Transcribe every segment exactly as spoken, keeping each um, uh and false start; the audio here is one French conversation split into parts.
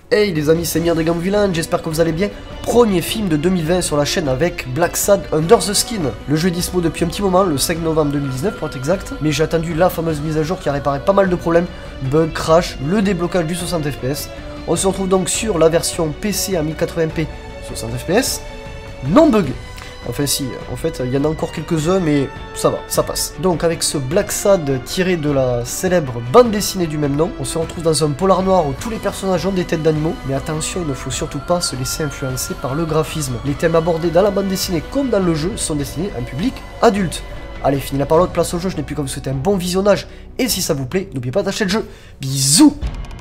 Hey les amis, c'est Mir de Gambouilland, j'espère que vous allez bien. Premier film de deux mille vingt sur la chaîne avec Black Sad Under the Skin. Le jeu est dispo depuis un petit moment, le cinq novembre deux mille dix-neuf pour être exact, mais j'ai attendu la fameuse mise à jour qui a réparé pas mal de problèmes, bugs, crash, le déblocage du soixante F P S. On se retrouve donc sur la version P C à mille quatre-vingts p soixante F P S, non bug. Enfin si, en fait, il y en a encore quelques-uns, mais ça va, ça passe. Donc avec ce Black Sad tiré de la célèbre bande dessinée du même nom, on se retrouve dans un polar noir où tous les personnages ont des têtes d'animaux, mais attention, il ne faut surtout pas se laisser influencer par le graphisme. Les thèmes abordés dans la bande dessinée comme dans le jeu sont destinés à un public adulte. Allez, fini la parole, place au jeu, je n'ai plus qu'à vous souhaiter un bon visionnage, et si ça vous plaît, n'oubliez pas d'acheter le jeu. Bisous!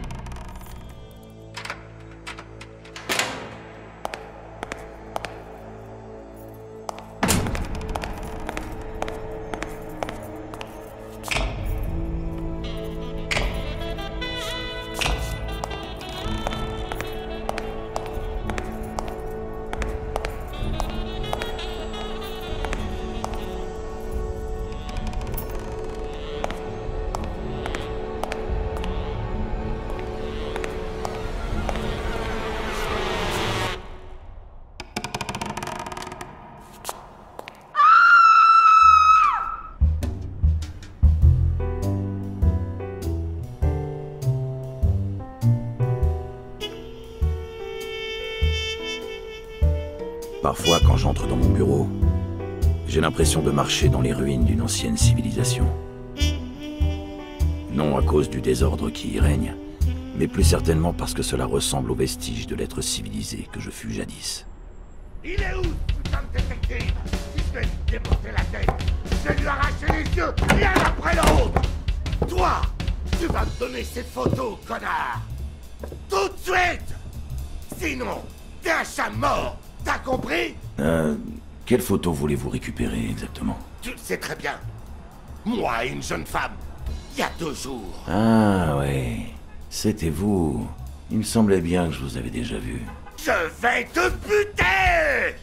Parfois, quand j'entre dans mon bureau, j'ai l'impression de marcher dans les ruines d'une ancienne civilisation. Non à cause du désordre qui y règne, mais plus certainement parce que cela ressemble aux vestiges de l'être civilisé que je fus jadis. Il est où, putain de détective? Je vais lui démonter la tête. Je vais lui arracher les yeux, l'un après l'autre. Toi, tu vas me donner ces photos, connard. Tout de suite. Sinon, t'es un chat mort. T'as compris? Euh... Quelle photo voulez-vous récupérer exactement? Tu le sais très bien. Moi et une jeune femme, il y a deux jours. Ah ouais, c'était vous. Il me semblait bien que je vous avais déjà vu. Je vais te buter!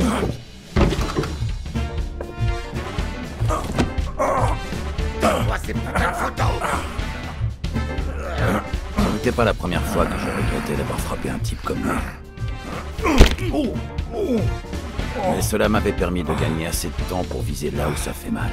Donne-moi ces putains de photos! Ce n'était pas la première fois que je regrettais d'avoir frappé un type comme lui. Mais cela m'avait permis de gagner assez de temps pour viser là où ça fait mal.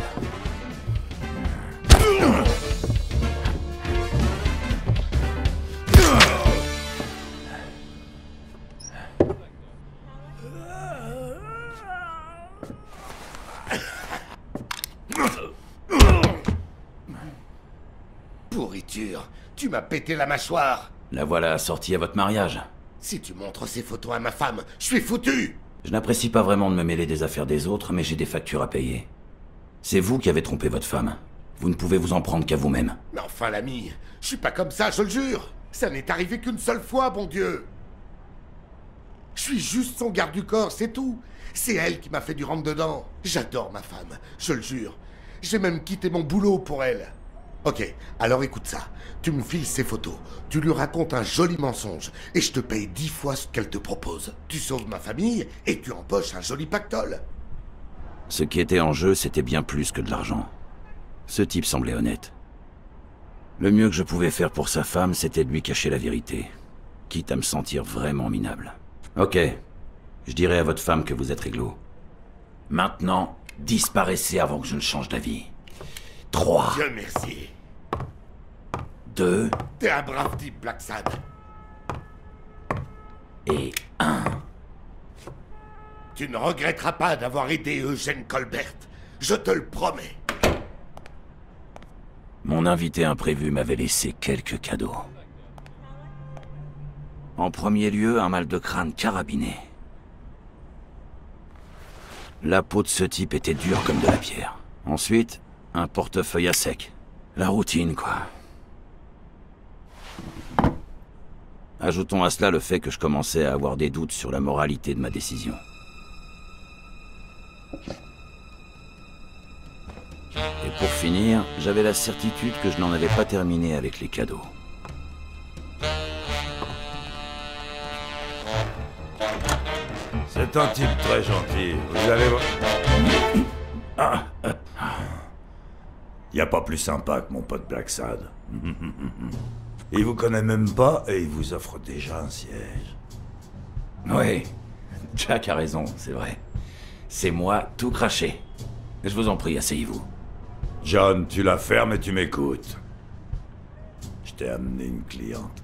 Pourriture, tu m'as pété la mâchoire. La voilà assortie à votre mariage. Si tu montres ces photos à ma femme, je suis foutu! Je n'apprécie pas vraiment de me mêler des affaires des autres, mais j'ai des factures à payer. C'est vous qui avez trompé votre femme. Vous ne pouvez vous en prendre qu'à vous-même. Mais enfin, l'ami, je suis pas comme ça, je le jure. Ça n'est arrivé qu'une seule fois, bon Dieu. Je suis juste son garde du corps, c'est tout. C'est elle qui m'a fait du rentre-dedans. J'adore ma femme, je le jure. J'ai même quitté mon boulot pour elle. Ok, alors écoute ça. Tu me files ces photos, tu lui racontes un joli mensonge, et je te paye dix fois ce qu'elle te propose. Tu sauves ma famille, et tu empoches un joli pactole. Ce qui était en jeu, c'était bien plus que de l'argent. Ce type semblait honnête. Le mieux que je pouvais faire pour sa femme, c'était de lui cacher la vérité, quitte à me sentir vraiment minable. Ok, je dirai à votre femme que vous êtes réglo. Maintenant, disparaissez avant que je ne change d'avis. Trois. Dieu merci. Deux. T'es un brave type, Black Sad. Et un. Tu ne regretteras pas d'avoir aidé Eugène Colbert. Je te le promets. Mon invité imprévu m'avait laissé quelques cadeaux. En premier lieu, un mal de crâne carabiné. La peau de ce type était dure comme de la pierre. Ensuite, un portefeuille à sec. La routine, quoi. Ajoutons à cela le fait que je commençais à avoir des doutes sur la moralité de ma décision. Et pour finir, j'avais la certitude que je n'en avais pas terminé avec les cadeaux. C'est un type très gentil. Vous allez voir. Ah, ah. Y a pas plus sympa que mon pote Black Sad. Il vous connaît même pas et il vous offre déjà un siège. Oui, Jack a raison, c'est vrai. C'est moi tout craché. Je vous en prie, asseyez-vous. John, tu la fermes et tu m'écoutes. Je t'ai amené une cliente.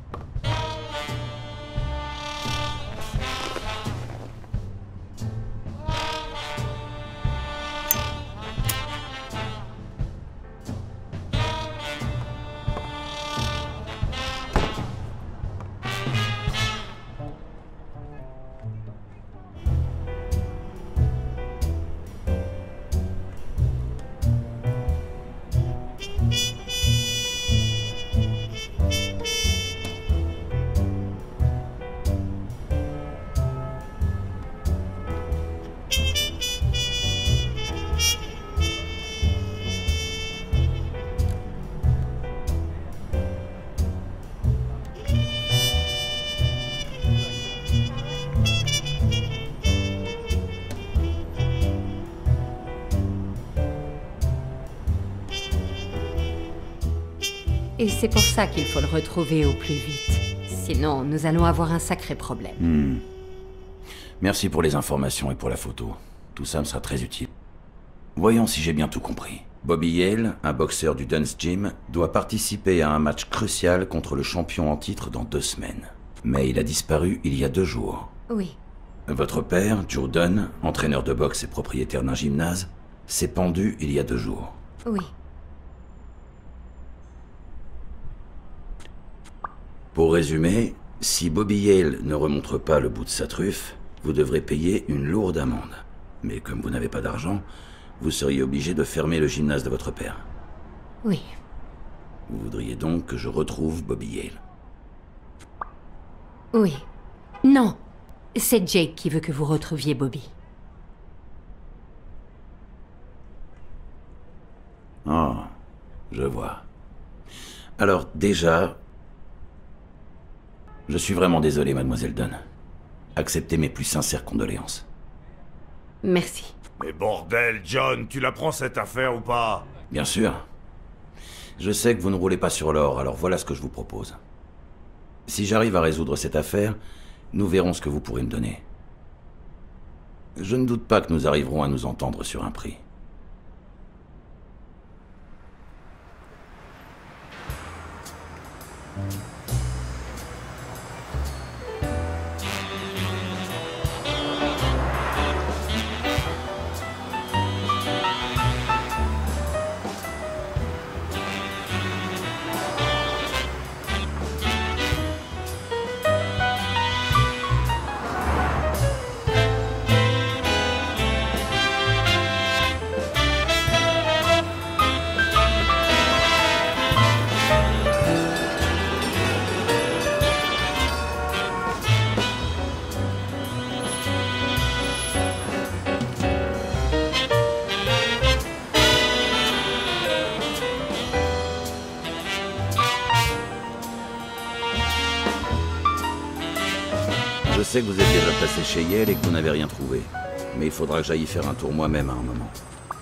Et c'est pour ça qu'il faut le retrouver au plus vite. Sinon, nous allons avoir un sacré problème. Hmm. Merci pour les informations et pour la photo. Tout ça me sera très utile. Voyons si j'ai bien tout compris. Bobby Yale, un boxeur du Dunn's Gym, doit participer à un match crucial contre le champion en titre dans deux semaines. Mais il a disparu il y a deux jours. Oui. Votre père, Joe Dunn, entraîneur de boxe et propriétaire d'un gymnase, s'est pendu il y a deux jours. Oui. Pour résumer, si Bobby Yale ne remontre pas le bout de sa truffe, vous devrez payer une lourde amende. Mais comme vous n'avez pas d'argent, vous seriez obligé de fermer le gymnase de votre père. Oui. Vous voudriez donc que je retrouve Bobby Yale? Oui. Non. C'est Jake qui veut que vous retrouviez Bobby. Oh, je vois. Alors déjà... Je suis vraiment désolé, mademoiselle Dunn. Acceptez mes plus sincères condoléances. Merci. Mais bordel, John, tu la prends cette affaire ou pas? Bien sûr. Je sais que vous ne roulez pas sur l'or, alors voilà ce que je vous propose. Si j'arrive à résoudre cette affaire, nous verrons ce que vous pourrez me donner. Je ne doute pas que nous arriverons à nous entendre sur un prix. Je sais que vous êtes déjà passé chez Yale et que vous n'avez rien trouvé. Mais il faudra que j'aille y faire un tour moi-même à un moment.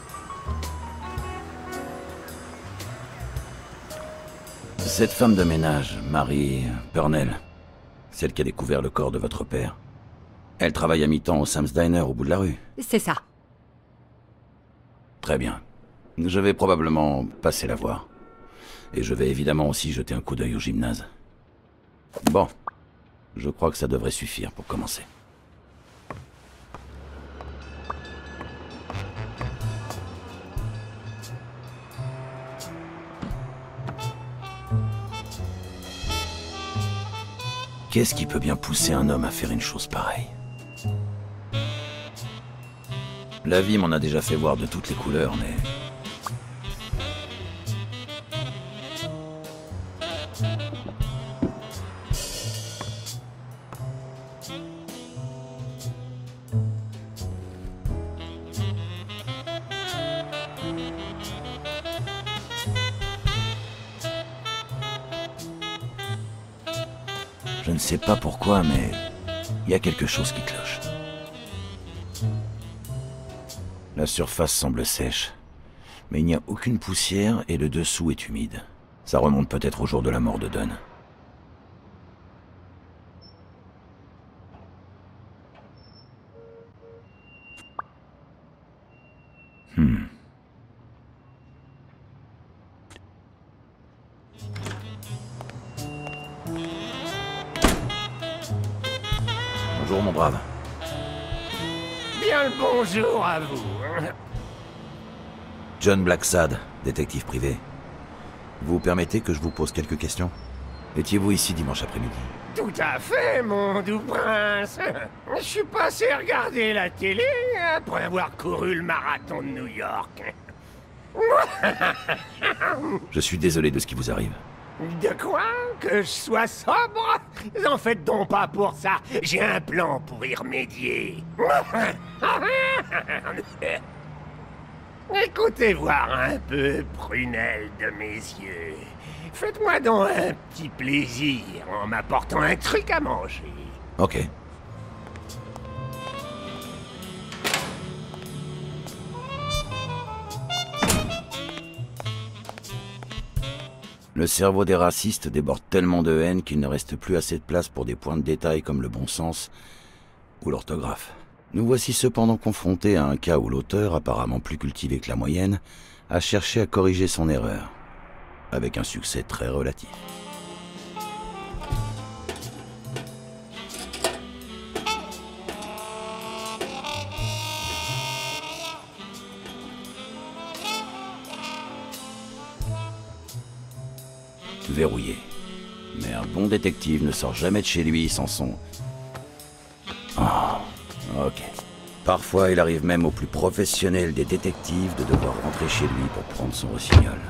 Cette femme de ménage, Marie Purnell, celle qui a découvert le corps de votre père, elle travaille à mi-temps au Sam's Diner au bout de la rue. C'est ça. Très bien. Je vais probablement passer la voir. Et je vais évidemment aussi jeter un coup d'œil au gymnase. Bon. Je crois que ça devrait suffire pour commencer. Qu'est-ce qui peut bien pousser un homme à faire une chose pareille? La vie m'en a déjà fait voir de toutes les couleurs, mais... Je ne sais pas pourquoi, mais il y a quelque chose qui cloche. La surface semble sèche, mais il n'y a aucune poussière et le dessous est humide. Ça remonte peut-être au jour de la mort de Dunn. Hmm. Bonjour, mon brave. Bien le bonjour à vous. John Blacksad, détective privé. Vous permettez que je vous pose quelques questions? Étiez-vous ici dimanche après-midi? Tout à fait, mon doux prince. Je suis passé regarder la télé après avoir couru le marathon de New York. Je suis désolé de ce qui vous arrive. De quoi? Que je sois sobre? N'en faites donc pas pour ça. J'ai un plan pour y remédier. Écoutez voir un peu, prunelle de mes yeux. Faites-moi donc un petit plaisir en m'apportant un truc à manger. Ok. Le cerveau des racistes déborde tellement de haine qu'il ne reste plus assez de place pour des points de détail comme le bon sens ou l'orthographe. Nous voici cependant confrontés à un cas où l'auteur, apparemment plus cultivé que la moyenne, a cherché à corriger son erreur, avec un succès très relatif. Verrouillé. Mais un bon détective ne sort jamais de chez lui sans son... Ah, ok. Parfois, il arrive même au plus professionnel des détectives de devoir rentrer chez lui pour prendre son rossignol.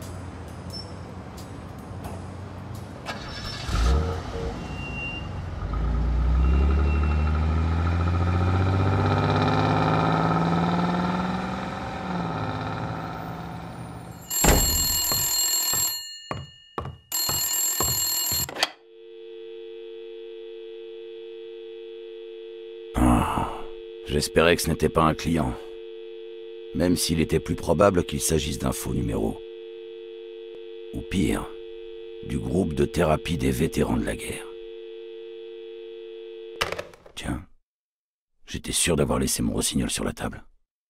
J'espérais que ce n'était pas un client, même s'il était plus probable qu'il s'agisse d'un faux numéro. Ou pire, du groupe de thérapie des vétérans de la guerre. Tiens, j'étais sûr d'avoir laissé mon rossignol sur la table.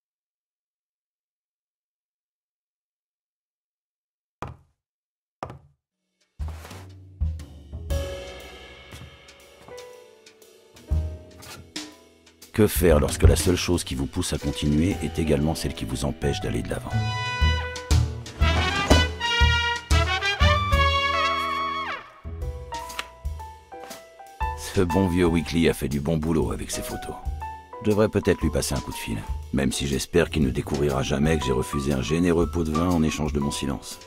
Que faire lorsque la seule chose qui vous pousse à continuer est également celle qui vous empêche d'aller de l'avant? Ce bon vieux Weekly a fait du bon boulot avec ses photos. Je devrais peut-être lui passer un coup de fil, même si j'espère qu'il ne découvrira jamais que j'ai refusé un généreux pot de vin en échange de mon silence.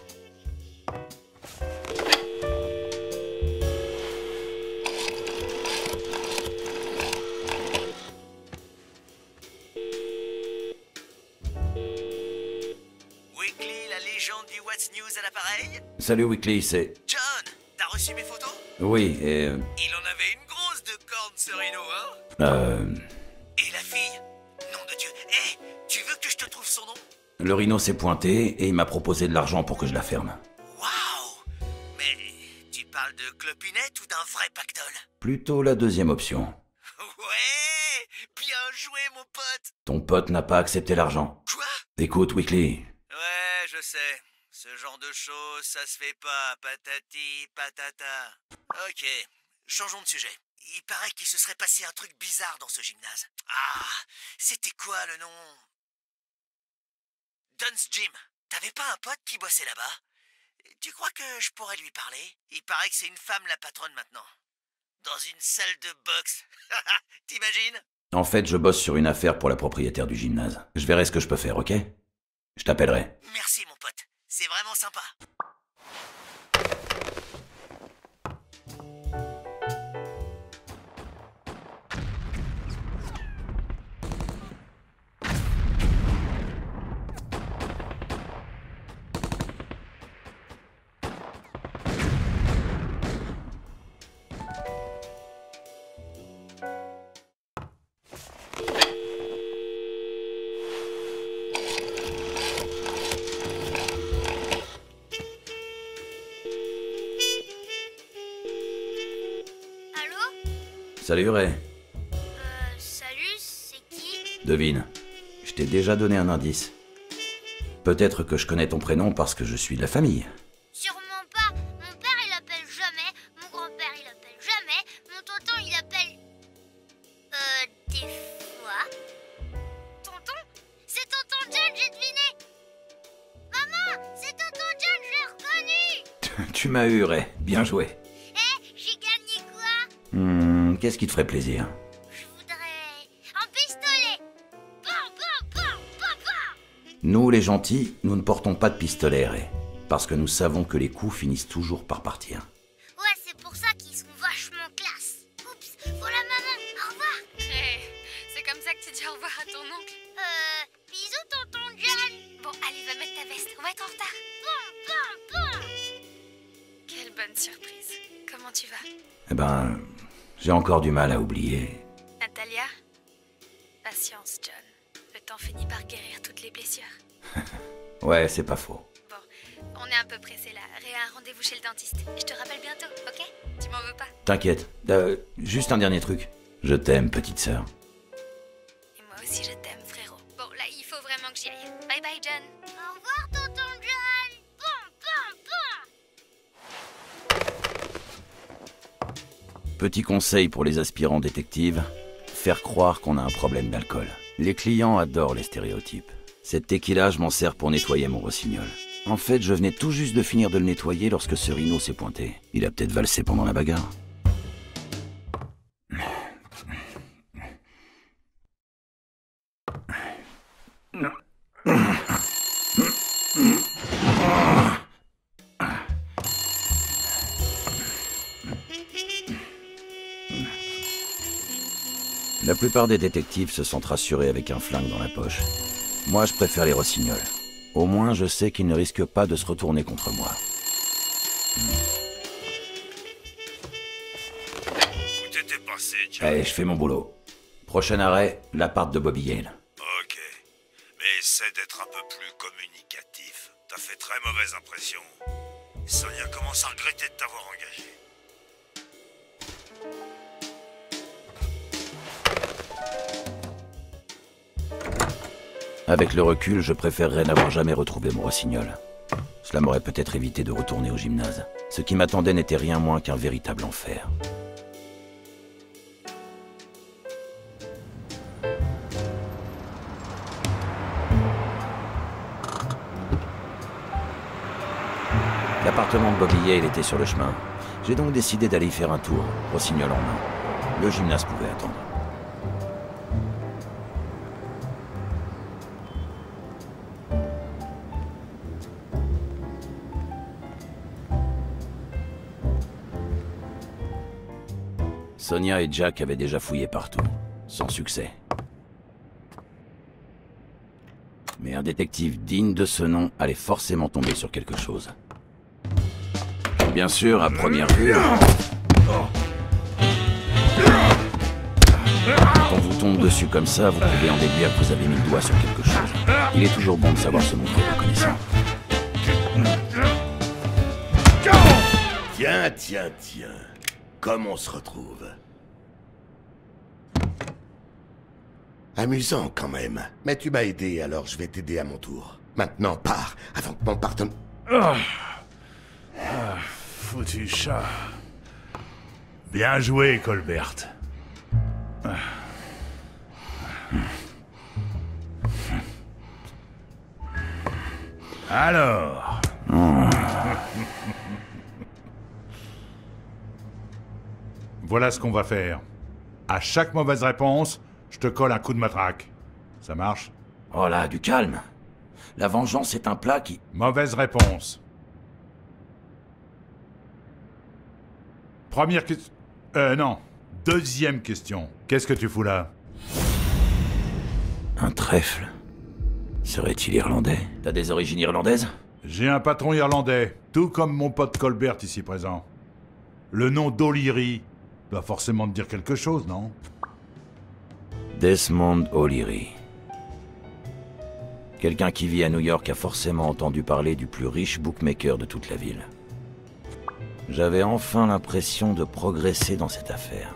Salut Weekly, c'est... John, t'as reçu mes photos? Oui, et... Euh... Il en avait une grosse de corne, ce rhino, hein? Euh... Et la fille? Nom de Dieu. Hé, hey, tu veux que je te trouve son nom? Le rhino s'est pointé et il m'a proposé de l'argent pour que je la ferme. Waouh! Mais tu parles de clopinette ou d'un vrai pactole? Plutôt la deuxième option. Ouais! Bien joué, mon pote! Ton pote n'a pas accepté l'argent. Quoi? Écoute, Weekly. Ouais, je sais. Ce genre de choses, ça se fait pas, patati, patata. Ok, changeons de sujet. Il paraît qu'il se serait passé un truc bizarre dans ce gymnase. Ah, c'était quoi le nom? Dunn's Gym. T'avais pas un pote qui bossait là-bas? Tu crois que je pourrais lui parler? Il paraît que c'est une femme la patronne maintenant. Dans une salle de boxe. T'imagines? En fait, je bosse sur une affaire pour la propriétaire du gymnase. Je verrai ce que je peux faire, ok? Je t'appellerai. Merci, mon pote. C'est vraiment sympa. Salut Ray. Euh, salut, c'est qui? Devine. Je t'ai déjà donné un indice. Peut-être que je connais ton prénom parce que je suis de la famille. Sûrement pas. Mon père, il appelle jamais. Mon grand-père, il appelle jamais. Mon tonton, il appelle... Euh, des fois. Tonton? C'est tonton John, j'ai deviné. Maman, c'est tonton John, je l'ai reconnu. Tu m'as eu, Ray. Bien joué. Eh, j'ai gagné quoi? Hmm, qu'est-ce qui te ferait plaisir? Je voudrais... un pistolet. Bam, bam, bam, bam, bam. Nous, les gentils, nous ne portons pas de pistolet, Ray. Parce que nous savons que les coups finissent toujours par partir. Ouais, c'est pour ça qu'ils sont vachement classe. Oups, voilà maman, au revoir. Hey, c'est comme ça que tu dis au revoir à ton oncle. Euh, bisous tonton John. Bon, allez, va mettre ta veste, on va être en retard. Bam, bam, bam. Quelle bonne surprise. Comment tu vas? Eh ben, j'ai encore du mal à oublier. Natalia? Patience, John. Le temps finit par guérir toutes les blessures. Ouais, c'est pas faux. Bon, on est un peu pressé là. Ré a un rendez-vous chez le dentiste. Je te rappelle bientôt, ok? Tu m'en veux pas? T'inquiète. Euh, juste un dernier truc. Je t'aime, petite sœur. Et moi aussi, je t'aime, frérot. Bon, là, il faut vraiment que j'y aille. Bye bye, John. Au revoir tonton John. Bam, bam, bam. Petit conseil pour les aspirants détectives, faire croire qu'on a un problème d'alcool. Les clients adorent les stéréotypes. Cette tequila, je m'en sers pour nettoyer mon rossignol. En fait, je venais tout juste de finir de le nettoyer lorsque ce rhino s'est pointé. Il a peut-être valsé pendant la bagarre. La plupart des détectives se sentent rassurés avec un flingue dans la poche. Moi, je préfère les rossignols. Au moins, je sais qu'ils ne risquent pas de se retourner contre moi. Où t'étais passé, John? Allez, je fais mon boulot. Prochain arrêt, l'appart de Bobby Yale. Ok. Mais essaie d'être un peu plus communicatif. T'as fait très mauvaise impression. Sonia commence à regretter de t'avoir engagé. Avec le recul, je préférerais n'avoir jamais retrouvé mon rossignol. Cela m'aurait peut-être évité de retourner au gymnase. Ce qui m'attendait n'était rien moins qu'un véritable enfer. L'appartement de Bobby Yale était sur le chemin. J'ai donc décidé d'aller y faire un tour, rossignol en main. Le gymnase pouvait attendre. Sonia et Jack avaient déjà fouillé partout, sans succès. Mais un détective digne de ce nom allait forcément tomber sur quelque chose. Bien sûr, à première vue... Quand on vous tombe dessus comme ça, vous pouvez en déduire que vous avez mis le doigt sur quelque chose. Il est toujours bon de savoir se montrer reconnaissant. Tiens, tiens, tiens. Comme on se retrouve. Amusant quand même. Mais tu m'as aidé, alors je vais t'aider à mon tour. Maintenant, pars, avant que mon partenaire... Ah. Ah, foutu chat. Bien joué, Colbert. Ah. Alors... Voilà ce qu'on va faire. À chaque mauvaise réponse, je te colle un coup de matraque. Ça marche? Oh là, du calme. La vengeance est un plat qui... Mauvaise réponse. Première question... Euh, non. Deuxième question. Qu'est-ce que tu fous là? Un trèfle. Serait-il irlandais? T'as des origines irlandaises? J'ai un patron irlandais, tout comme mon pote Colbert ici présent. Le nom d'O'Leary doit forcément te dire quelque chose, non? Desmond O'Leary. Quelqu'un qui vit à New York a forcément entendu parler du plus riche bookmaker de toute la ville. J'avais enfin l'impression de progresser dans cette affaire.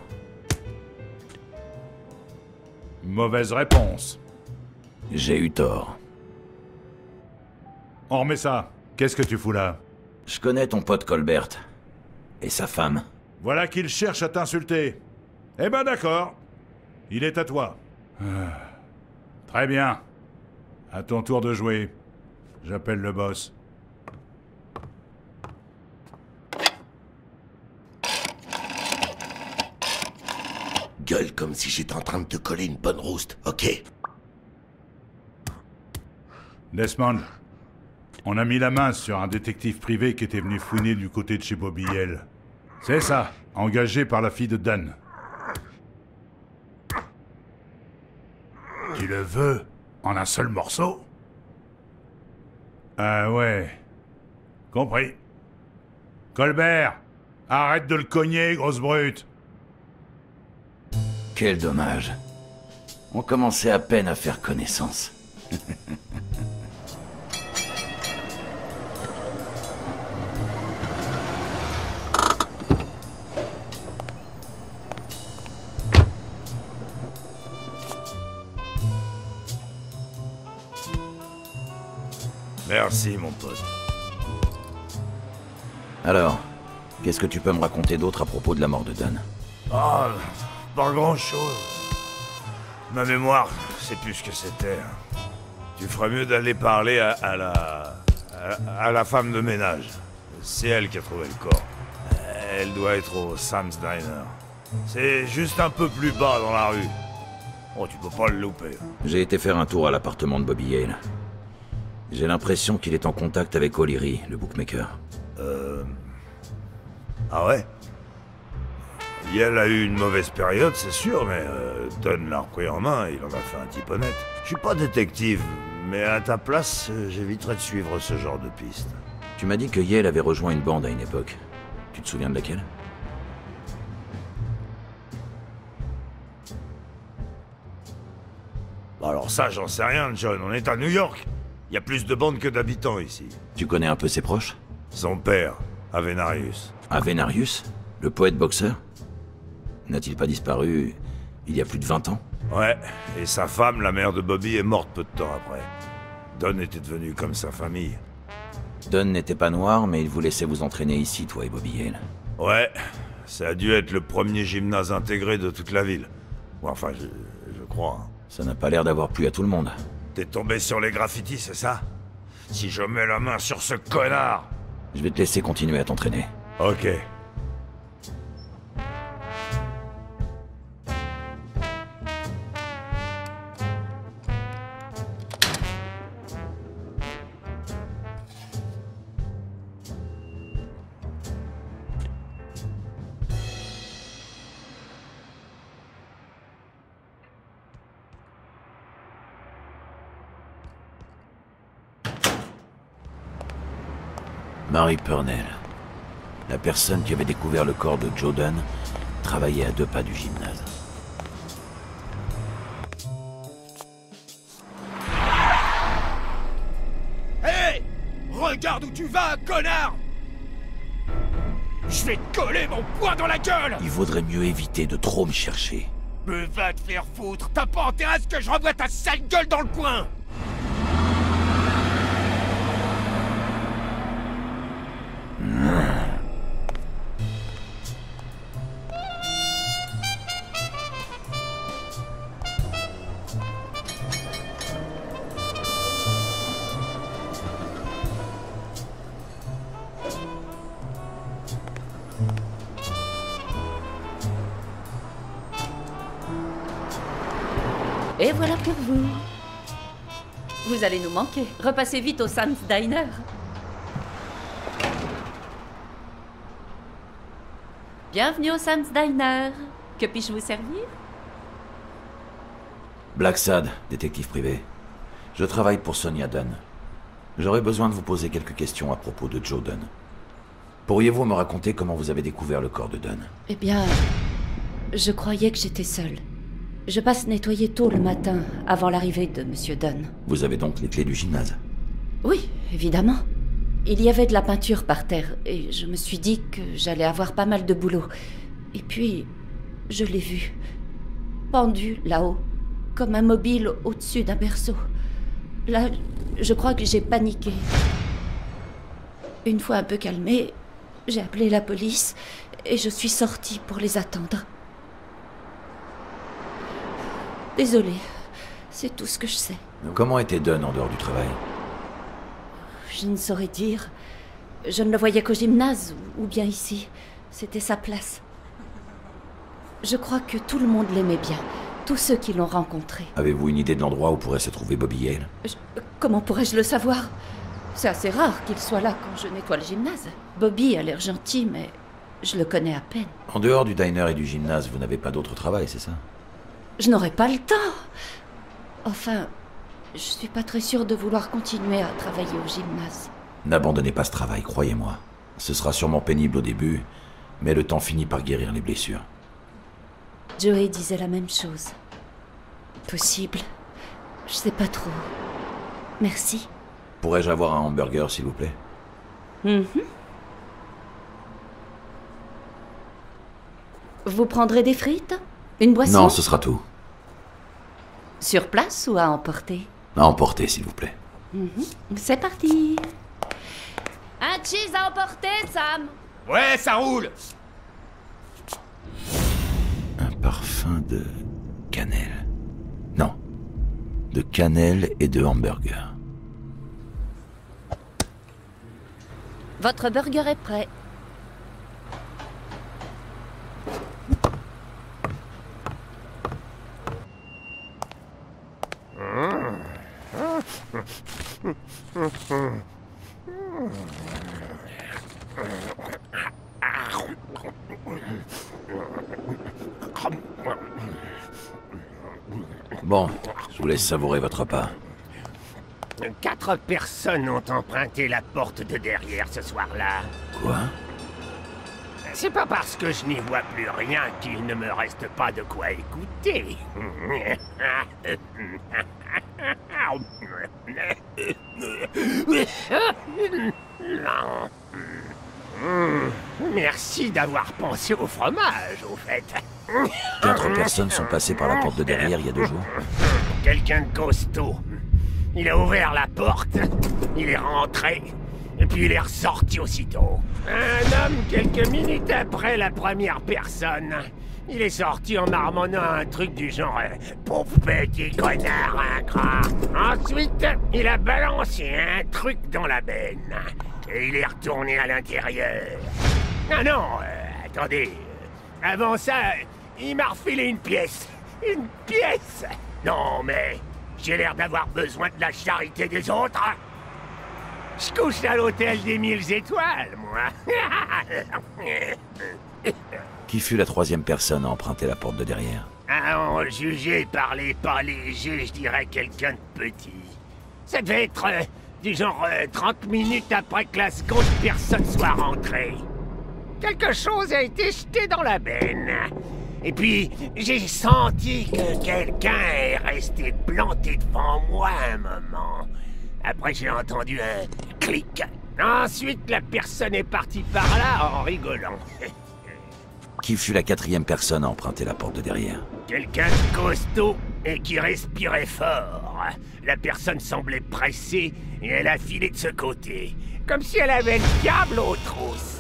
Mauvaise réponse. J'ai eu tort. On remet ça. Qu'est-ce que tu fous là? Je connais ton pote Colbert. Et sa femme. Voilà qu'il cherche à t'insulter. Eh ben d'accord. Il est à toi. Ah. Très bien. À ton tour de jouer. J'appelle le boss. Gueule comme si j'étais en train de te coller une bonne rouste, ok? Desmond, on a mis la main sur un détective privé qui était venu fouiner du côté de chez Bobby Hale. C'est ça, engagé par la fille de Dan. Tu le veux en un seul morceau? Ah ouais. Compris. Colbert, arrête de le cogner, grosse brute. Quel dommage. On commençait à peine à faire connaissance. Merci, mon pote. Alors, qu'est-ce que tu peux me raconter d'autre à propos de la mort de Dunn? Ah, pas grand-chose. Ma mémoire, c'est plus ce que c'était. Tu ferais mieux d'aller parler à, à la... À, à la femme de ménage. C'est elle qui a trouvé le corps. Elle doit être au Sam's Diner. C'est juste un peu plus bas dans la rue. Oh, tu peux pas le louper. J'ai été faire un tour à l'appartement de Bobby Hale. J'ai l'impression qu'il est en contact avec O'Leary, le bookmaker. Euh... Ah ouais? Yale a eu une mauvaise période, c'est sûr, mais euh, Dunn l'a repris en main et il en a fait un type honnête. Je suis pas détective, mais à ta place, euh, j'éviterais de suivre ce genre de piste. Tu m'as dit que Yale avait rejoint une bande à une époque. Tu te souviens de laquelle? Bah alors ça, j'en sais rien, John. On est à New York. Il y a plus de bandes que d'habitants ici. Tu connais un peu ses proches? Son père, Avenarius. Avenarius? Le poète boxeur? N'a-t-il pas disparu il y a plus de vingt ans? Ouais, et sa femme, la mère de Bobby, est morte peu de temps après. Dunn était devenu comme sa famille. Dunn n'était pas noir, mais il vous laissait vous entraîner ici, toi et Bobby Hale. Ouais, ça a dû être le premier gymnase intégré de toute la ville. Ou enfin, je, je crois. Hein. Ça n'a pas l'air d'avoir plu à tout le monde. T'es tombé sur les graffitis, c'est ça? Si je mets la main sur ce connard... Je vais te laisser continuer à t'entraîner. Ok. Mary Purnell, la personne qui avait découvert le corps de Joe Dunn, travaillait à deux pas du gymnase. Hé hey, regarde où tu vas, connard! Je vais te coller mon poing dans la gueule! Il vaudrait mieux éviter de trop me chercher. Mais va te faire foutre! T'as pas intérêt à ce que je renvoie ta sale gueule dans le coin! Et voilà pour vous. Vous allez nous manquer. Repassez vite au Sam's Diner. Bienvenue au Sam's Diner. Que puis-je vous servir? Blacksad, détective privé. Je travaille pour Sonia Dunn. J'aurais besoin de vous poser quelques questions à propos de Joe Dunn. Pourriez-vous me raconter comment vous avez découvert le corps de Dunn? Eh bien, je croyais que j'étais seule. Je passe nettoyer tôt le matin, avant l'arrivée de Monsieur Dunn. Vous avez donc les clés du gymnase? Oui, évidemment. Il y avait de la peinture par terre, et je me suis dit que j'allais avoir pas mal de boulot. Et puis, je l'ai vu, pendu là-haut, comme un mobile au-dessus d'un berceau. Là, je crois que j'ai paniqué. Une fois un peu calmée, j'ai appelé la police et je suis sortie pour les attendre. Désolée, c'est tout ce que je sais. Comment était Dunn en dehors du travail? Je ne saurais dire. Je ne le voyais qu'au gymnase, ou bien ici. C'était sa place. Je crois que tout le monde l'aimait bien. Tous ceux qui l'ont rencontré. Avez-vous une idée de l'endroit où pourrait se trouver Bobby Yale? Je... Comment pourrais-je le savoir? C'est assez rare qu'il soit là quand je nettoie le gymnase. Bobby a l'air gentil, mais je le connais à peine. En dehors du diner et du gymnase, vous n'avez pas d'autre travail, c'est ça? Je n'aurai pas le temps. Enfin, je suis pas très sûre de vouloir continuer à travailler au gymnase. N'abandonnez pas ce travail, croyez-moi. Ce sera sûrement pénible au début, mais le temps finit par guérir les blessures. Joey disait la même chose. Possible. Je sais pas trop. Merci. Pourrais-je avoir un hamburger, s'il vous plaît? Mm-hmm. Vous prendrez des frites? Une boisson? Non, ce sera tout. Sur place ou à emporter? À emporter, s'il vous plaît. Mm-hmm. C'est parti. Un cheese à emporter, Sam. Ouais, ça roule. Un parfum de cannelle. Non. De cannelle et de hamburger. Votre burger est prêt. Bon, je vous laisse savourer votre repas. Quatre personnes ont emprunté la porte de derrière ce soir-là. Quoi? C'est pas parce que je n'y vois plus rien qu'il ne me reste pas de quoi écouter. Merci d'avoir pensé au fromage, au fait. Quatre personnes sont passées par la porte de derrière il y a deux jours. Quelqu'un de costaud. Il a ouvert la porte, il est rentré, et puis il est ressorti aussitôt. Un homme, quelques minutes après la première personne, il est sorti en marmonnant un truc du genre « Pauvre petit connard ingrat ». Ensuite, il a balancé un truc dans la benne, et il est retourné à l'intérieur. Ah non, euh, attendez, avant ça, il m'a refilé une pièce. Une pièce. Non, mais j'ai l'air d'avoir besoin de la charité des autres. Je couche à l'hôtel des mille étoiles, moi. Qui fut la troisième personne à emprunter la porte de derrière? À en juger par les pas légers, je dirais quelqu'un de petit. Ça devait être euh, du genre euh, trente minutes après que la seconde personne soit rentrée. Quelque chose a été jeté dans la benne. Et puis, j'ai senti que quelqu'un est resté planté devant moi un moment. Après, j'ai entendu un clic. Ensuite, la personne est partie par là en rigolant. Qui fut la quatrième personne à emprunter la porte de derrière? Quelqu'un de costaud et qui respirait fort. La personne semblait pressée et elle a filé de ce côté. Comme si elle avait le diable aux trousses.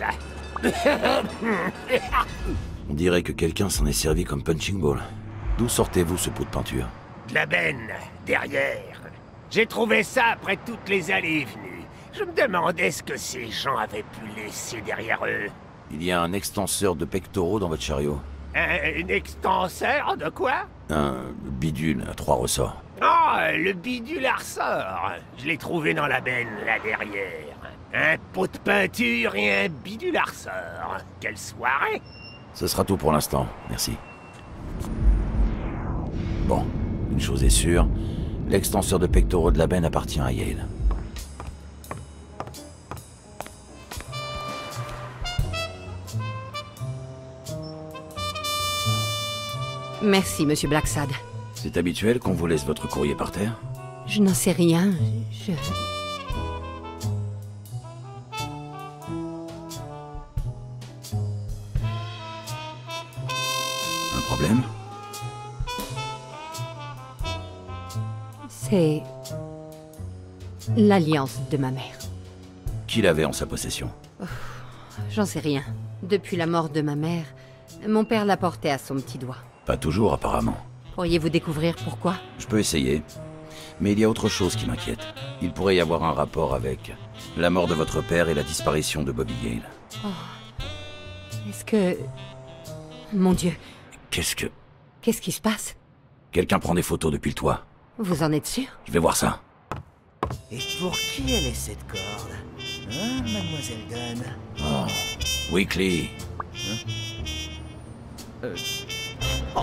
On dirait que quelqu'un s'en est servi comme punching ball. D'où sortez-vous ce pot de peinture? De la benne, derrière. J'ai trouvé ça après toutes les allées et venues. Je me demandais ce que ces gens avaient pu laisser derrière eux. Il y a un extenseur de pectoraux dans votre chariot. Un, un extenseur de quoi? Un bidule à trois ressorts. Oh, le bidule à ressort. Je l'ai trouvé dans la benne, là derrière. Un pot de peinture et un bidule à ressort. Quelle soirée! Ce sera tout pour l'instant, merci. Bon, une chose est sûre, l'extenseur de pectoraux de la benne appartient à Yale. Merci, Monsieur Blacksad. C'est habituel qu'on vous laisse votre courrier par terre? Je n'en sais rien, je... Un problème? C'est... l'alliance de ma mère. Qui qu'il avait en sa possession? J'en sais rien. Depuis la mort de ma mère, mon père l'a porté à son petit doigt. Pas toujours, apparemment. Pourriez-vous découvrir pourquoi? Je peux essayer. Mais il y a autre chose qui m'inquiète. Il pourrait y avoir un rapport avec la mort de votre père et la disparition de Bobby Gale. Oh. Est-ce que... Mon Dieu. Qu'est-ce que... Qu'est-ce qui se passe? Quelqu'un prend des photos depuis le toit. Vous en êtes sûr? Je vais voir ça. Et pour qui elle est cette corde? Hein, mademoiselle Dunn? Oh. Weekly. Hein? Euh... Oh.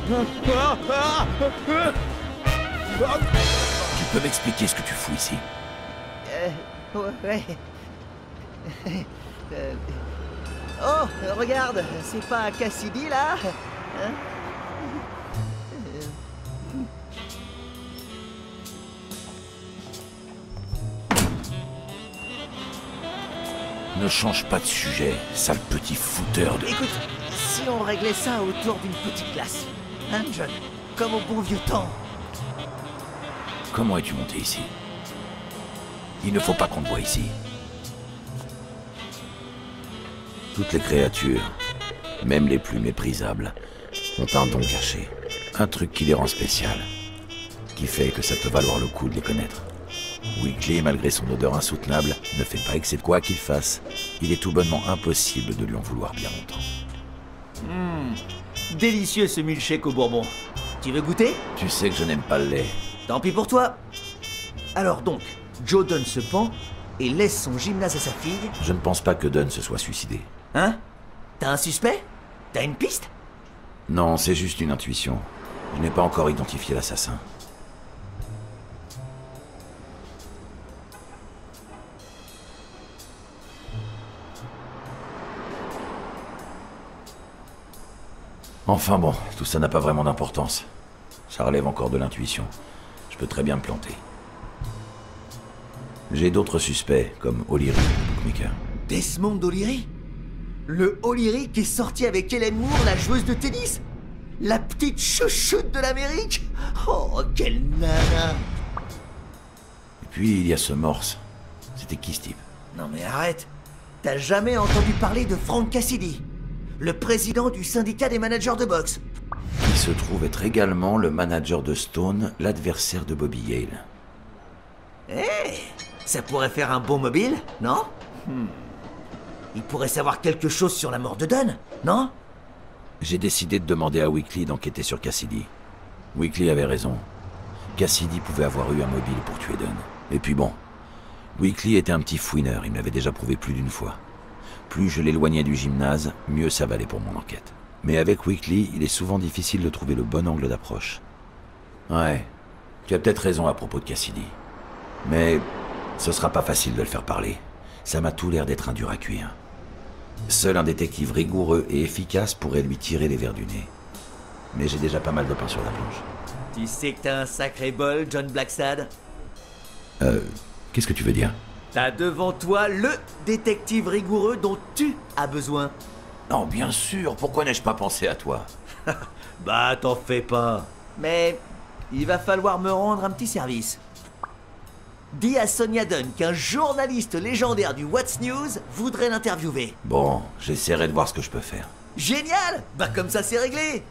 Tu peux m'expliquer ce que tu fous ici? Euh... Ouais... euh... Oh, regarde, c'est pas Cassidy, là? Hein? Ne change pas de sujet, sale petit fouteur de... Écoute, si on réglait ça autour d'une petite glace, hein, John? Comme au bon vieux temps. Comment es-tu monté ici? Il ne faut pas qu'on te voie ici. Toutes les créatures, même les plus méprisables, ont un don caché. Un truc qui les rend spéciales. Qui fait que ça peut valoir le coup de les connaître. Weekly, malgré son odeur insoutenable, ne fait pas excès de quoi qu'il fasse. Il est tout bonnement impossible de lui en vouloir bien longtemps. Mmh. Délicieux ce milkshake au bourbon. Tu veux goûter? Tu sais que je n'aime pas le lait. Tant pis pour toi. Alors donc, Joe Dunn se pend et laisse son gymnase à sa fille. Je ne pense pas que Dunn se soit suicidé. Hein? T'as un suspect? T'as une piste? Non, c'est juste une intuition. Je n'ai pas encore identifié l'assassin. Enfin bon, tout ça n'a pas vraiment d'importance. Ça relève encore de l'intuition. Je peux très bien me planter. J'ai d'autres suspects, comme O'Leary, le bookmaker. Desmond O'Leary? Le O'Leary qui est sorti avec Helen Moore, la joueuse de tennis? La petite chouchoute de l'Amérique? Oh, quelle nana! Et puis, il y a ce Morse. C'était qui, ce type? Non mais arrête! T'as jamais entendu parler de Frank Cassidy? Le président du syndicat des managers de boxe. Qui se trouve être également le manager de Stone, l'adversaire de Bobby Gale. Eh, hey, ça pourrait faire un bon mobile, non? hmm. Il pourrait savoir quelque chose sur la mort de Dunn, non? J'ai décidé de demander à Weekly d'enquêter sur Cassidy. Weekly avait raison. Cassidy pouvait avoir eu un mobile pour tuer Dunn. Et puis bon, Weekly était un petit fouineur, il me l'avait déjà prouvé plus d'une fois. Plus je l'éloignais du gymnase, mieux ça valait pour mon enquête. Mais avec Weekly, il est souvent difficile de trouver le bon angle d'approche. Ouais, tu as peut-être raison à propos de Cassidy. Mais ce sera pas facile de le faire parler. Ça m'a tout l'air d'être un dur à cuire. Seul un détective rigoureux et efficace pourrait lui tirer les vers du nez. Mais j'ai déjà pas mal de pain sur la planche. Tu sais que t'as un sacré bol, John Blacksad? Euh, qu'est-ce que tu veux dire? T'as devant toi le détective rigoureux dont tu as besoin. Non, bien sûr, pourquoi n'ai-je pas pensé à toi? Bah, t'en fais pas. Mais il va falloir me rendre un petit service. Dis à Sonia Dunn qu'un journaliste légendaire du What's News voudrait l'interviewer. Bon, j'essaierai de voir ce que je peux faire. Génial! Bah comme ça c'est réglé.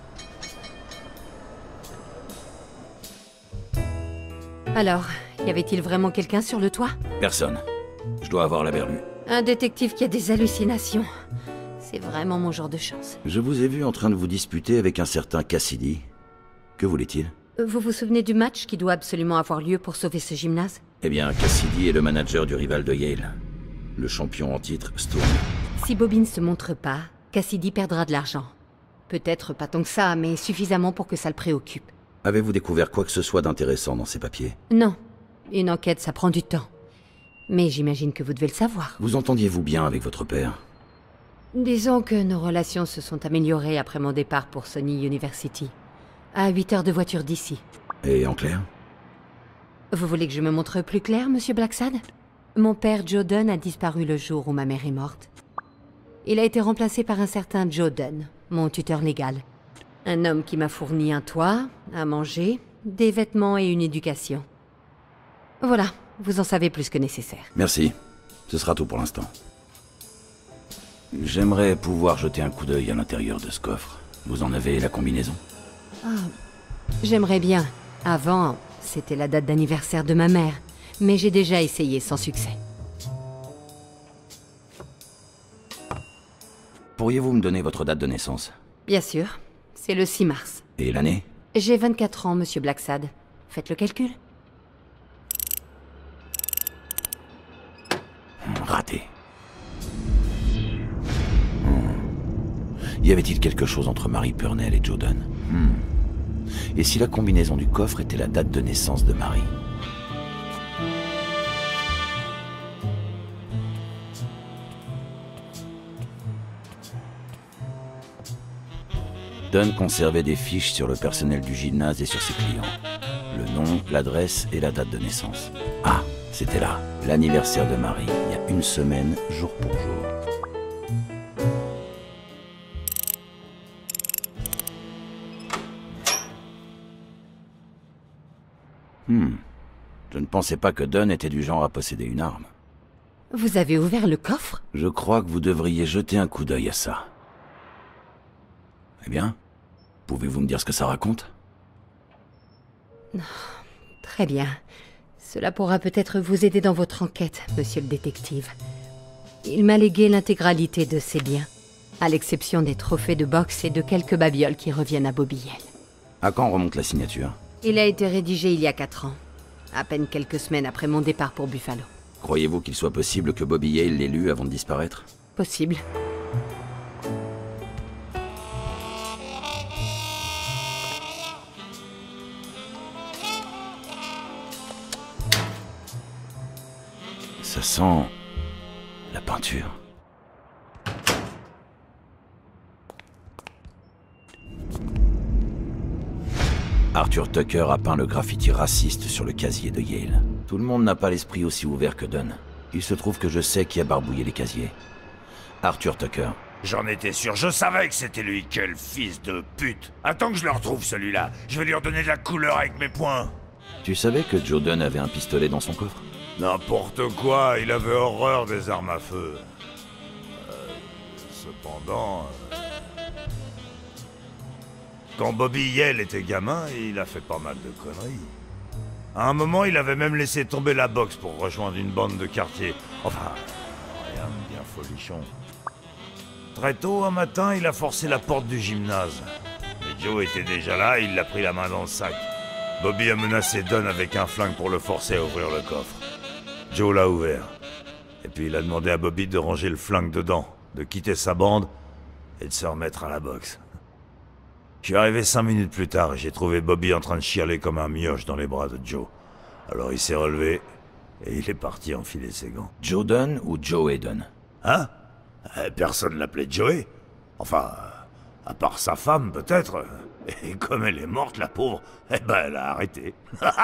Alors, y avait-il vraiment quelqu'un sur le toit? Personne. Je dois avoir la berlue. Un détective qui a des hallucinations. C'est vraiment mon genre de chance. Je vous ai vu en train de vous disputer avec un certain Cassidy. Que voulait-il? Vous vous souvenez du match qui doit absolument avoir lieu pour sauver ce gymnase? Eh bien, Cassidy est le manager du rival de Yale. Le champion en titre, Stone. Si Bobby ne se montre pas, Cassidy perdra de l'argent. Peut-être pas tant que ça, mais suffisamment pour que ça le préoccupe. Avez-vous découvert quoi que ce soit d'intéressant dans ces papiers? Non. Une enquête, ça prend du temps. Mais j'imagine que vous devez le savoir. Vous entendiez-vous bien avec votre père? Disons que nos relations se sont améliorées après mon départ pour Sony University. À huit heures de voiture d'ici. Et en clair? Vous voulez que je me montre plus clair, monsieur Blacksad? Mon père Joe Dunn a disparu le jour où ma mère est morte. Il a été remplacé par un certain Joe Dunn, mon tuteur légal. Un homme qui m'a fourni un toit, à manger, des vêtements et une éducation. Voilà, vous en savez plus que nécessaire. Merci. Ce sera tout pour l'instant. J'aimerais pouvoir jeter un coup d'œil à l'intérieur de ce coffre. Vous en avez la combinaison? Ah, j'aimerais bien. Avant, c'était la date d'anniversaire de ma mère, mais j'ai déjà essayé sans succès. Pourriez-vous me donner votre date de naissance? Bien sûr, c'est le six mars. Et l'année? J'ai vingt-quatre ans, monsieur Blacksad. Faites le calcul. Raté. Hmm. Y avait-il quelque chose entre Marie Purnell et Joe Dunn? hmm. Et si la combinaison du coffre était la date de naissance de Marie? Dunn conservait des fiches sur le personnel du gymnase et sur ses clients. Le nom, l'adresse et la date de naissance. Ah, c'était là, l'anniversaire de Marie, il y a une semaine, jour pour jour. Hmm. Je ne pensais pas que Dunn était du genre à posséder une arme. Vous avez ouvert le coffre? Je crois que vous devriez jeter un coup d'œil à ça. Eh bien, pouvez-vous me dire ce que ça raconte? Très bien. Cela pourra peut-être vous aider dans votre enquête, monsieur le détective. Il m'a légué l'intégralité de ses biens, à l'exception des trophées de boxe et de quelques babioles qui reviennent à Bobby Yale. À quand remonte la signature? Il a été rédigé il y a quatre ans, à peine quelques semaines après mon départ pour Buffalo. Croyez-vous qu'il soit possible que Bobby Yale l'ait lu avant de disparaître? Possible. Ça sent... la peinture. Arthur Tucker a peint le graffiti raciste sur le casier de Yale. Tout le monde n'a pas l'esprit aussi ouvert que Dunn. Il se trouve que je sais qui a barbouillé les casiers. Arthur Tucker. J'en étais sûr, je savais que c'était lui, quel fils de pute. Attends que je le retrouve celui-là, je vais lui redonner de la couleur avec mes poings. Tu savais que Joe Dunn avait un pistolet dans son coffre? N'importe quoi, il avait horreur des armes à feu. Euh, cependant... Euh... Quand Bobby Yale était gamin, il a fait pas mal de conneries. À un moment, il avait même laissé tomber la boxe pour rejoindre une bande de quartier. Enfin, rien de bien folichon. Très tôt, un matin, il a forcé la porte du gymnase. Mais Joe était déjà là, il l'a pris la main dans le sac. Bobby a menacé Dunn avec un flingue pour le forcer à ouvrir le coffre. Joe l'a ouvert. Et puis il a demandé à Bobby de ranger le flingue dedans, de quitter sa bande et de se remettre à la boxe. Je suis arrivé cinq minutes plus tard et j'ai trouvé Bobby en train de chialer comme un mioche dans les bras de Joe. Alors il s'est relevé et il est parti enfiler ses gants. Joe Dunn ou Joey Dunn? Hein? Personne l'appelait Joey. Enfin, à part sa femme peut-être. Et comme elle est morte, la pauvre, eh ben elle a arrêté.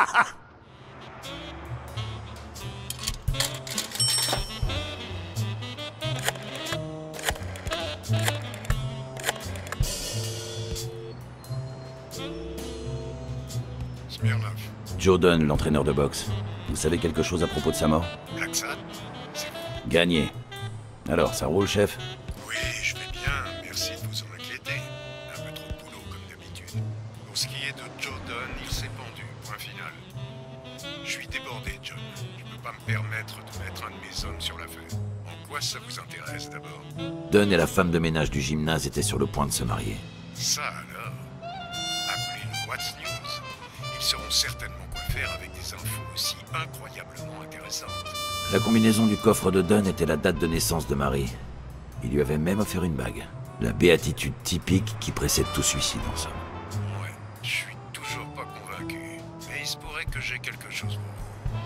Joe Dunn, l'entraîneur de boxe. Vous savez quelque chose à propos de sa mort? Blacksad, c'est vous? Gagné. Alors, ça roule, chef? Oui, je vais bien, merci de vous en inquiéter. Un peu trop de boulot, comme d'habitude. Pour ce qui est de Joe Dunn, il s'est pendu, point final. Je suis débordé, John. Je peux pas me permettre de mettre un de mes hommes sur l'affaire. En quoi ça vous intéresse, d'abord? Dunn et la femme de ménage du gymnase étaient sur le point de se marier. Ça alors? Appelez-le What's News. Ils sauront certainement quoi faire avec des infos aussi incroyablement intéressantes. La combinaison du coffre de Dunn était la date de naissance de Marie. Il lui avait même offert une bague. La béatitude typique qui précède tout suicide, en somme. Ouais, je suis toujours pas convaincu. Mais il se pourrait que j'ai quelque chose pour vous.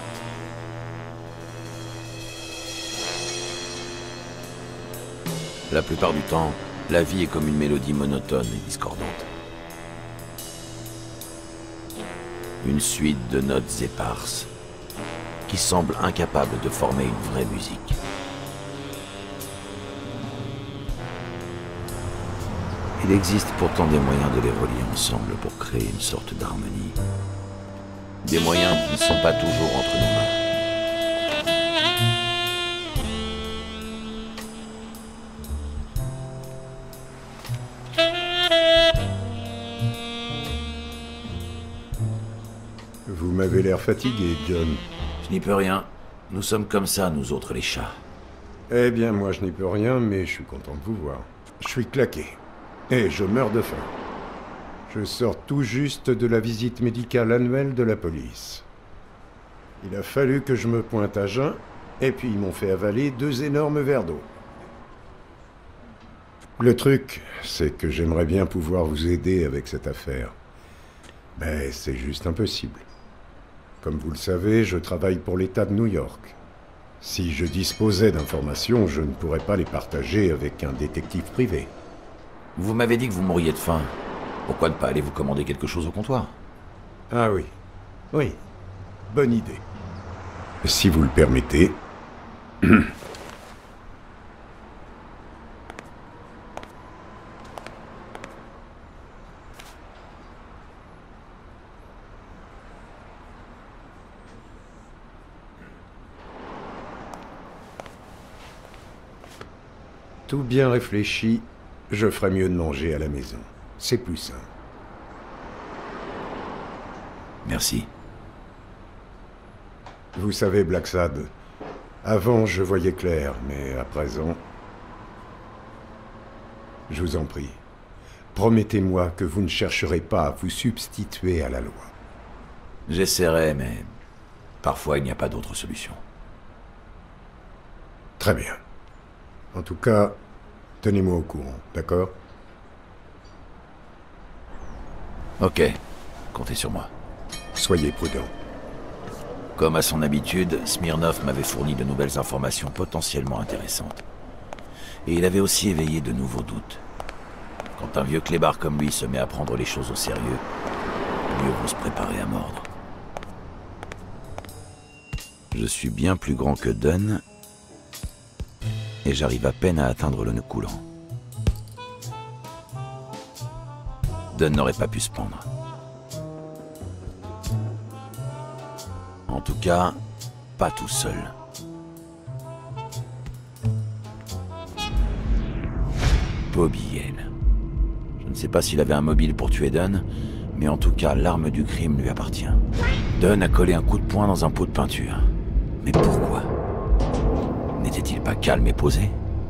La plupart du temps, la vie est comme une mélodie monotone et discordante. Une suite de notes éparses qui semblent incapables de former une vraie musique. Il existe pourtant des moyens de les relier ensemble pour créer une sorte d'harmonie. Des moyens qui ne sont pas toujours entre nos mains. Vous m'avez l'air fatigué, John. Je n'y peux rien. Nous sommes comme ça, nous autres les chats. Eh bien, moi je n'y peux rien, mais je suis content de vous voir. Je suis claqué. Et je meurs de faim. Je sors tout juste de la visite médicale annuelle de la police. Il a fallu que je me pointe à jeun, et puis ils m'ont fait avaler deux énormes verres d'eau. Le truc, c'est que j'aimerais bien pouvoir vous aider avec cette affaire. Mais c'est juste impossible. Comme vous le savez, je travaille pour l'État de New York. Si je disposais d'informations, je ne pourrais pas les partager avec un détective privé. Vous m'avez dit que vous mourriez de faim. Pourquoi ne pas aller vous commander quelque chose au comptoir? Ah oui. Oui. Bonne idée. Si vous le permettez. Tout bien réfléchi, je ferais mieux de manger à la maison. C'est plus sain. Merci. Vous savez, Blacksad, avant je voyais clair, mais à présent... Je vous en prie, promettez-moi que vous ne chercherez pas à vous substituer à la loi. J'essaierai, mais parfois il n'y a pas d'autre solution. Très bien. En tout cas, tenez-moi au courant, d'accord? Ok, comptez sur moi. Soyez prudent. Comme à son habitude, Smirnov m'avait fourni de nouvelles informations potentiellement intéressantes. Et il avait aussi éveillé de nouveaux doutes. Quand un vieux clébard comme lui se met à prendre les choses au sérieux, mieux vaut se préparer à mordre. Je suis bien plus grand que Dunn, et j'arrive à peine à atteindre le nœud coulant. Dunn n'aurait pas pu se pendre. En tout cas, pas tout seul. Bobby Yale. Je ne sais pas s'il avait un mobile pour tuer Dunn, mais en tout cas, l'arme du crime lui appartient. Dunn a collé un coup de poing dans un pot de peinture. Mais pourquoi? N'était-il pas calme et posé?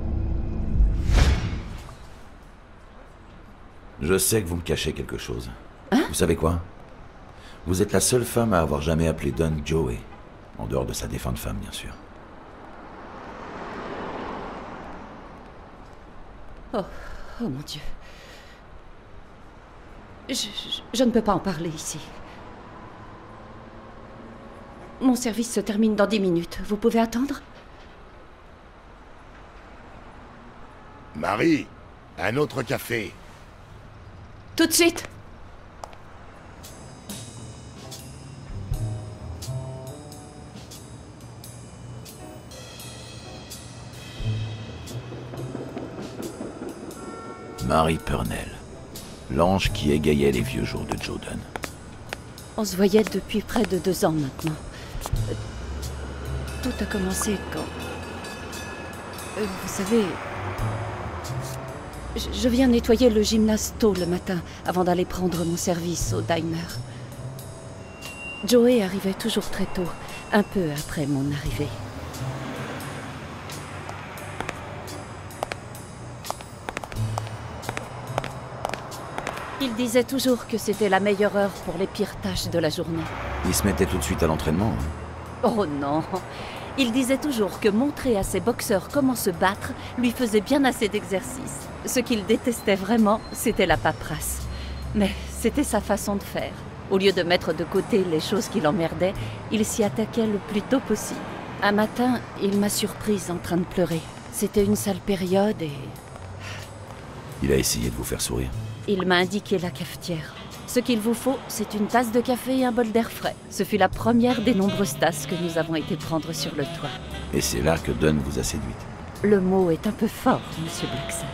Je sais que vous me cachez quelque chose. Hein? Vous savez quoi? Vous êtes la seule femme à avoir jamais appelé Dunn Joey. En dehors de sa défunte femme, bien sûr. Oh, oh mon Dieu. Je, je, je ne peux pas en parler ici. Mon service se termine dans dix minutes. Vous pouvez attendre? Marie, un autre café. Tout de suite. Marie Purnell, l'ange qui égayait les vieux jours de Joe Dunn. On se voyait depuis près de deux ans maintenant. Euh, tout a commencé quand... Euh, vous savez... Je, je viens nettoyer le gymnase tôt le matin, avant d'aller prendre mon service au diner. Joey arrivait toujours très tôt, un peu après mon arrivée. Il disait toujours que c'était la meilleure heure pour les pires tâches de la journée. Il se mettait tout de suite à l'entraînement. Hein. Oh non! Il disait toujours que montrer à ses boxeurs comment se battre lui faisait bien assez d'exercice. Ce qu'il détestait vraiment, c'était la paperasse. Mais c'était sa façon de faire. Au lieu de mettre de côté les choses qui l'emmerdaient, il s'y attaquait le plus tôt possible. Un matin, il m'a surprise en train de pleurer. C'était une sale période et... Il a essayé de vous faire sourire. Il m'a indiqué la cafetière. Ce qu'il vous faut, c'est une tasse de café et un bol d'air frais. Ce fut la première des nombreuses tasses que nous avons été prendre sur le toit. Et c'est là que Dunn vous a séduite. Le mot est un peu fort, Monsieur Blacksad.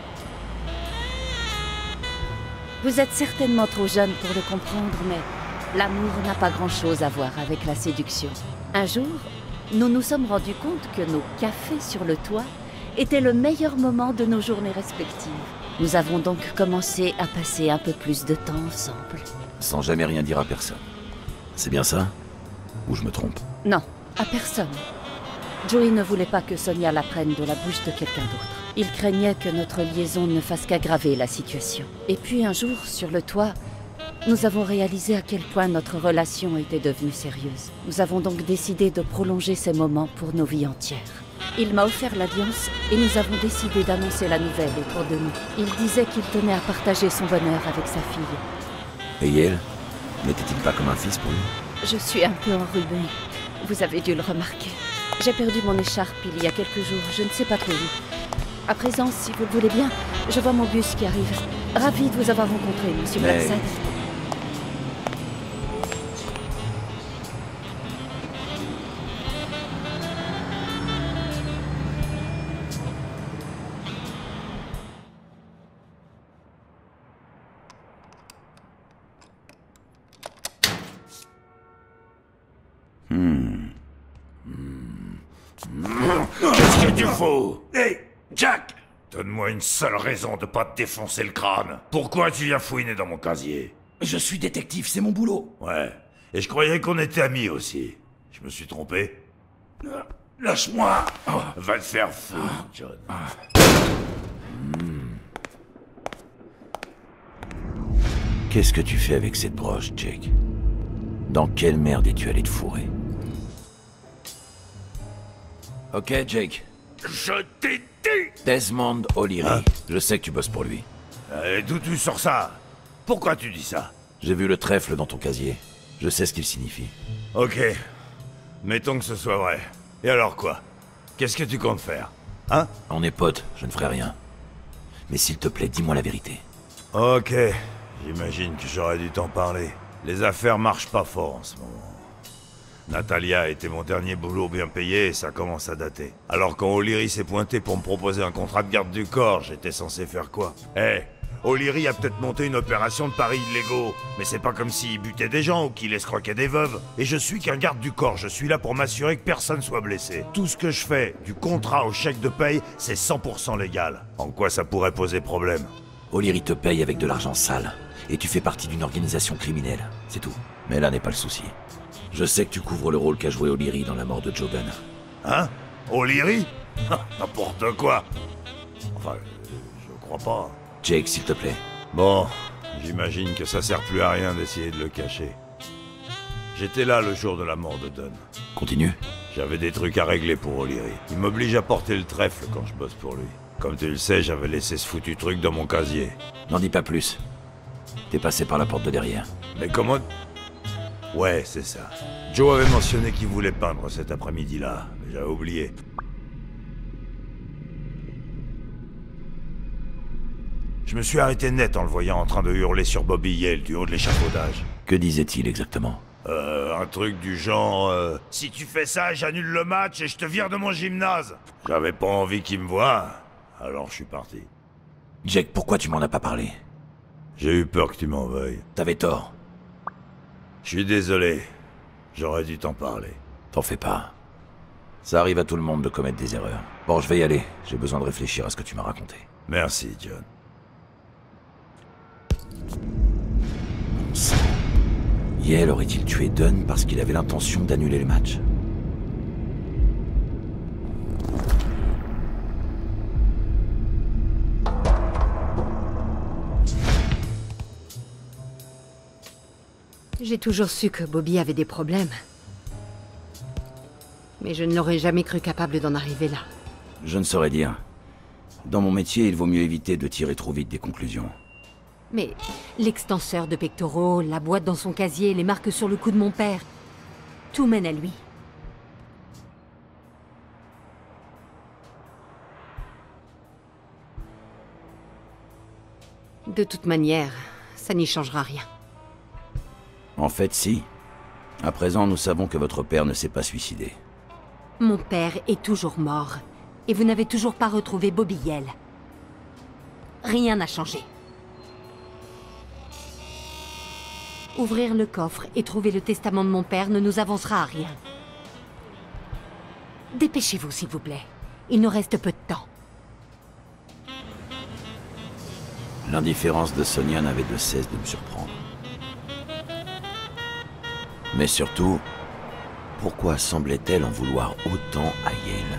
Vous êtes certainement trop jeune pour le comprendre, mais l'amour n'a pas grand-chose à voir avec la séduction. Un jour, nous nous sommes rendus compte que nos cafés sur le toit étaient le meilleur moment de nos journées respectives. Nous avons donc commencé à passer un peu plus de temps ensemble. Sans jamais rien dire à personne. C'est bien ça? Ou je me trompe? Non, à personne. Joey ne voulait pas que Sonia l'apprenne de la bouche de quelqu'un d'autre. Il craignait que notre liaison ne fasse qu'aggraver la situation. Et puis un jour, sur le toit, nous avons réalisé à quel point notre relation était devenue sérieuse. Nous avons donc décidé de prolonger ces moments pour nos vies entières. Il m'a offert l'alliance et nous avons décidé d'annoncer la nouvelle autour de nous. Il disait qu'il tenait à partager son bonheur avec sa fille. Et Yale? N'était-il pas comme un fils pour lui? Je suis un peu enrhumée. Vous avez dû le remarquer. J'ai perdu mon écharpe il y a quelques jours, je ne sais pas trop où. À présent, si vous le voulez bien, je vois mon bus qui arrive. Ravi de vous avoir rencontré, monsieur Mais... Blacksad. Hmm. Qu'est-ce que tu fous? Hey, Jack! Donne-moi une seule raison de pas te défoncer le crâne. Pourquoi tu viens fouiner dans mon casier? Je suis détective, c'est mon boulot. Ouais. Et je croyais qu'on était amis aussi. Je me suis trompé? Lâche-moi! Va te faire foutre, John. Hmm. Qu'est-ce que tu fais avec cette broche, Jake? Dans quelle merde es-tu allé te fourrer? Ok, Jake. Je t'ai dit! Desmond O'Leary. Hein? Je sais que tu bosses pour lui. Et d'où tu sors ça? Pourquoi tu dis ça? J'ai vu le trèfle dans ton casier. Je sais ce qu'il signifie. Ok. Mettons que ce soit vrai. Et alors quoi? Qu'est-ce que tu comptes faire? Hein? On est potes, je ne ferai rien. Mais s'il te plaît, dis-moi la vérité. Ok. J'imagine que j'aurais dû t'en parler. Les affaires marchent pas fort en ce moment. Natalia était mon dernier boulot bien payé et ça commence à dater. Alors quand O'Leary s'est pointé pour me proposer un contrat de garde du corps, j'étais censé faire quoi? Eh, hey, O'Leary a peut-être monté une opération de paris illégaux, mais c'est pas comme s'il butait des gens ou qu'il escroquait des veuves. Et je suis qu'un garde du corps, je suis là pour m'assurer que personne soit blessé. Tout ce que je fais, du contrat au chèque de paye, c'est cent pour cent légal. En quoi ça pourrait poser problème? O'Leary te paye avec de l'argent sale, et tu fais partie d'une organisation criminelle, c'est tout. Mais là n'est pas le souci. Je sais que tu couvres le rôle qu'a joué O'Leary dans la mort de Joe Dunn. Hein? O'Leary? N'importe quoi. Enfin, je crois pas. Jake, s'il te plaît. Bon, j'imagine que ça sert plus à rien d'essayer de le cacher. J'étais là le jour de la mort de Dunn. Continue. J'avais des trucs à régler pour O'Leary. Il m'oblige à porter le trèfle quand je bosse pour lui. Comme tu le sais, j'avais laissé ce foutu truc dans mon casier. N'en dis pas plus. T'es passé par la porte de derrière. Mais comment... Ouais, c'est ça. Joe avait mentionné qu'il voulait peindre cet après-midi-là, mais j'avais oublié. Je me suis arrêté net en le voyant en train de hurler sur Bobby Yale du haut de l'échafaudage. Que disait-il exactement? Euh, un truc du genre... Euh, si tu fais ça, j'annule le match et je te vire de mon gymnase. J'avais pas envie qu'il me voie, alors je suis parti. Jake, pourquoi tu m'en as pas parlé? J'ai eu peur que tu m'en veuilles. T'avais tort. Je suis désolé. J'aurais dû t'en parler. T'en fais pas. Ça arrive à tout le monde de commettre des erreurs. Bon, je vais y aller. J'ai besoin de réfléchir à ce que tu m'as raconté. Merci, John. Bon sang. Yale aurait-il tué Dunn parce qu'il avait l'intention d'annuler le match? J'ai toujours su que Bobby avait des problèmes. Mais je ne l'aurais jamais cru capable d'en arriver là. Je ne saurais dire. Dans mon métier, il vaut mieux éviter de tirer trop vite des conclusions. Mais l'extenseur de pectoraux, la boîte dans son casier, les marques sur le cou de mon père... Tout mène à lui. De toute manière, ça n'y changera rien. En fait, si. À présent, nous savons que votre père ne s'est pas suicidé. Mon père est toujours mort. Et vous n'avez toujours pas retrouvé Bobby Yale. Rien n'a changé. Ouvrir le coffre et trouver le testament de mon père ne nous avancera à rien. Dépêchez-vous, s'il vous plaît. Il nous reste peu de temps. L'indifférence de Sonia n'avait de cesse de me surprendre. Mais surtout, pourquoi semblait-elle en vouloir autant à Yale?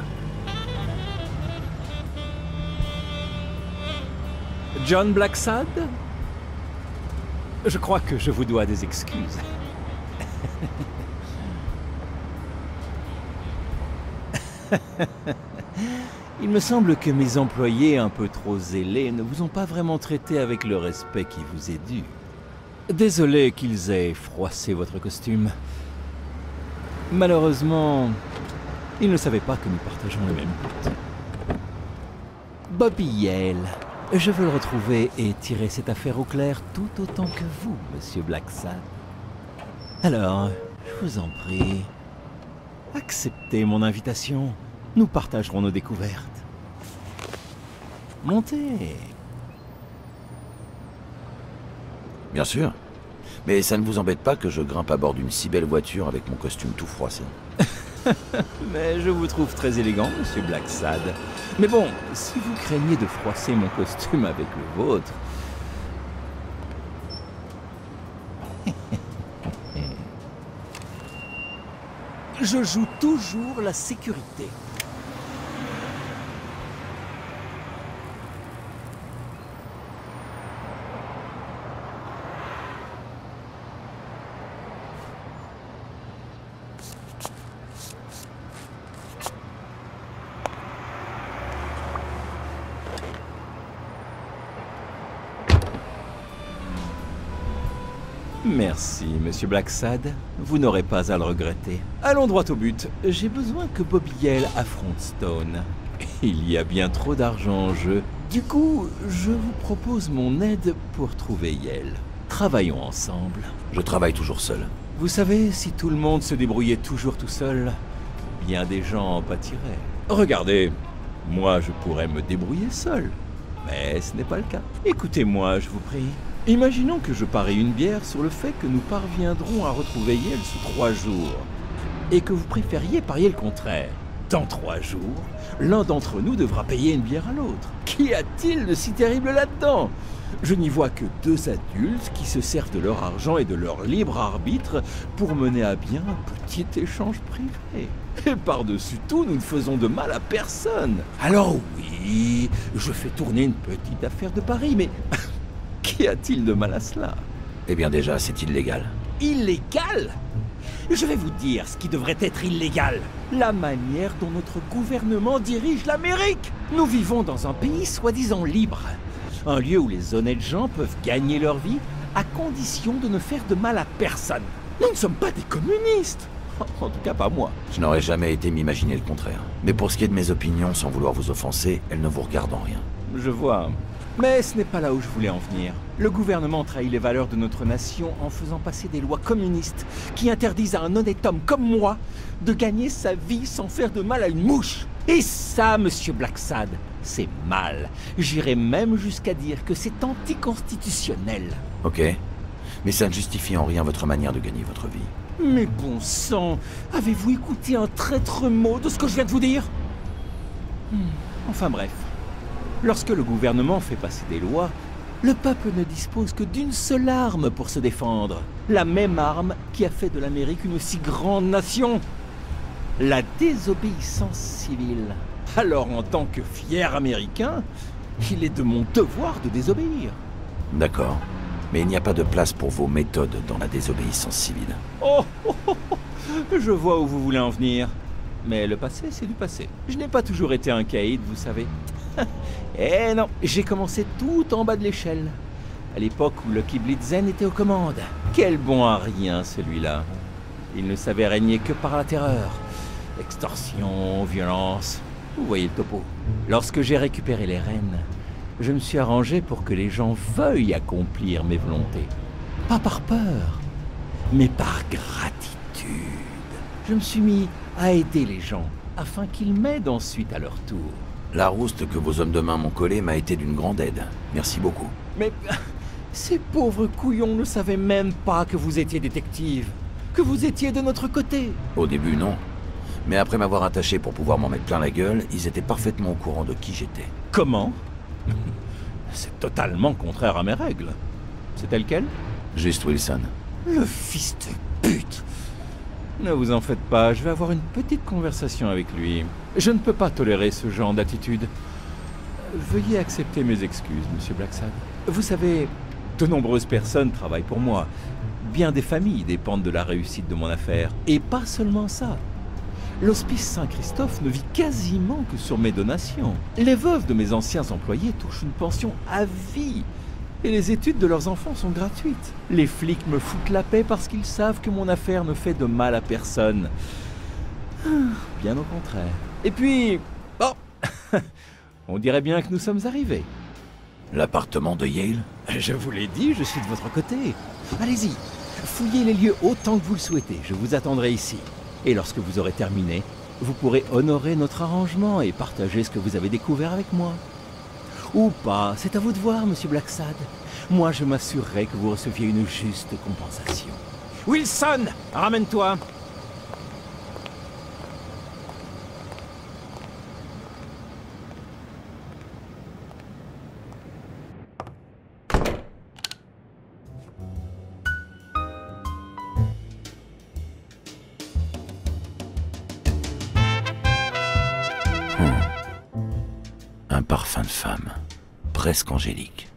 John Blacksad? Je crois que je vous dois des excuses. Il me semble que mes employés un peu trop zélés ne vous ont pas vraiment traité avec le respect qui vous est dû. Désolé qu'ils aient froissé votre costume. Malheureusement, ils ne savaient pas que nous partageons le même but. Bobby Yale. Je veux le retrouver et tirer cette affaire au clair tout autant que vous, Monsieur Blacksad. Alors, je vous en prie, acceptez mon invitation. Nous partagerons nos découvertes. Montez. Bien sûr. Mais ça ne vous embête pas que je grimpe à bord d'une si belle voiture avec mon costume tout froissé? Mais je vous trouve très élégant, Monsieur Blacksad. Mais bon, si vous craignez de froisser mon costume avec le vôtre... Je joue toujours la sécurité. Merci, Monsieur Blacksad. Vous n'aurez pas à le regretter. Allons droit au but. J'ai besoin que Bobby Yale affronte Stone. Il y a bien trop d'argent en jeu. Du coup, je vous propose mon aide pour trouver Yale. Travaillons ensemble. Je travaille toujours seul. Vous savez, si tout le monde se débrouillait toujours tout seul, bien des gens en pâtiraient. Regardez, moi je pourrais me débrouiller seul. Mais ce n'est pas le cas. Écoutez-moi, je vous prie. Imaginons que je parie une bière sur le fait que nous parviendrons à retrouver Yale sous trois jours. Et que vous préfériez parier le contraire. Dans trois jours, l'un d'entre nous devra payer une bière à l'autre. Qu'y a-t-il de si terrible là-dedans? Je n'y vois que deux adultes qui se servent de leur argent et de leur libre arbitre pour mener à bien un petit échange privé. Et par-dessus tout, nous ne faisons de mal à personne. Alors oui, je fais tourner une petite affaire de pari, mais... Qu'y a-t-il de mal à cela? Eh bien déjà, c'est illégal. Illégal? Je vais vous dire ce qui devrait être illégal. La manière dont notre gouvernement dirige l'Amérique. Nous vivons dans un pays soi-disant libre. Un lieu où les honnêtes gens peuvent gagner leur vie à condition de ne faire de mal à personne. Nous ne sommes pas des communistes. En tout cas, pas moi. Je n'aurais jamais été m'imaginer le contraire. Mais pour ce qui est de mes opinions, sans vouloir vous offenser, elles ne vous regardent en rien. Je vois. Mais ce n'est pas là où je voulais en venir. Le gouvernement trahit les valeurs de notre nation en faisant passer des lois communistes qui interdisent à un honnête homme comme moi de gagner sa vie sans faire de mal à une mouche. Et ça, Monsieur Blacksad, c'est mal. J'irais même jusqu'à dire que c'est anticonstitutionnel. Ok. Mais ça ne justifie en rien votre manière de gagner votre vie. Mais bon sang, avez-vous écouté un traître mot de ce que je viens de vous dire? hmm. Enfin bref. Lorsque le gouvernement fait passer des lois, le peuple ne dispose que d'une seule arme pour se défendre. La même arme qui a fait de l'Amérique une si grande nation. La désobéissance civile. Alors en tant que fier Américain, il est de mon devoir de désobéir. D'accord. Mais il n'y a pas de place pour vos méthodes dans la désobéissance civile. Oh, oh, oh, oh. Je vois où vous voulez en venir. Mais le passé, c'est du passé. Je n'ai pas toujours été un caïd, vous savez. Eh non, j'ai commencé tout en bas de l'échelle. À l'époque où Lucky Blitzen était aux commandes. Quel bon à rien, celui-là. Il ne savait régner que par la terreur. Extorsion, violence... Vous voyez le topo. Lorsque j'ai récupéré les rênes, je me suis arrangé pour que les gens veuillent accomplir mes volontés. Pas par peur, mais par gratitude. Je me suis mis à aider les gens, afin qu'ils m'aident ensuite à leur tour. La rouste que vos hommes de main m'ont collée m'a été d'une grande aide. Merci beaucoup. Mais ces pauvres couillons ne savaient même pas que vous étiez détective, que vous étiez de notre côté. Au début, non. Mais après m'avoir attaché pour pouvoir m'en mettre plein la gueule, ils étaient parfaitement au courant de qui j'étais. Comment? C'est totalement contraire à mes règles. C'était lequel? Juste Wilson. Le fils de pute! Ne vous en faites pas, je vais avoir une petite conversation avec lui. Je ne peux pas tolérer ce genre d'attitude. Veuillez accepter mes excuses, monsieur Blacksad. Vous savez, de nombreuses personnes travaillent pour moi. Bien des familles dépendent de la réussite de mon affaire. Et pas seulement ça. L'Hospice Saint-Christophe ne vit quasiment que sur mes donations. Les veuves de mes anciens employés touchent une pension à vie. Et les études de leurs enfants sont gratuites. Les flics me foutent la paix parce qu'ils savent que mon affaire ne fait de mal à personne. Bien au contraire. Et puis... Oh on dirait bien que nous sommes arrivés. L'appartement de Yale? Je vous l'ai dit, je suis de votre côté. Allez-y, fouillez les lieux autant que vous le souhaitez. Je vous attendrai ici. Et lorsque vous aurez terminé, vous pourrez honorer notre arrangement et partager ce que vous avez découvert avec moi. Ou pas, c'est à vous de voir, monsieur Blacksad. Moi, je m'assurerai que vous receviez une juste compensation. Wilson, ramène-toi. Un parfum de femme, presque angélique.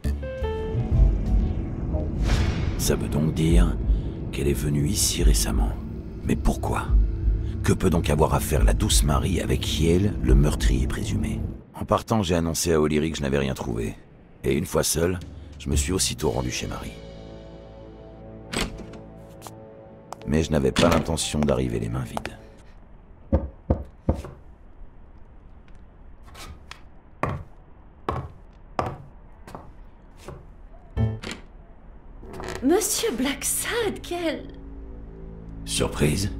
Ça veut donc dire qu'elle est venue ici récemment. Mais pourquoi? Que peut donc avoir à faire la douce Marie avec Yale, le meurtrier présumé? En partant, j'ai annoncé à O'Leary que je n'avais rien trouvé. Et une fois seul, je me suis aussitôt rendu chez Marie. Mais je n'avais pas l'intention d'arriver les mains vides. Monsieur Blacksad, quel... Surprise?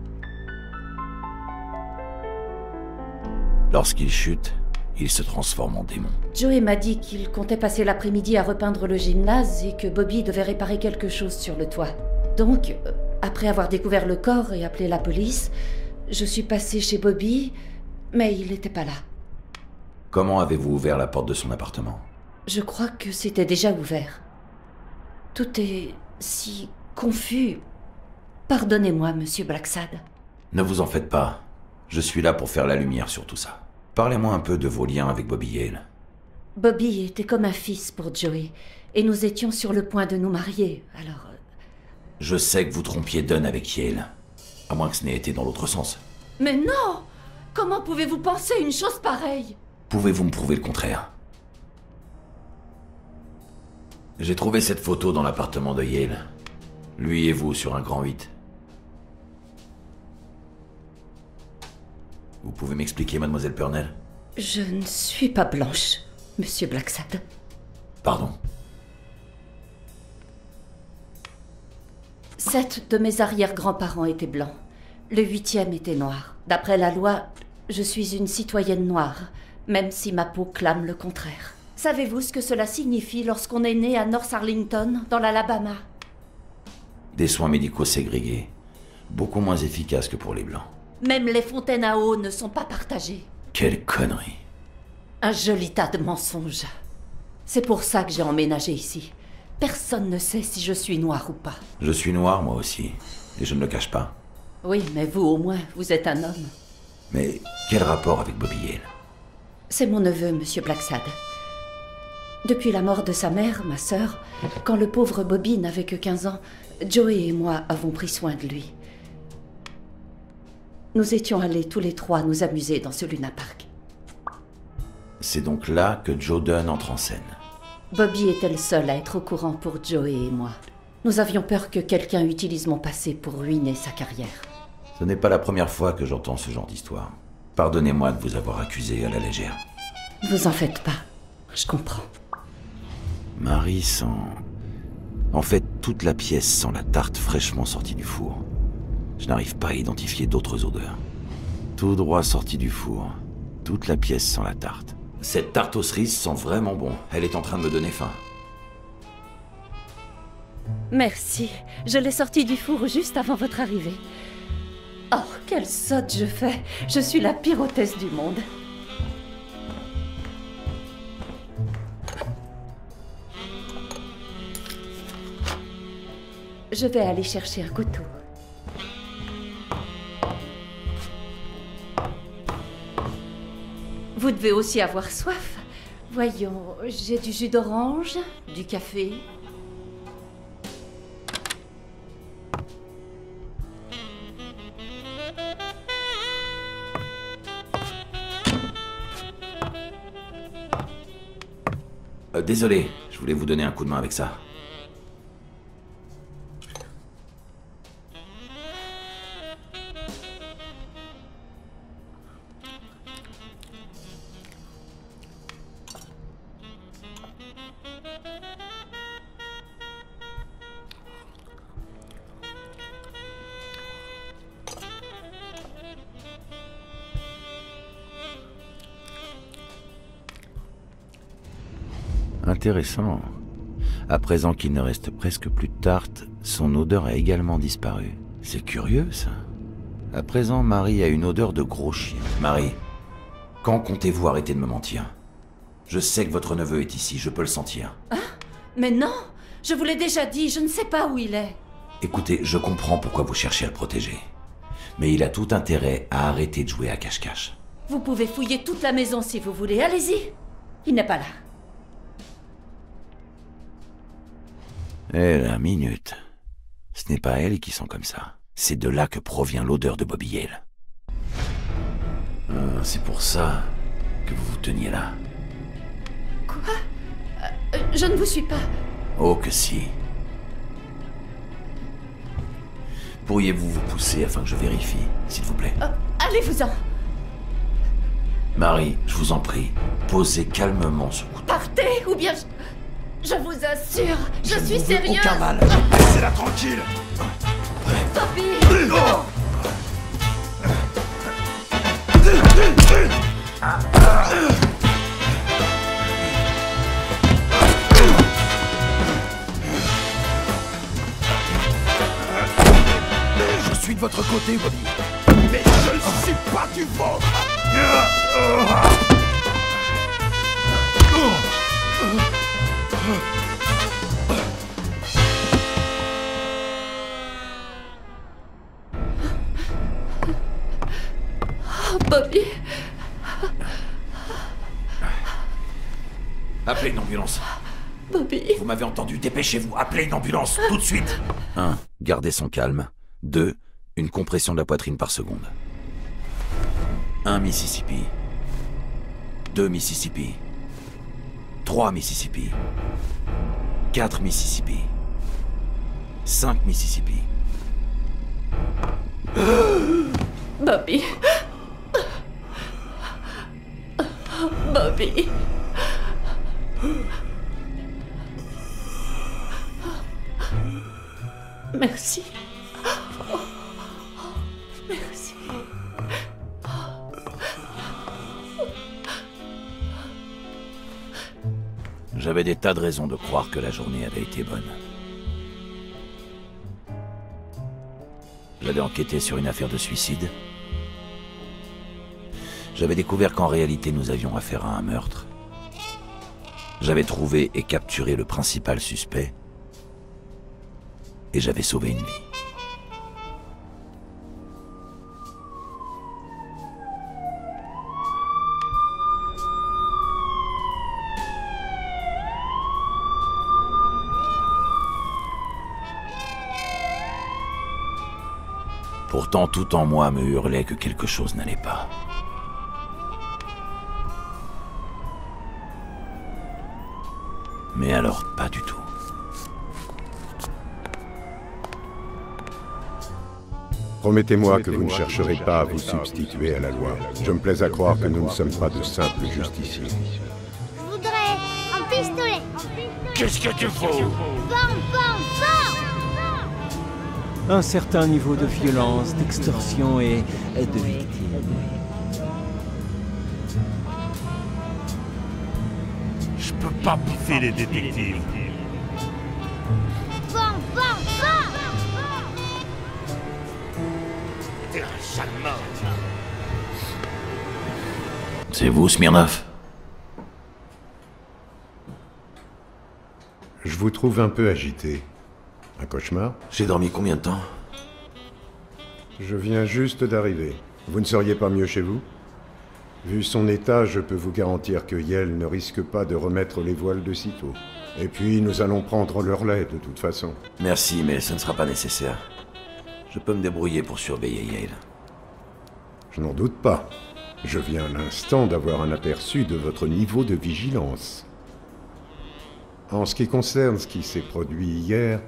Lorsqu'il chute, il se transforme en démon. Joey m'a dit qu'il comptait passer l'après-midi à repeindre le gymnase et que Bobby devait réparer quelque chose sur le toit. Donc, après avoir découvert le corps et appelé la police, je suis passée chez Bobby, mais il n'était pas là. Comment avez-vous ouvert la porte de son appartement? Je crois que c'était déjà ouvert. Tout est si confus. Pardonnez-moi, monsieur Blacksad. Ne vous en faites pas. Je suis là pour faire la lumière sur tout ça. Parlez-moi un peu de vos liens avec Bobby Yale. Bobby était comme un fils pour Joey, et nous étions sur le point de nous marier, alors... Je sais que vous trompiez Dunn avec Yale. À moins que ce n'ait été dans l'autre sens. Mais non! Comment pouvez-vous penser une chose pareille? Pouvez-vous me prouver le contraire? J'ai trouvé cette photo dans l'appartement de Yale. Lui et vous sur un grand huit. Vous pouvez m'expliquer, mademoiselle Purnell? Je ne suis pas blanche, monsieur Blacksad. Pardon. Sept de mes arrière-grands-parents étaient blancs. Le huitième était noir. D'après la loi, je suis une citoyenne noire, même si ma peau clame le contraire. Savez-vous ce que cela signifie lorsqu'on est né à North Arlington, dans l'Alabama? Des soins médicaux ségrégés. Beaucoup moins efficaces que pour les Blancs. Même les fontaines à eau ne sont pas partagées. Quelle connerie. Un joli tas de mensonges. C'est pour ça que j'ai emménagé ici. Personne ne sait si je suis noire ou pas. Je suis noir, moi aussi. Et je ne le cache pas. Oui, mais vous, au moins, vous êtes un homme. Mais quel rapport avec Bobby Yale? C'est mon neveu, monsieur Blacksad. Depuis la mort de sa mère, ma sœur, quand le pauvre Bobby n'avait que quinze ans, Joey et moi avons pris soin de lui. Nous étions allés tous les trois nous amuser dans ce Luna Park. C'est donc là que Joe Dunn entre en scène. Bobby était le seul à être au courant pour Joey et moi. Nous avions peur que quelqu'un utilise mon passé pour ruiner sa carrière. Ce n'est pas la première fois que j'entends ce genre d'histoire. Pardonnez-moi de vous avoir accusé à la légère. Ne vous en faites pas, je comprends. Marie sent... En fait, toute la pièce sent la tarte fraîchement sortie du four. Je n'arrive pas à identifier d'autres odeurs. Tout droit sorti du four. Toute la pièce sent la tarte. Cette tarte aux cerises sent vraiment bon. Elle est en train de me donner faim. Merci. Je l'ai sortie du four juste avant votre arrivée. Oh, quelle sotte je fais. Je suis la pire hôtesse du monde. Je vais aller chercher un couteau. Vous devez aussi avoir soif. Voyons, j'ai du jus d'orange, du café. Euh, désolé, je voulais vous donner un coup de main avec ça. Intéressant. À présent qu'il ne reste presque plus de tarte, son odeur a également disparu. C'est curieux, ça. À présent, Marie a une odeur de gros chien. Marie, quand comptez-vous arrêter de me mentir? Je sais que votre neveu est ici, je peux le sentir. Hein? Mais non! Je vous l'ai déjà dit, je ne sais pas où il est. Écoutez, je comprends pourquoi vous cherchez à le protéger. Mais il a tout intérêt à arrêter de jouer à cache-cache. Vous pouvez fouiller toute la maison si vous voulez, allez-y. Il n'est pas là. Eh la minute. Ce n'est pas elle qui sent comme ça. C'est de là que provient l'odeur de Bobby Yale. Ah, c'est pour ça que vous vous teniez là. Quoi? euh, Je ne vous suis pas. Oh que si. Pourriez-vous vous pousser afin que je vérifie, s'il vous plaît? euh, Allez-vous-en. Marie, je vous en prie, posez calmement ce couteau. Partez, ou bien je... Je vous assure, je, je suis ne sérieuse. Aucun mal. Laissez-la tranquille. Bobby, non. Je suis de votre côté, Bobby. Mais je ne suis pas du vôtre. Oh, Bobby. Appelez une ambulance. Bobby. Vous m'avez entendu, dépêchez-vous, appelez une ambulance, tout de suite. un. Gardez son calme. deux. Une compression de la poitrine par seconde. un Mississippi. deux Mississippi. trois Mississippi. quatre Mississippi. cinq Mississippi. Bobby. Bobby. Merci. Merci. J'avais des tas de raisons de croire que la journée avait été bonne. J'avais enquêté sur une affaire de suicide. J'avais découvert qu'en réalité nous avions affaire à un meurtre. J'avais trouvé et capturé le principal suspect. Et j'avais sauvé une vie. Pourtant, tout en moi me hurlait que quelque chose n'allait pas. Mais alors, pas du tout. Promettez-moi que vous ne chercherez pas à vous substituer à la loi. Je me plais à croire que nous ne sommes pas de simples justiciers. Je voudrais un pistolet. Qu'est-ce que tu fous? Bam, bam, bam. Un certain niveau de violence, d'extorsion et de victime. Je peux pas piffer les détectives. Bam, bam, bam. T'es un sale mort. C'est vous, Smirnov? Je vous trouve un peu agité. Un cauchemar? J'ai dormi combien de temps? Je viens juste d'arriver. Vous ne seriez pas mieux chez vous? Vu son état, je peux vous garantir que Yale ne risque pas de remettre les voiles de sitôt. Et puis, nous allons prendre le relais, de toute façon. Merci, mais ce ne sera pas nécessaire. Je peux me débrouiller pour surveiller Yale. Je n'en doute pas. Je viens à l'instant d'avoir un aperçu de votre niveau de vigilance. En ce qui concerne ce qui s'est produit hier,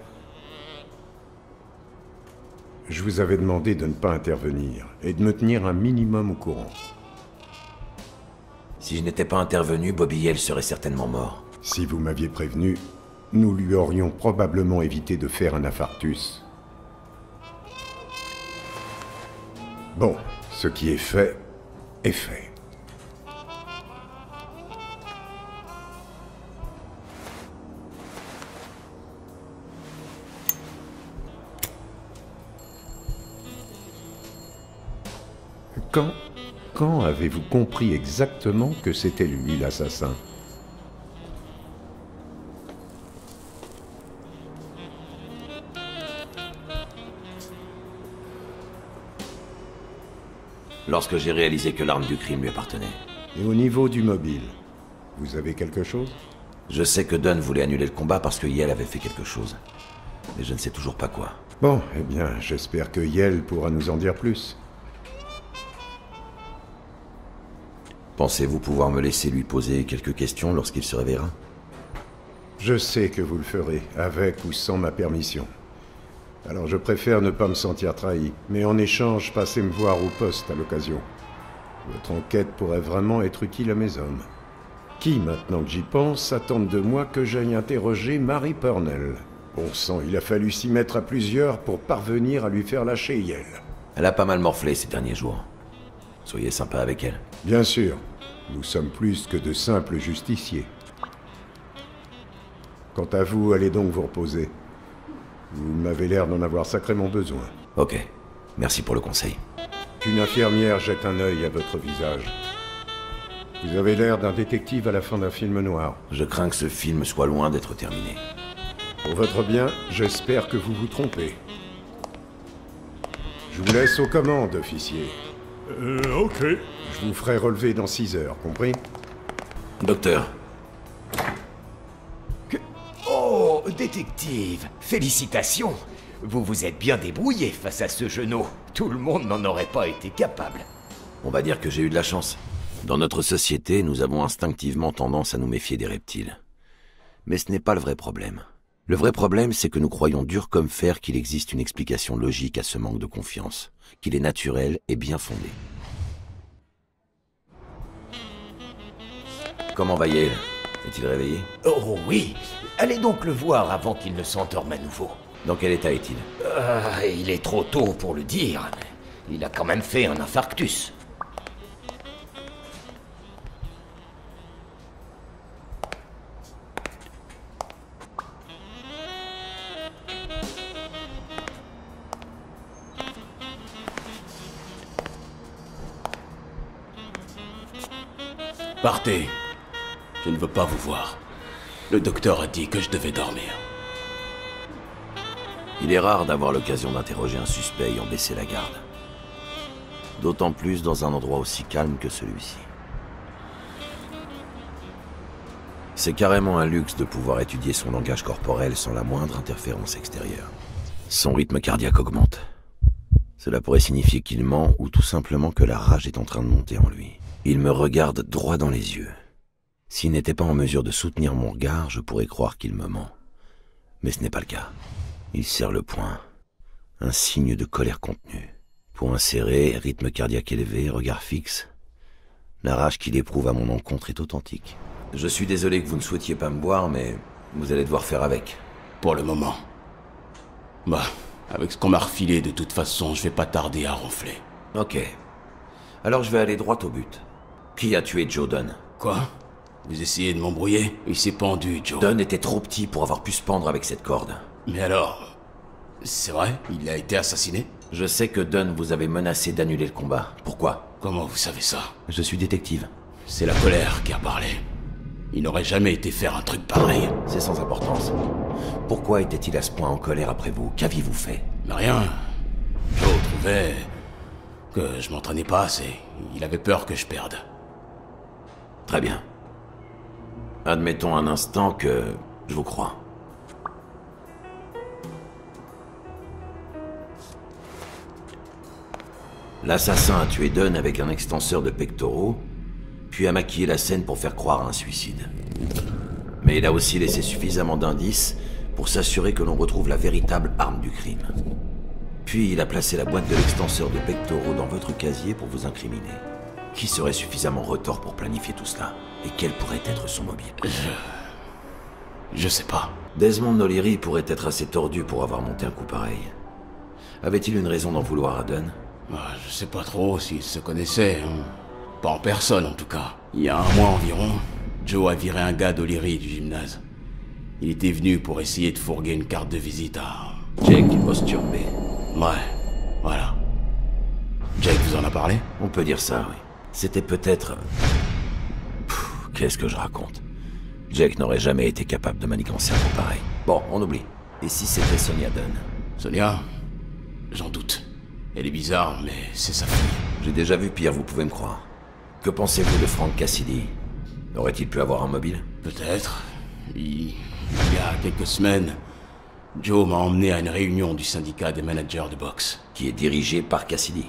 je vous avais demandé de ne pas intervenir et de me tenir un minimum au courant. Si je n'étais pas intervenu, Bobby Yale serait certainement mort. Si vous m'aviez prévenu, nous lui aurions probablement évité de faire un infarctus. Bon, ce qui est fait, est fait. Quand, quand avez-vous compris exactement que c'était lui l'assassin ? Lorsque j'ai réalisé que l'arme du crime lui appartenait. Et au niveau du mobile, vous avez quelque chose ? Je sais que Dunn voulait annuler le combat parce que Yale avait fait quelque chose. Mais je ne sais toujours pas quoi. Bon, eh bien, j'espère que Yale pourra nous en dire plus. Pensez-vous pouvoir me laisser lui poser quelques questions lorsqu'il se réveillera? Je sais que vous le ferez, avec ou sans ma permission. Alors je préfère ne pas me sentir trahi, mais en échange, passez me voir au poste à l'occasion. Votre enquête pourrait vraiment être utile à mes hommes. Qui, maintenant que j'y pense, attendent de moi que j'aille interroger Mary Purnell? Bon sang, il a fallu s'y mettre à plusieurs pour parvenir à lui faire lâcher Yale. Elle a pas mal morflé ces derniers jours. Soyez sympa avec elle. Bien sûr. Nous sommes plus que de simples justiciers. Quant à vous, allez donc vous reposer. Vous m'avez l'air d'en avoir sacrément besoin. Ok. Merci pour le conseil. Qu'une infirmière jette un œil à votre visage. Vous avez l'air d'un détective à la fin d'un film noir. Je crains que ce film soit loin d'être terminé. Pour votre bien, j'espère que vous vous trompez. Je vous laisse aux commandes, officier. Euh, ok. Je vous ferai relever dans six heures, compris? Docteur. Que... Oh, détective, félicitations. Vous vous êtes bien débrouillé face à ce genou. Tout le monde n'en aurait pas été capable. On va dire que j'ai eu de la chance. Dans notre société, nous avons instinctivement tendance à nous méfier des reptiles. Mais ce n'est pas le vrai problème. Le vrai problème, c'est que nous croyons dur comme fer qu'il existe une explication logique à ce manque de confiance, qu'il est naturel et bien fondé. Comment va Yale? Est-il réveillé? Oh oui. Allez donc le voir avant qu'il ne s'endorme à nouveau. Dans quel état est-il? euh, Il est trop tôt pour le dire. Il a quand même fait un infarctus. Partez. Je ne veux pas vous voir. Le docteur a dit que je devais dormir. Il est rare d'avoir l'occasion d'interroger un suspect ayant baissé la garde. D'autant plus dans un endroit aussi calme que celui-ci. C'est carrément un luxe de pouvoir étudier son langage corporel sans la moindre interférence extérieure. Son rythme cardiaque augmente. Cela pourrait signifier qu'il ment ou tout simplement que la rage est en train de monter en lui. Il me regarde droit dans les yeux. S'il n'était pas en mesure de soutenir mon regard, je pourrais croire qu'il me ment. Mais ce n'est pas le cas. Il serre le poing. Un signe de colère contenue. Poing serré, rythme cardiaque élevé, regard fixe. La rage qu'il éprouve à mon encontre est authentique. Je suis désolé que vous ne souhaitiez pas me boire, mais vous allez devoir faire avec. Pour le moment. Bah, avec ce qu'on m'a refilé, de toute façon, je vais pas tarder à ronfler. Ok. Alors je vais aller droit au but. Qui a tué Joe Dunn? Quoi? Vous essayez de m'embrouiller? Il s'est pendu, Joe. Dunn était trop petit pour avoir pu se pendre avec cette corde. Mais alors... C'est vrai? Il a été assassiné? Je sais que Dunn vous avait menacé d'annuler le combat. Pourquoi? Comment vous savez ça? Je suis détective. C'est la colère qui a parlé. Il n'aurait jamais été faire un truc pareil. C'est sans importance. Pourquoi était-il à ce point en colère après vous? Qu'aviez-vous fait? Mais rien. Joe trouvait... que je m'entraînais pas assez. Il avait peur que je perde. Très bien. Admettons un instant que je vous crois. L'assassin a tué Dunn avec un extenseur de pectoraux, puis a maquillé la scène pour faire croire à un suicide. Mais il a aussi laissé suffisamment d'indices pour s'assurer que l'on retrouve la véritable arme du crime. Puis il a placé la boîte de l'extenseur de pectoraux dans votre casier pour vous incriminer. Qui serait suffisamment retors pour planifier tout cela? Et quel pourrait être son mobile? Je... Je sais pas. Desmond O'Leary pourrait être assez tordu pour avoir monté un coup pareil. Avait-il une raison d'en vouloir à Dunn? Je sais pas trop s'ils se connaissaient. Hein. Pas en personne, en tout cas. Il y a un mois environ, Joe a viré un gars d'O'Leary du gymnase. Il était venu pour essayer de fourguer une carte de visite à... Jake Osturbé. Ouais, voilà. Jake vous en a parlé? On peut dire ça, oui. C'était peut-être... Qu'est-ce que je raconte? Jake n'aurait jamais été capable de manigancer un coup pareil. Bon, on oublie. Et si c'était Sonia Dunn? Sonia? J'en doute. Elle est bizarre, mais c'est sa fille. J'ai déjà vu pire, vous pouvez me croire. Que pensez-vous de Frank Cassidy? Aurait-il pu avoir un mobile? Peut-être. Il... Il y a quelques semaines, Joe m'a emmené à une réunion du syndicat des managers de boxe. Qui est dirigé par Cassidy.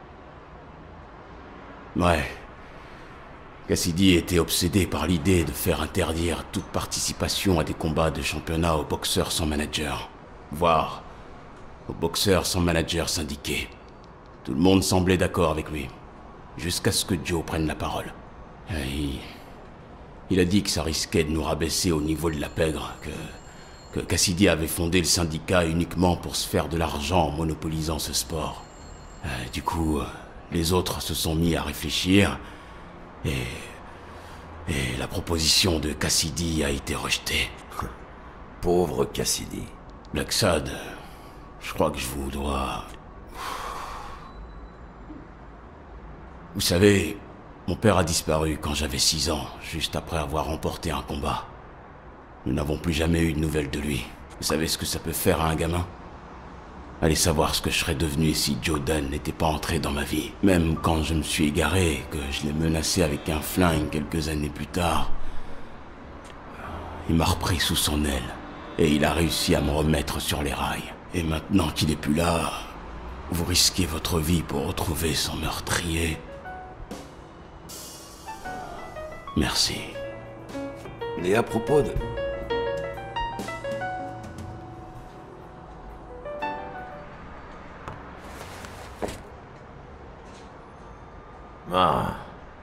Ouais. Cassidy était obsédé par l'idée de faire interdire toute participation à des combats de championnat aux boxeurs sans manager. Voire aux boxeurs sans manager syndiqué. Tout le monde semblait d'accord avec lui. Jusqu'à ce que Joe prenne la parole. Et il... il a dit que ça risquait de nous rabaisser au niveau de la pègre, que... que Cassidy avait fondé le syndicat uniquement pour se faire de l'argent en monopolisant ce sport. Euh, du coup, les autres se sont mis à réfléchir, et... et la proposition de Cassidy a été rejetée. Pauvre Cassidy. Blacksad, je crois que je vous dois... Vous savez, mon père a disparu quand j'avais six ans, juste après avoir remporté un combat. Nous n'avons plus jamais eu de nouvelles de lui. Vous savez ce que ça peut faire à un gamin? Allez savoir ce que je serais devenu si Joe Dunn n'était pas entré dans ma vie. Même quand je me suis égaré, que je l'ai menacé avec un flingue quelques années plus tard, il m'a repris sous son aile, et il a réussi à me remettre sur les rails. Et maintenant qu'il n'est plus là, vous risquez votre vie pour retrouver son meurtrier. Merci. Et à propos de... Ah.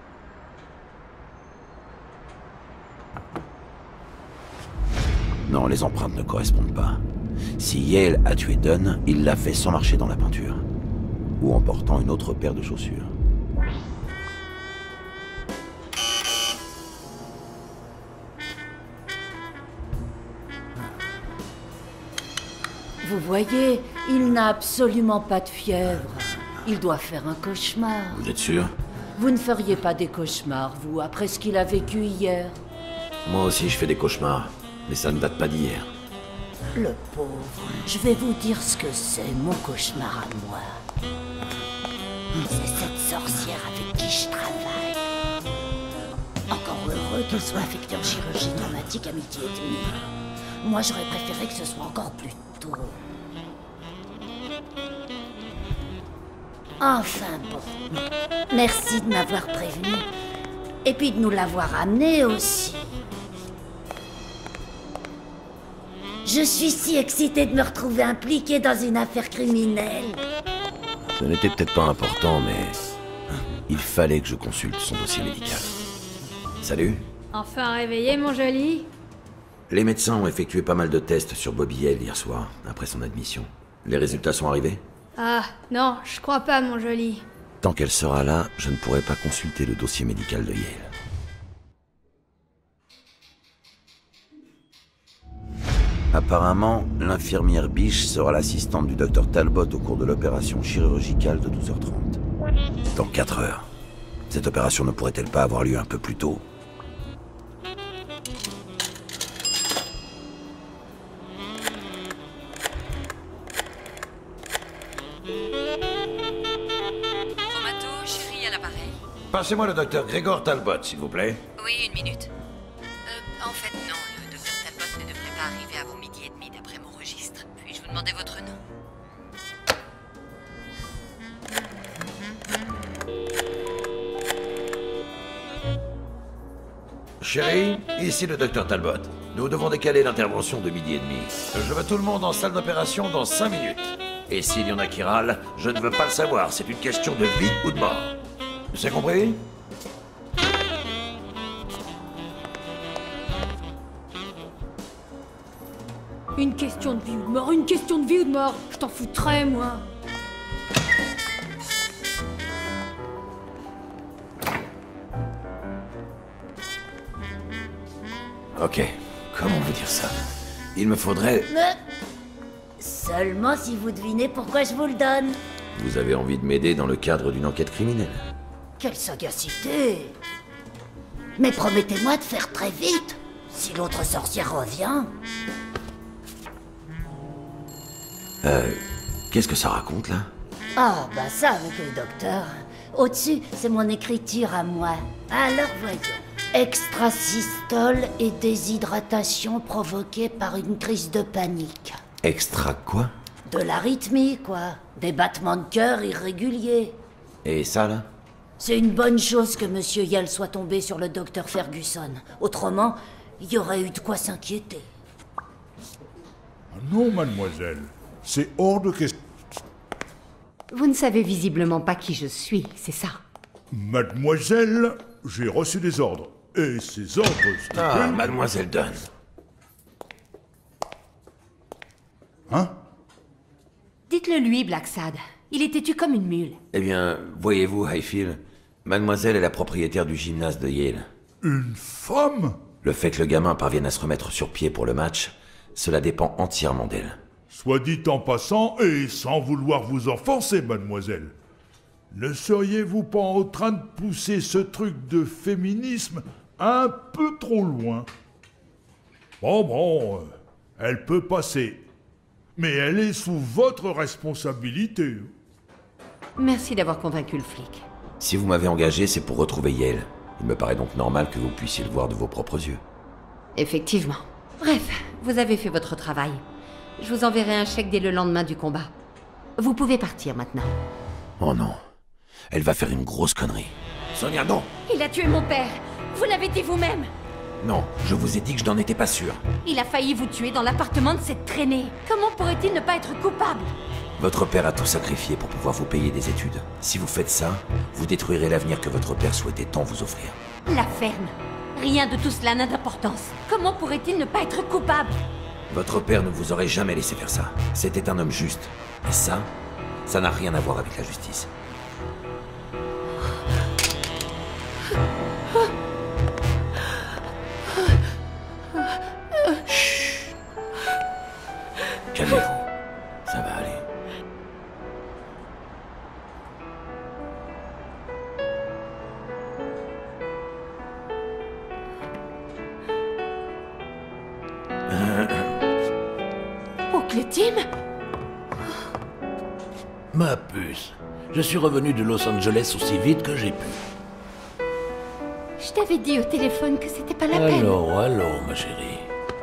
Non, les empreintes ne correspondent pas. Si Yale a tué Dunn, il l'a fait sans marcher dans la peinture. Ou en portant une autre paire de chaussures. Vous voyez, il n'a absolument pas de fièvre. Il doit faire un cauchemar. Vous êtes sûr? Vous ne feriez pas des cauchemars, vous, après ce qu'il a vécu hier? Moi aussi, je fais des cauchemars. Mais ça ne date pas d'hier. Le pauvre. Je vais vous dire ce que c'est, mon cauchemar à moi. C'est cette sorcière avec qui je travaille. Encore heureux qu'elle soit affectée en chirurgie dramatique à midi et demi. Moi, j'aurais préféré que ce soit encore plus tôt. Enfin bon. Merci de m'avoir prévenu. Et puis de nous l'avoir amené aussi. Je suis si excitée de me retrouver impliquée dans une affaire criminelle. Ce n'était peut-être pas important, mais... il fallait que je consulte son dossier médical. Salut. Enfin réveillé, mon joli? Les médecins ont effectué pas mal de tests sur Bobby Yale hier soir, après son admission. Les résultats sont arrivés? Ah, non, je crois pas, mon joli. Tant qu'elle sera là, je ne pourrai pas consulter le dossier médical de Yale. Apparemment, l'infirmière Biche sera l'assistante du docteur Talbot au cours de l'opération chirurgicale de douze heures trente. Dans quatre heures. Cette opération ne pourrait-elle pas avoir lieu un peu plus tôt? Chromato, chérie à l'appareil. Passez-moi le docteur Grégor Talbot, s'il vous plaît. Oui, une minute. Euh, en fait, non, le docteur Talbot ne devrait pas arriver avant midi et demi d'après mon registre. Puis-je vous demander votre nom? Chérie, ici le docteur Talbot. Nous devons décaler l'intervention de midi et demi. Je veux tout le monde en salle d'opération dans cinq minutes. Et s'il y en a qui râlent, je ne veux pas le savoir. C'est une question de vie ou de mort. C'est compris? Une question de vie ou de mort, une question de vie ou de mort. Je t'en foutrais, moi. Ok, comment vous dire ça? Il me faudrait... Mais... Seulement si vous devinez pourquoi je vous le donne. Vous avez envie de m'aider dans le cadre d'une enquête criminelle? Quelle sagacité! Mais promettez-moi de faire très vite, si l'autre sorcière revient. Euh... Qu'est-ce que ça raconte, là? Ah, bah ça, avec le docteur. Au-dessus, c'est mon écriture à moi. Alors voyons. Extrasystole et déshydratation provoquée par une crise de panique. Extra quoi? De l'arythmie, quoi. Des battements de cœur irréguliers. Et ça, là? C'est une bonne chose que Monsieur Yale soit tombé sur le docteur Ferguson. Autrement, il y aurait eu de quoi s'inquiéter. Non, mademoiselle. C'est hors de question. Vous ne savez visiblement pas qui je suis, c'est ça? Mademoiselle, j'ai reçu des ordres. Et ces ordres... Ah, mademoiselle Dunn. Hein? Dites-le lui, Blacksad. Il est têtu comme une mule. Eh bien, voyez-vous, Highfield, mademoiselle est la propriétaire du gymnase de Yale. Une femme? Le fait que le gamin parvienne à se remettre sur pied pour le match, cela dépend entièrement d'elle. Soit dit en passant, et sans vouloir vous offenser, mademoiselle, ne seriez-vous pas en train de pousser ce truc de féminisme un peu trop loin? Bon, bon, euh, elle peut passer. Mais elle est sous votre responsabilité. Merci d'avoir convaincu le flic. Si vous m'avez engagé, c'est pour retrouver Yale. Il me paraît donc normal que vous puissiez le voir de vos propres yeux. Effectivement. Bref, vous avez fait votre travail. Je vous enverrai un chèque dès le lendemain du combat. Vous pouvez partir maintenant. Oh non. Elle va faire une grosse connerie. Sonia, non! Il a tué mon père. Vous l'avez dit vous-même. Non, je vous ai dit que je n'en étais pas sûr. Il a failli vous tuer dans l'appartement de cette traînée. Comment pourrait-il ne pas être coupable? Votre père a tout sacrifié pour pouvoir vous payer des études. Si vous faites ça, vous détruirez l'avenir que votre père souhaitait tant vous offrir. La ferme. Rien de tout cela n'a d'importance. Comment pourrait-il ne pas être coupable? Votre père ne vous aurait jamais laissé faire ça. C'était un homme juste. Et ça, ça n'a rien à voir avec la justice. Chut. Calmez-vous. Ça va aller. Oncle Tim? Ma puce, je suis revenu de Los Angeles aussi vite que j'ai pu. Je t'avais dit au téléphone que c'était pas la peine. Allons, allons, ma chérie.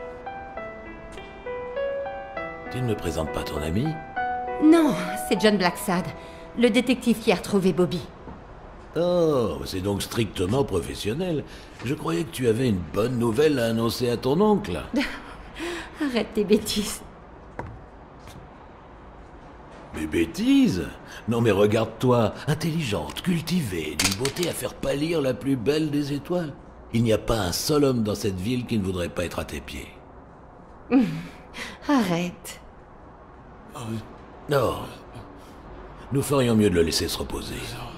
Tu ne me présentes pas ton ami? Non, c'est John Blacksad, le détective qui a retrouvé Bobby. Oh, c'est donc strictement professionnel. Je croyais que tu avais une bonne nouvelle à annoncer à ton oncle. Arrête tes bêtises. Mes bêtises? Non mais regarde-toi, intelligente, cultivée, d'une beauté à faire pâlir la plus belle des étoiles. Il n'y a pas un seul homme dans cette ville qui ne voudrait pas être à tes pieds. Arrête. Non. Nous ferions mieux de le laisser se reposer.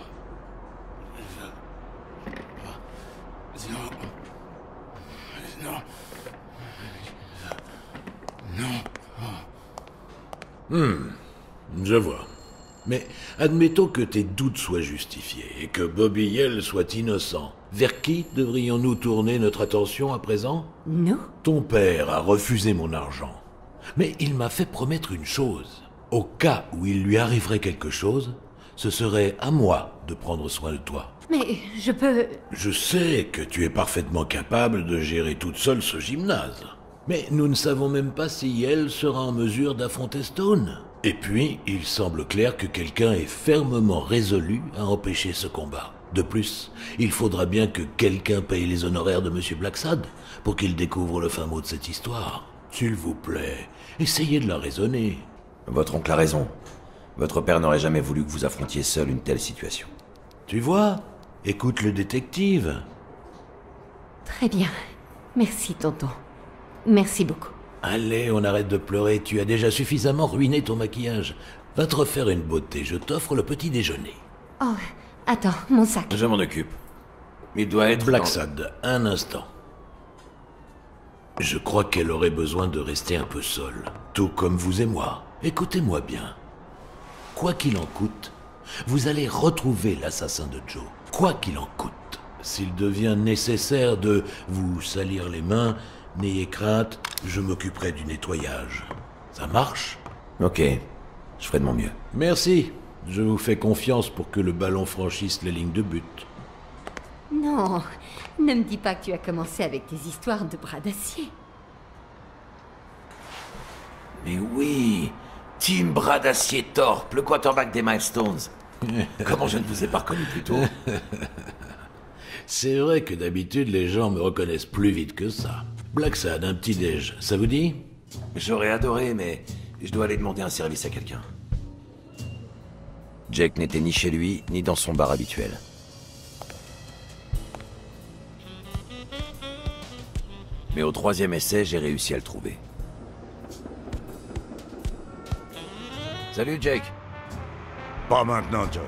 Hmm, je vois. Mais admettons que tes doutes soient justifiés et que Bobby Yale soit innocent. Vers qui devrions-nous tourner notre attention à présent? Nous? Ton père a refusé mon argent. Mais il m'a fait promettre une chose. Au cas où il lui arriverait quelque chose, ce serait à moi de prendre soin de toi. Mais je peux... Je sais que tu es parfaitement capable de gérer toute seule ce gymnase. Mais nous ne savons même pas si elle sera en mesure d'affronter Stone. Et puis, il semble clair que quelqu'un est fermement résolu à empêcher ce combat. De plus, il faudra bien que quelqu'un paye les honoraires de Monsieur Blacksad pour qu'il découvre le fin mot de cette histoire. S'il vous plaît, essayez de la raisonner. Votre oncle a raison. Votre père n'aurait jamais voulu que vous affrontiez seul une telle situation. Tu vois? Écoute le détective. Très bien. Merci, tonton. Merci beaucoup. Allez, on arrête de pleurer. Tu as déjà suffisamment ruiné ton maquillage. Va te refaire une beauté. Je t'offre le petit déjeuner. Oh, attends, mon sac. Je m'en occupe. Il doit être... Blacksad, un instant. Je crois qu'elle aurait besoin de rester un peu seule. Tout comme vous et moi. Écoutez-moi bien. Quoi qu'il en coûte, vous allez retrouver l'assassin de Joe. Quoi qu'il en coûte. S'il devient nécessaire de vous salir les mains, n'ayez crainte, je m'occuperai du nettoyage. Ça marche? Ok, je ferai de mon mieux. Merci. Je vous fais confiance pour que le ballon franchisse les lignes de but. Non, ne me dis pas que tu as commencé avec tes histoires de bras d'acier. Mais oui, Team Bras d'Acier Torp, le quarterback des Milestones. Comment je ne vous ai pas reconnu plus tôt? C'est vrai que d'habitude, les gens me reconnaissent plus vite que ça. Blacksad, un petit déj, ça vous dit? J'aurais adoré, mais je dois aller demander un service à quelqu'un. Jake n'était ni chez lui, ni dans son bar habituel. Mais au troisième essai, j'ai réussi à le trouver. Salut, Jake. Pas maintenant, John.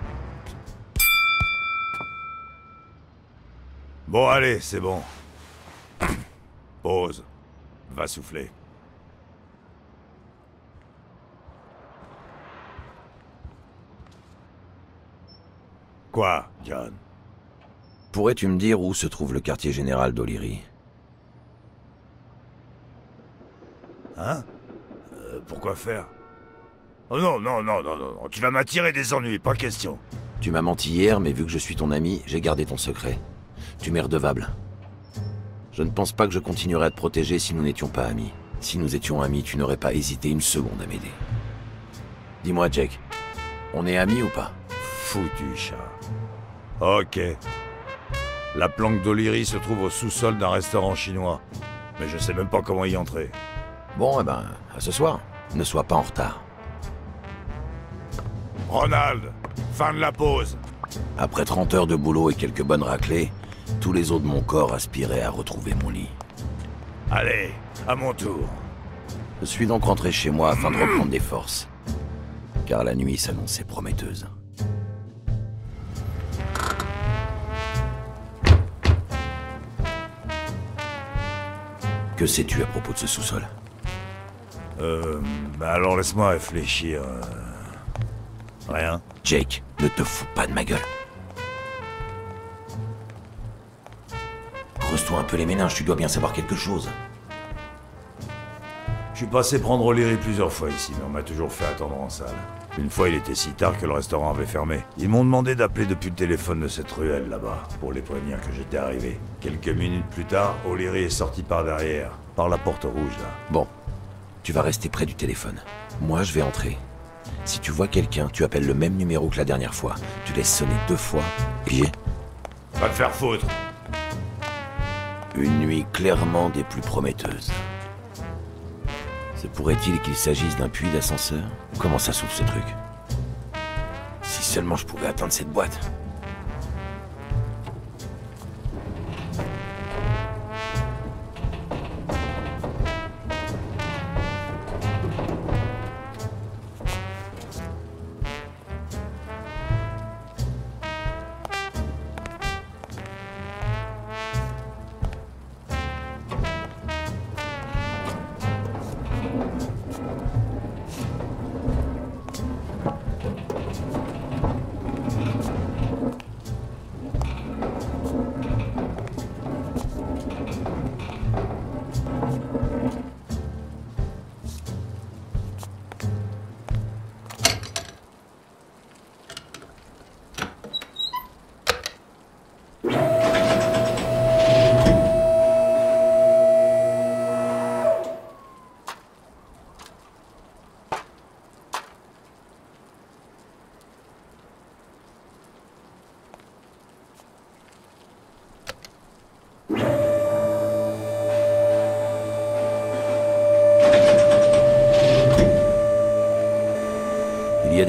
Bon, allez, c'est bon. Pause. Va souffler. Quoi, John? Pourrais-tu me dire où se trouve le quartier général d'O'Leary? Hein? euh, Pourquoi faire? Oh non, non, non, non, non, non, tu vas m'attirer des ennuis, pas question. Tu m'as menti hier, mais vu que je suis ton ami, j'ai gardé ton secret. Tu m'es redevable. Je ne pense pas que je continuerais à te protéger si nous n'étions pas amis. Si nous étions amis, tu n'aurais pas hésité une seconde à m'aider. Dis-moi, Jake, on est amis ou pas? Foutu chat. Ok. La planque d'O'Leary se trouve au sous-sol d'un restaurant chinois. Mais je sais même pas comment y entrer. Bon, eh ben, à ce soir. Ne sois pas en retard. Ronald, fin de la pause. Après trente heures de boulot et quelques bonnes raclées, tous les os de mon corps aspiraient à retrouver mon lit. Allez, à mon tour. Je suis donc rentré chez moi afin de reprendre des forces. Car la nuit s'annonçait prometteuse. Que sais-tu à propos de ce sous-sol? Euh... Bah alors laisse-moi réfléchir... Euh... Rien. Jake, ne te fous pas de ma gueule. Creuse-toi un peu les méninges, tu dois bien savoir quelque chose. Je suis passé prendre O'Leary plusieurs fois ici, mais on m'a toujours fait attendre en salle. Une fois, il était si tard que le restaurant avait fermé. Ils m'ont demandé d'appeler depuis le téléphone de cette ruelle là-bas, pour les prévenir que j'étais arrivé. Quelques minutes plus tard, O'Leary est sorti par derrière, par la porte rouge là. Bon, tu vas rester près du téléphone. Moi, je vais entrer. Si tu vois quelqu'un, tu appelles le même numéro que la dernière fois. Tu laisses sonner deux fois, et... Va te faire foutre. Une nuit clairement des plus prometteuses. Se pourrait-il qu'il s'agisse d'un puits d'ascenseur? Comment ça s'ouvre ce truc? Si seulement je pouvais atteindre cette boîte.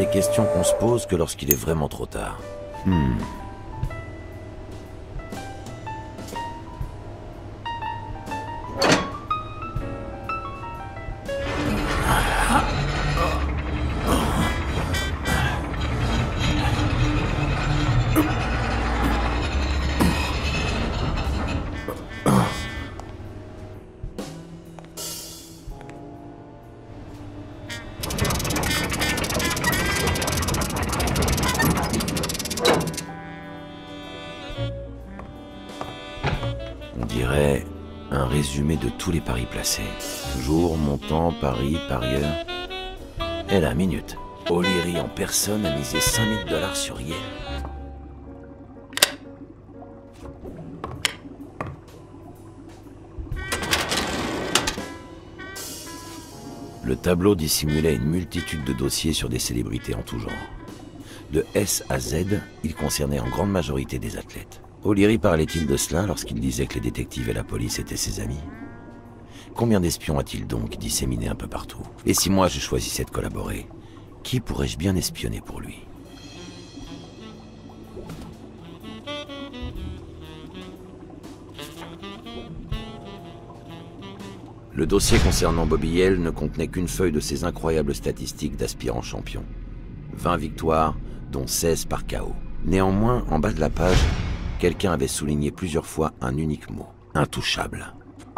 des questions qu'on se pose que lorsqu'il est vraiment trop tard. Hmm. Un résumé de tous les paris placés. Jour, montant, pari, parieur. Et la minute. O'Leary en personne a misé cinq mille dollars sur Yale. Le tableau dissimulait une multitude de dossiers sur des célébrités en tout genre. De S à Z, il concernait en grande majorité des athlètes. O'Leary parlait-il de cela lorsqu'il disait que les détectives et la police étaient ses amis? Combien d'espions a-t-il donc disséminés un peu partout? Et si moi je choisissais de collaborer, qui pourrais-je bien espionner pour lui? Le dossier concernant Bobby Yale ne contenait qu'une feuille de ses incroyables statistiques d'aspirant champion. vingt victoires, dont seize par K O. Néanmoins, en bas de la page, quelqu'un avait souligné plusieurs fois un unique mot, intouchable.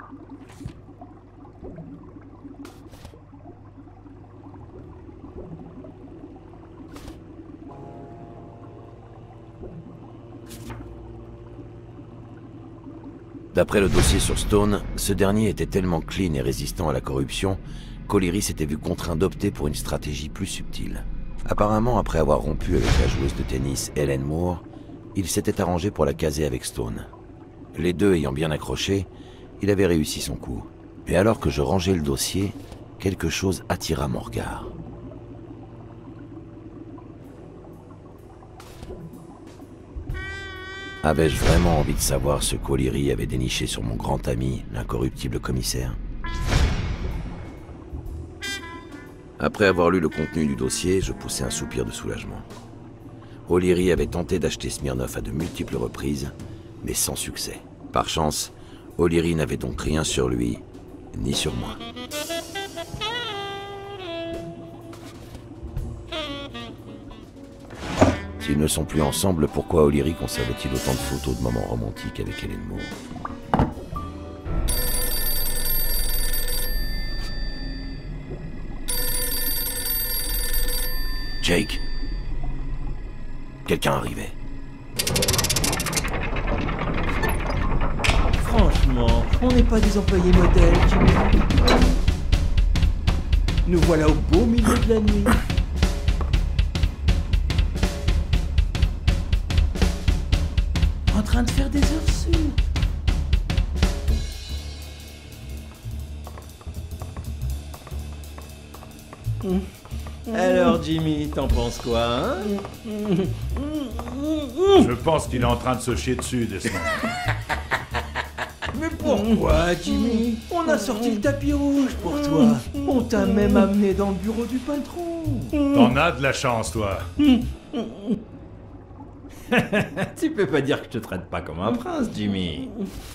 D'après le dossier sur Stone, ce dernier était tellement clean et résistant à la corruption qu'O'Leary s'était vu contraint d'opter pour une stratégie plus subtile. Apparemment, après avoir rompu avec la joueuse de tennis Helen Moore, il s'était arrangé pour la caser avec Stone. Les deux ayant bien accroché, il avait réussi son coup. Et alors que je rangeais le dossier, quelque chose attira mon regard. Avais-je vraiment envie de savoir ce qu'O'Leary avait déniché sur mon grand ami, l'incorruptible commissaire? Après avoir lu le contenu du dossier, je poussai un soupir de soulagement. O'Leary avait tenté d'acheter Smirnov à de multiples reprises, mais sans succès. Par chance, O'Leary n'avait donc rien sur lui, ni sur moi. S'ils ne sont plus ensemble, pourquoi O'Leary conserve-t-il autant de photos de moments romantiques avec Helen Moore? Jake. Quelqu'un arrivait. Franchement, on n'est pas des employés modèles, Jimmy. Nous voilà au beau milieu de la nuit. En train de faire des heures sup. Alors Jimmy, t'en penses quoi, hein? Je pense qu'il est en train de se chier dessus, Desmond. Mais pourquoi, Jimmy? On a sorti le tapis rouge pour toi. On t'a même amené dans le bureau du patron. T'en as de la chance, toi. Tu peux pas dire que je te traite pas comme un prince, Jimmy.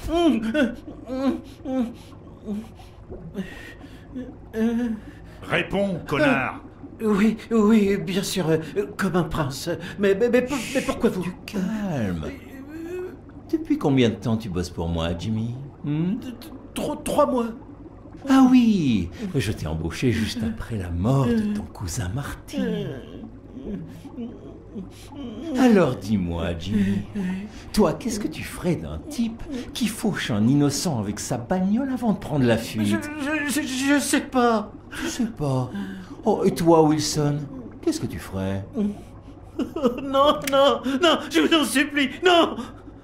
Réponds, connard. Oui, oui, bien sûr, euh, comme un prince. Mais, mais, mais, mais pourquoi vous... Du calme. Depuis combien de temps tu bosses pour moi, Jimmy? hmm Trois, trois mois. Ah oui, je t'ai embauché juste après la mort de ton cousin Marty. Alors dis-moi, Jimmy, toi, qu'est-ce que tu ferais d'un type qui fauche un innocent avec sa bagnole avant de prendre la fuite? Je, je, je sais pas. Je sais pas. Oh, et toi, Wilson, qu'est-ce que tu ferais? Non, non, non, je vous en supplie, non.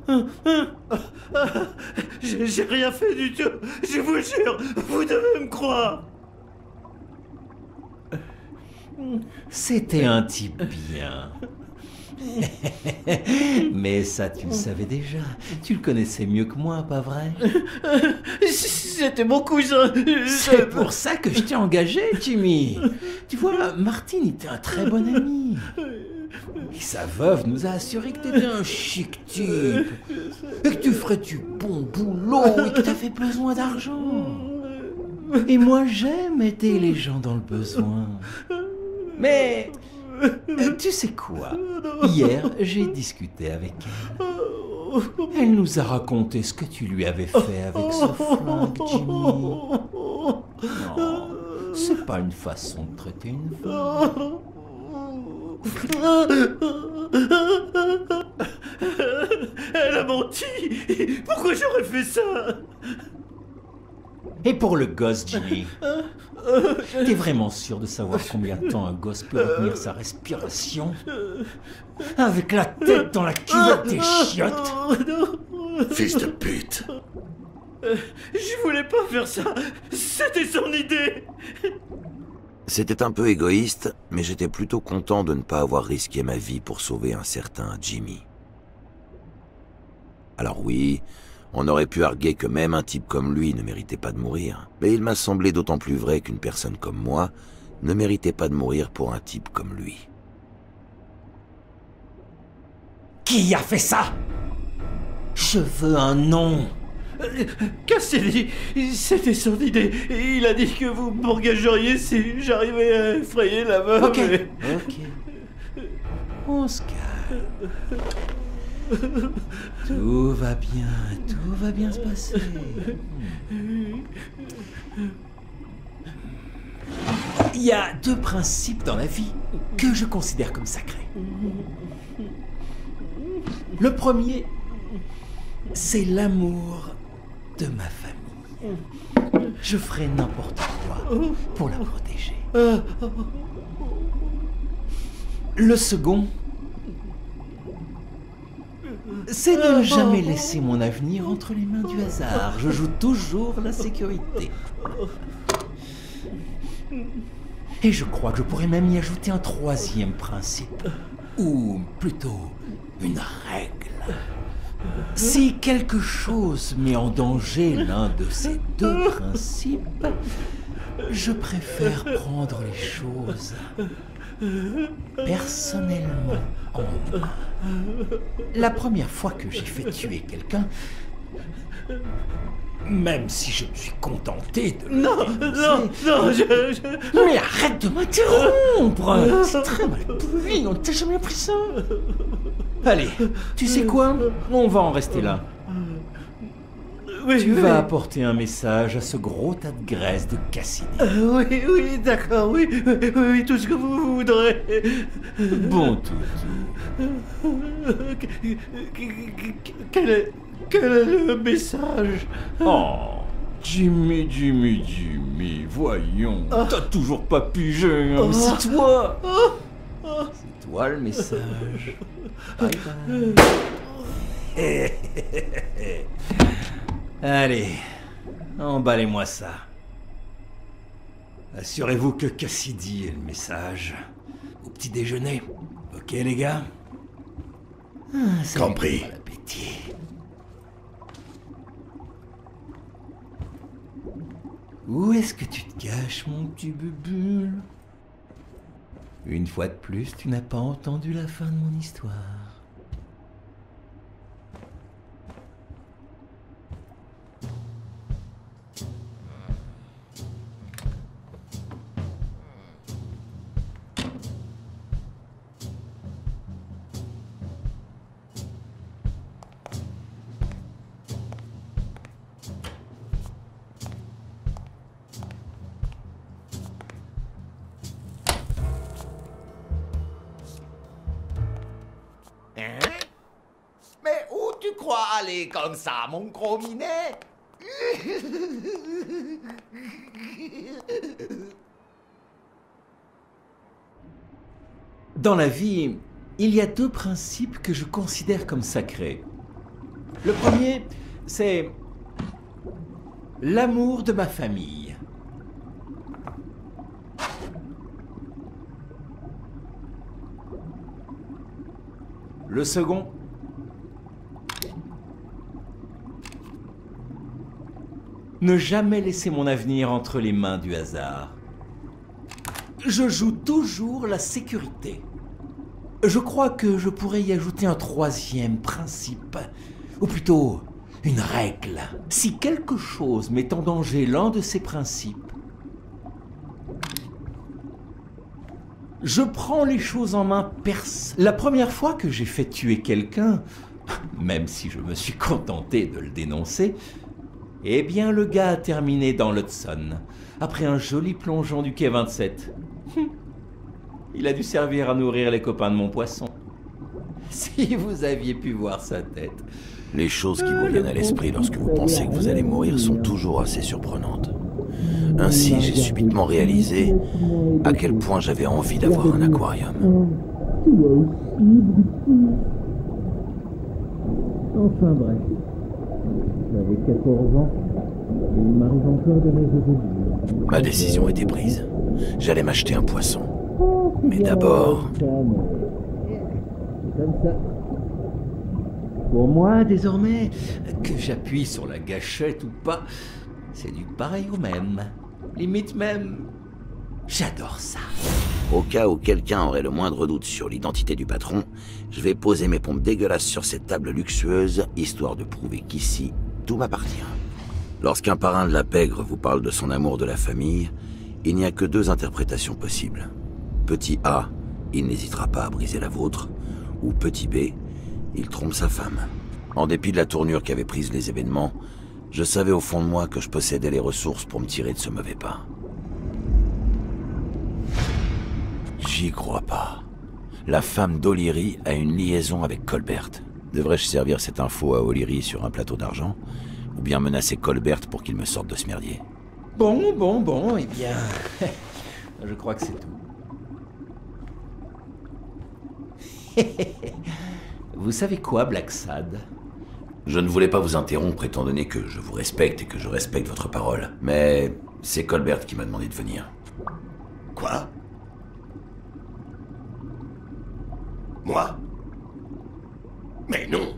J'ai rien fait du tout, je vous jure, vous devez me croire. C'était un type bien. Mais ça, tu le savais déjà. Tu le connaissais mieux que moi, pas vrai? C'était mon cousin. C'est pour ça que je t'ai engagé, Jimmy. Tu vois, Martin était un très bon ami. Et sa veuve nous a assuré que t'étais un chic type. Et que tu ferais du bon boulot et que t'avais besoin d'argent. Et moi, j'aime aider les gens dans le besoin. Mais... tu sais quoi? Hier, j'ai discuté avec elle. Elle nous a raconté ce que tu lui avais fait avec ce flingue, Jimmy. Non, c'est pas une façon de traiter une femme. Elle a menti. Pourquoi j'aurais fait ça? Et pour le gosse, Jimmy, t'es vraiment sûr de savoir combien de temps un gosse peut retenir sa respiration? Avec la tête dans la culotte des chiottes? Fils de pute. Je voulais pas faire ça. C'était son idée. C'était un peu égoïste, mais j'étais plutôt content de ne pas avoir risqué ma vie pour sauver un certain Jimmy. Alors oui, on aurait pu arguer que même un type comme lui ne méritait pas de mourir, mais il m'a semblé d'autant plus vrai qu'une personne comme moi ne méritait pas de mourir pour un type comme lui. Qui a fait ça? Je veux un nom. Cassidy, c'était son idée. Il a dit que vous m'engageriez si j'arrivais à effrayer la veuve. Ok, et... ok. On se calme. Tout va bien, tout va bien se passer. Il y a deux principes dans la vie que je considère comme sacrés. Le premier, c'est l'amour de ma famille. Je ferai n'importe quoi pour la protéger. Le second, c'est de ne jamais laisser mon avenir entre les mains du hasard. Je joue toujours la sécurité. Et je crois que je pourrais même y ajouter un troisième principe. Ou plutôt, une règle. Si quelque chose met en danger l'un de ces deux principes, je préfère prendre les choses personnellement en main. La première fois que j'ai fait tuer quelqu'un, même si je me suis contenté de... Non, non, non, je, je... Mais arrête de m'interrompre. C'est très mal poli, on t'a jamais appris ça. Allez, tu sais quoi? On va en rester là. Oui, tu oui. vas apporter un message à ce gros tas de graisse de Cassidy. Euh, oui, oui, d'accord, oui, oui, oui, tout ce que vous voudrez. Bon, tout, tout. Quel est, quel est le message? Oh, Jimmy, Jimmy, Jimmy, voyons. Oh. T'as toujours pas pigé, hein. Oh. C'est toi. Oh. C'est toi le message. Bye bye. Allez, emballez-moi ça. Assurez-vous que Cassidy ait le message. Au petit déjeuner. Ok, les gars? Ah, compris. Bon appétit. Où est-ce que tu te caches, mon petit bubule? Une fois de plus, tu n'as pas entendu la fin de mon histoire. Aller comme ça, mon gros minet. Dans la vie, il y a deux principes que je considère comme sacrés. Le premier, c'est l'amour de ma famille. Le second. Ne jamais laisser mon avenir entre les mains du hasard. Je joue toujours la sécurité. Je crois que je pourrais y ajouter un troisième principe, ou plutôt une règle. Si quelque chose met en danger l'un de ces principes, je prends les choses en main perse. La première fois que j'ai fait tuer quelqu'un, même si je me suis contenté de le dénoncer, eh bien le gars a terminé dans l'Hudson, après un joli plongeon du quai vingt-sept. Il a dû servir à nourrir les copains de mon poisson. Si vous aviez pu voir sa tête. Les choses qui vous viennent à l'esprit lorsque vous pensez que vous allez mourir sont toujours assez surprenantes. Ainsi, j'ai subitement réalisé à quel point j'avais envie d'avoir un aquarium. Enfin bref. J'avais quatorze ans et il m'arrive encore de rêver. Ma décision était prise. J'allais m'acheter un poisson. Mais d'abord... C'est comme ça. Pour moi, désormais, que j'appuie sur la gâchette ou pas, c'est du pareil au même. Limite même, j'adore ça. Au cas où quelqu'un aurait le moindre doute sur l'identité du patron, je vais poser mes pompes dégueulasses sur cette table luxueuse, histoire de prouver qu'ici, tout m'appartient. Lorsqu'un parrain de la pègre vous parle de son amour de la famille, il n'y a que deux interprétations possibles. Petit A, il n'hésitera pas à briser la vôtre, ou petit B, il trompe sa femme. En dépit de la tournure qu'avaient prise les événements, je savais au fond de moi que je possédais les ressources pour me tirer de ce mauvais pas. J'y crois pas. La femme d'O'Leary a une liaison avec Colbert. Devrais-je servir cette info à O'Leary sur un plateau d'argent? Ou bien menacer Colbert pour qu'il me sorte de ce merdier? Bon, bon, bon, eh bien... je crois que c'est tout. Vous savez quoi, Blacksad? Je ne voulais pas vous interrompre étant donné que je vous respecte et que je respecte votre parole. Mais c'est Colbert qui m'a demandé de venir. Quoi? Moi? Mais non!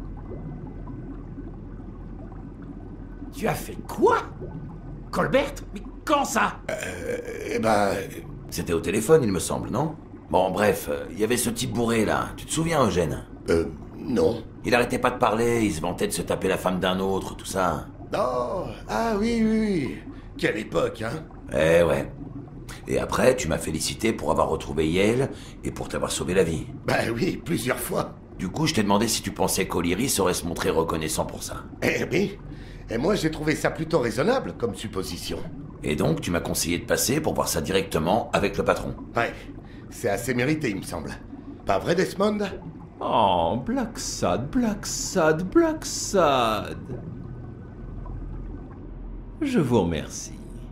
Tu as fait quoi? Colbert? Mais quand ça? Euh... Eh ben... C'était au téléphone, il me semble, non? Bon, bref, il y avait ce type bourré, là. Tu te souviens, Eugène? Euh... Non. Il arrêtait pas de parler, il se vantait de se taper la femme d'un autre, tout ça. Oh, ah oui, oui, oui. Quelle époque, hein? Eh ouais. Et après, tu m'as félicité pour avoir retrouvé Yale et pour t'avoir sauvé la vie. Bah oui, plusieurs fois. Du coup, je t'ai demandé si tu pensais qu'O'Leary saurait se montrer reconnaissant pour ça. Eh oui. Et moi, j'ai trouvé ça plutôt raisonnable comme supposition. Et donc, tu m'as conseillé de passer pour voir ça directement avec le patron. Ouais. C'est assez mérité, il me semble. Pas vrai, Desmond? Oh, Blacksad, Blacksad, Blacksad. Je vous remercie.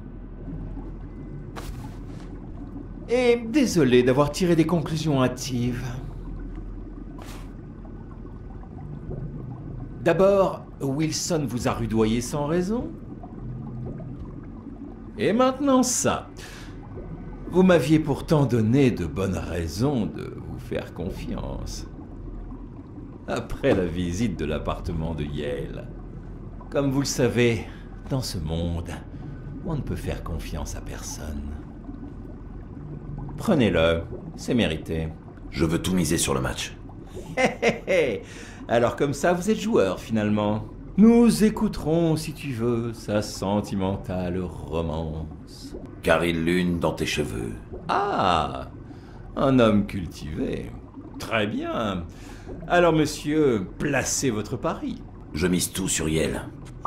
Et désolé d'avoir tiré des conclusions hâtives. D'abord, Wilson vous a rudoyé sans raison. Et maintenant ça. Vous m'aviez pourtant donné de bonnes raisons de vous faire confiance. Après la visite de l'appartement de Yale. Comme vous le savez, dans ce monde, on ne peut faire confiance à personne. Prenez-le, c'est mérité. Je veux tout miser sur le match. Hé hé hé. Alors comme ça, vous êtes joueur finalement. Nous écouterons, si tu veux, sa sentimentale romance. Caril Lune dans tes cheveux. Ah, un homme cultivé. Très bien. Alors monsieur, placez votre pari. Je mise tout sur Yale.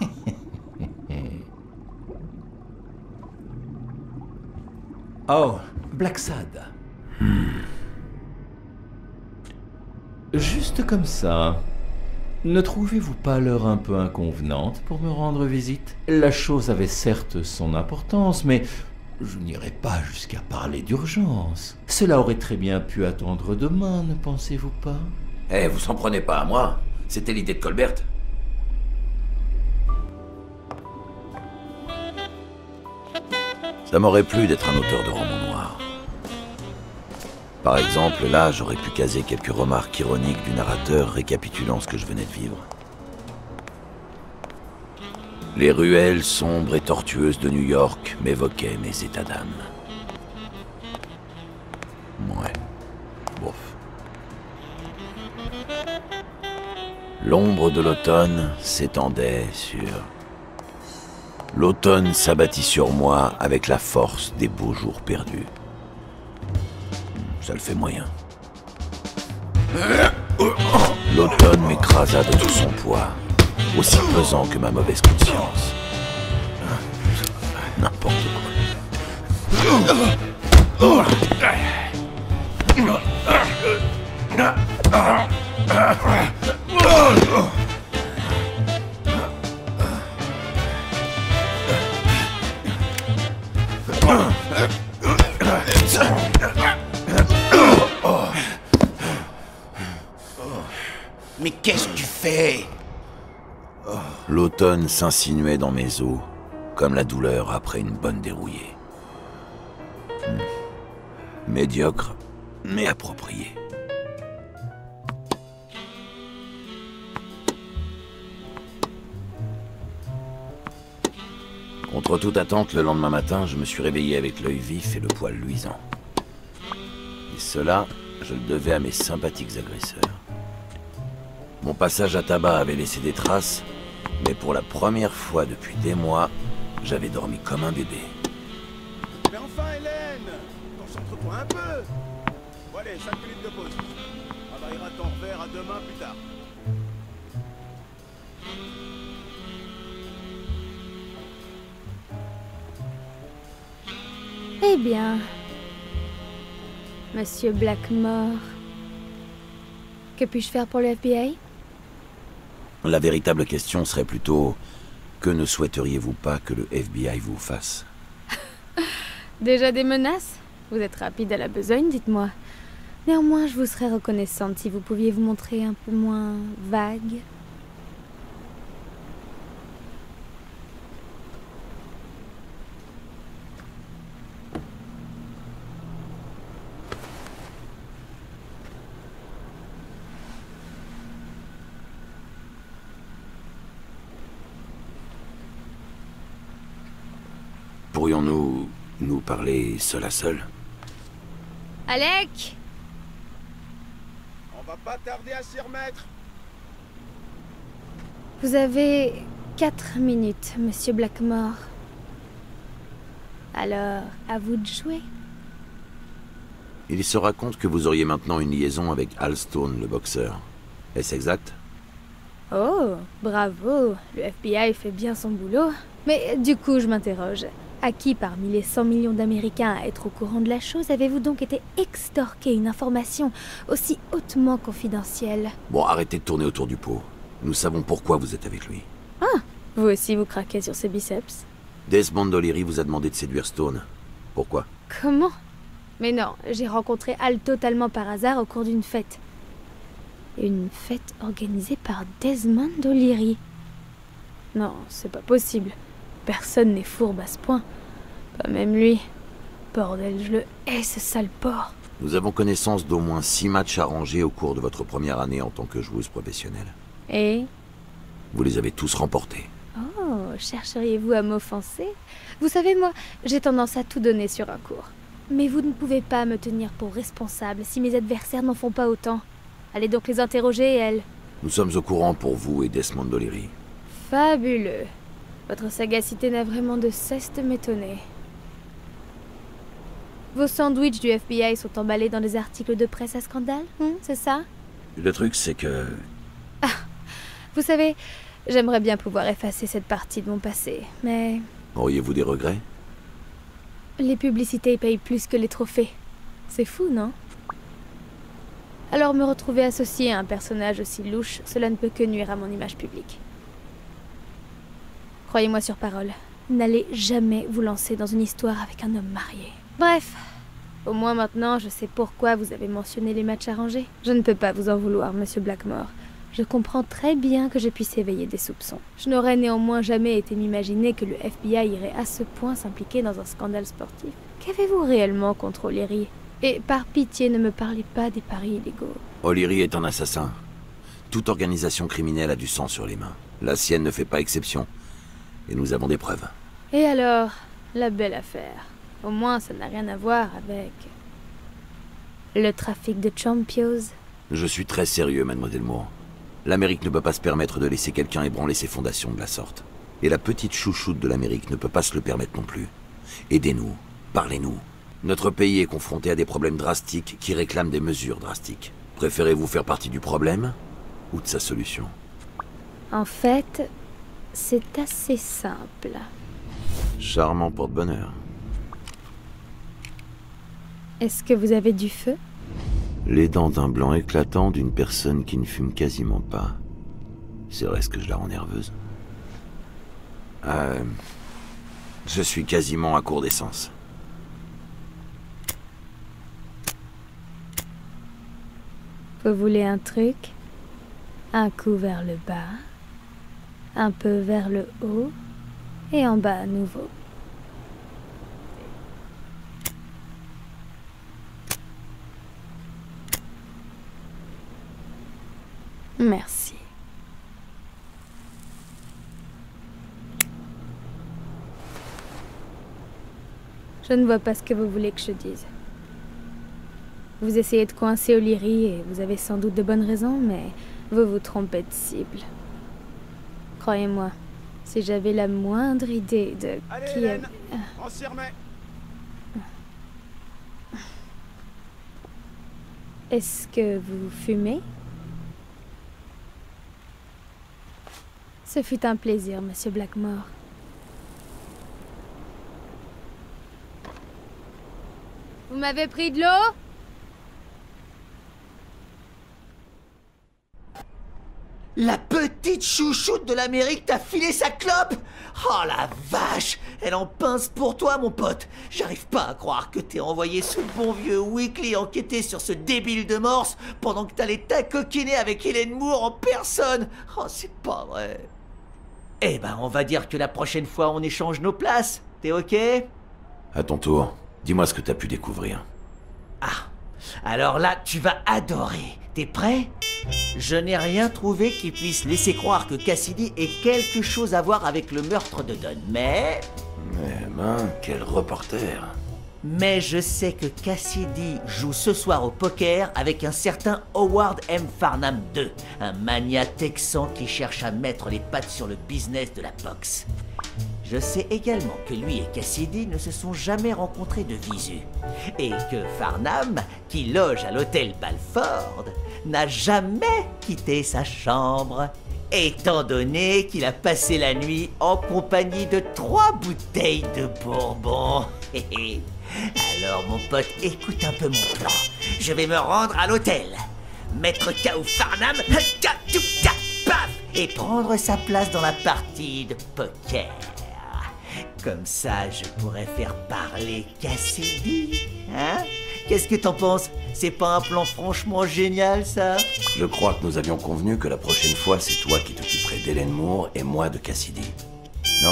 Oh, Blacksad. Hmm. Juste comme ça, ne trouvez-vous pas l'heure un peu inconvenante pour me rendre visite? La chose avait certes son importance, mais je n'irai pas jusqu'à parler d'urgence. Cela aurait très bien pu attendre demain, ne pensez-vous pas? Eh, vous s'en prenez pas à moi. C'était l'idée de Colbert. Ça m'aurait plu d'être un auteur de romans noirs. Par exemple, là, j'aurais pu caser quelques remarques ironiques du narrateur récapitulant ce que je venais de vivre. Les ruelles sombres et tortueuses de New York m'évoquaient mes états d'âme. Ouais. Bof. L'ombre de l'automne s'étendait sur... L'automne s'abattit sur moi avec la force des beaux jours perdus. Ça le fait moyen. L'automne m'écrasa de tout son poids, aussi pesant que ma mauvaise conscience. N'importe quoi. Mais qu'est-ce que tu fais? L'automne s'insinuait dans mes os, comme la douleur après une bonne dérouillée. Hmm. Médiocre, mais approprié. Contre toute attente, le lendemain matin, je me suis réveillé avec l'œil vif et le poil luisant. Et cela, je le devais à mes sympathiques agresseurs. Mon passage à tabac avait laissé des traces, mais pour la première fois depuis des mois, j'avais dormi comme un bébé. Mais enfin, Hélène, concentre-toi un peu. Bon, allez, cinq minutes de pause. Travaillera ton revers à demain plus tard. Eh bien, Monsieur Blackmore, que puis-je faire pour le F B I? La véritable question serait plutôt... Que ne souhaiteriez-vous pas que le F B I vous fasse? Déjà des menaces? Vous êtes rapide à la besogne, dites-moi. Néanmoins, je vous serais reconnaissante si vous pouviez vous montrer un peu moins vague. Pourrions-nous nous parler seul à seul? Alec! On va pas tarder à s'y remettre. Vous avez quatre minutes, Monsieur Blackmore. Alors, à vous de jouer. Il se raconte que vous auriez maintenant une liaison avec Al Stone, le boxeur. Est-ce exact? Oh, bravo. Le F B I fait bien son boulot. Mais du coup, je m'interroge. À qui parmi les cent millions d'Américains à être au courant de la chose avez-vous donc été extorquer une information aussi hautement confidentielle? Bon, arrêtez de tourner autour du pot. Nous savons pourquoi vous êtes avec lui. Ah, vous aussi vous craquez sur ses biceps? Desmond O'Leary vous a demandé de séduire Stone. Pourquoi? Comment? Mais non, j'ai rencontré Al totalement par hasard au cours d'une fête. Une fête organisée par Desmond O'Leary. Non, c'est pas possible. Personne n'est fourbe à ce point. Pas même lui. Bordel, je le hais, ce sale porc. Nous avons connaissance d'au moins six matchs arrangés au cours de votre première année en tant que joueuse professionnelle. Et? Vous les avez tous remportés. Oh, chercheriez-vous à m'offenser? Vous savez, moi, j'ai tendance à tout donner sur un cours. Mais vous ne pouvez pas me tenir pour responsable si mes adversaires n'en font pas autant. Allez donc les interroger, elles. Nous sommes au courant pour vous et Desmond O'Leary. Fabuleux. Votre sagacité n'a vraiment de cesse de m'étonner. Vos sandwichs du F B I sont emballés dans des articles de presse à scandale, hein, c'est ça? Le truc, c'est que... Ah, vous savez, j'aimerais bien pouvoir effacer cette partie de mon passé, mais... Auriez-vous des regrets? Les publicités payent plus que les trophées. C'est fou, non? Alors me retrouver associé à un personnage aussi louche, cela ne peut que nuire à mon image publique. Croyez-moi sur parole, n'allez jamais vous lancer dans une histoire avec un homme marié. Bref, au moins maintenant je sais pourquoi vous avez mentionné les matchs arrangés. Je ne peux pas vous en vouloir, Monsieur Blackmore. Je comprends très bien que je puisse éveiller des soupçons. Je n'aurais néanmoins jamais été m'imaginer que le F B I irait à ce point s'impliquer dans un scandale sportif. Qu'avez-vous réellement contre O'Leary? Et par pitié, ne me parlez pas des paris illégaux. O'Leary est un assassin. Toute organisation criminelle a du sang sur les mains. La sienne ne fait pas exception. Et nous avons des preuves. Et alors, la belle affaire. Au moins, ça n'a rien à voir avec... le trafic de champions. Je suis très sérieux, mademoiselle Moore. L'Amérique ne peut pas se permettre de laisser quelqu'un ébranler ses fondations de la sorte. Et la petite chouchoute de l'Amérique ne peut pas se le permettre non plus. Aidez-nous, parlez-nous. Notre pays est confronté à des problèmes drastiques qui réclament des mesures drastiques. Préférez-vous faire partie du problème ou de sa solution? En fait, c'est assez simple. Charmant porte-bonheur. Est-ce que vous avez du feu? Les dents d'un blanc éclatant d'une personne qui ne fume quasiment pas. Serait-ce que je la rends nerveuse? Euh... Je suis quasiment à court d'essence. Vous voulez un truc? Un coup vers le bas, un peu vers le haut, et en bas à nouveau. Merci. Je ne vois pas ce que vous voulez que je dise. Vous essayez de coincer O'Leary et vous avez sans doute de bonnes raisons, mais vous vous trompez de cible. Croyez-moi, si j'avais la moindre idée de Allez, qui... Hélène, avait... on s'y remet. Est-ce que vous fumez? Ce fut un plaisir, Monsieur Blackmore. Vous m'avez pris de l'eau? La petite chouchoute de l'Amérique t'a filé sa clope? Oh la vache! Elle en pince pour toi, mon pote. J'arrive pas à croire que t'aies envoyé ce bon vieux Weekly enquêter sur ce débile de Morse pendant que t'allais t'acoquiner avec Hélène Moore en personne. Oh, c'est pas vrai. Eh ben, on va dire que la prochaine fois, on échange nos places. T'es ok? À ton tour, dis-moi ce que t'as pu découvrir. Ah, alors là, tu vas adorer. T'es prêt? Je n'ai rien trouvé qui puisse laisser croire que Cassidy ait quelque chose à voir avec le meurtre de Dunn, mais... Mais ben, quel reporter. Mais je sais que Cassidy joue ce soir au poker avec un certain Howard M. Farnham deux, un magnat texan qui cherche à mettre les pattes sur le business de la boxe. Je sais également que lui et Cassidy ne se sont jamais rencontrés de visu, et que Farnham, qui loge à l'hôtel Balford, n'a jamais quitté sa chambre, étant donné qu'il a passé la nuit en compagnie de trois bouteilles de bourbon. Alors mon pote, écoute un peu mon plan. Je vais me rendre à l'hôtel, mettre K O Farnham, paf, et prendre sa place dans la partie de poker. Comme ça, je pourrais faire parler Cassidy. Hein? Qu'est-ce que t'en penses? C'est pas un plan franchement génial, ça? Je crois que nous avions convenu que la prochaine fois, c'est toi qui t'occuperais d'Hélène Moore et moi de Cassidy. Non?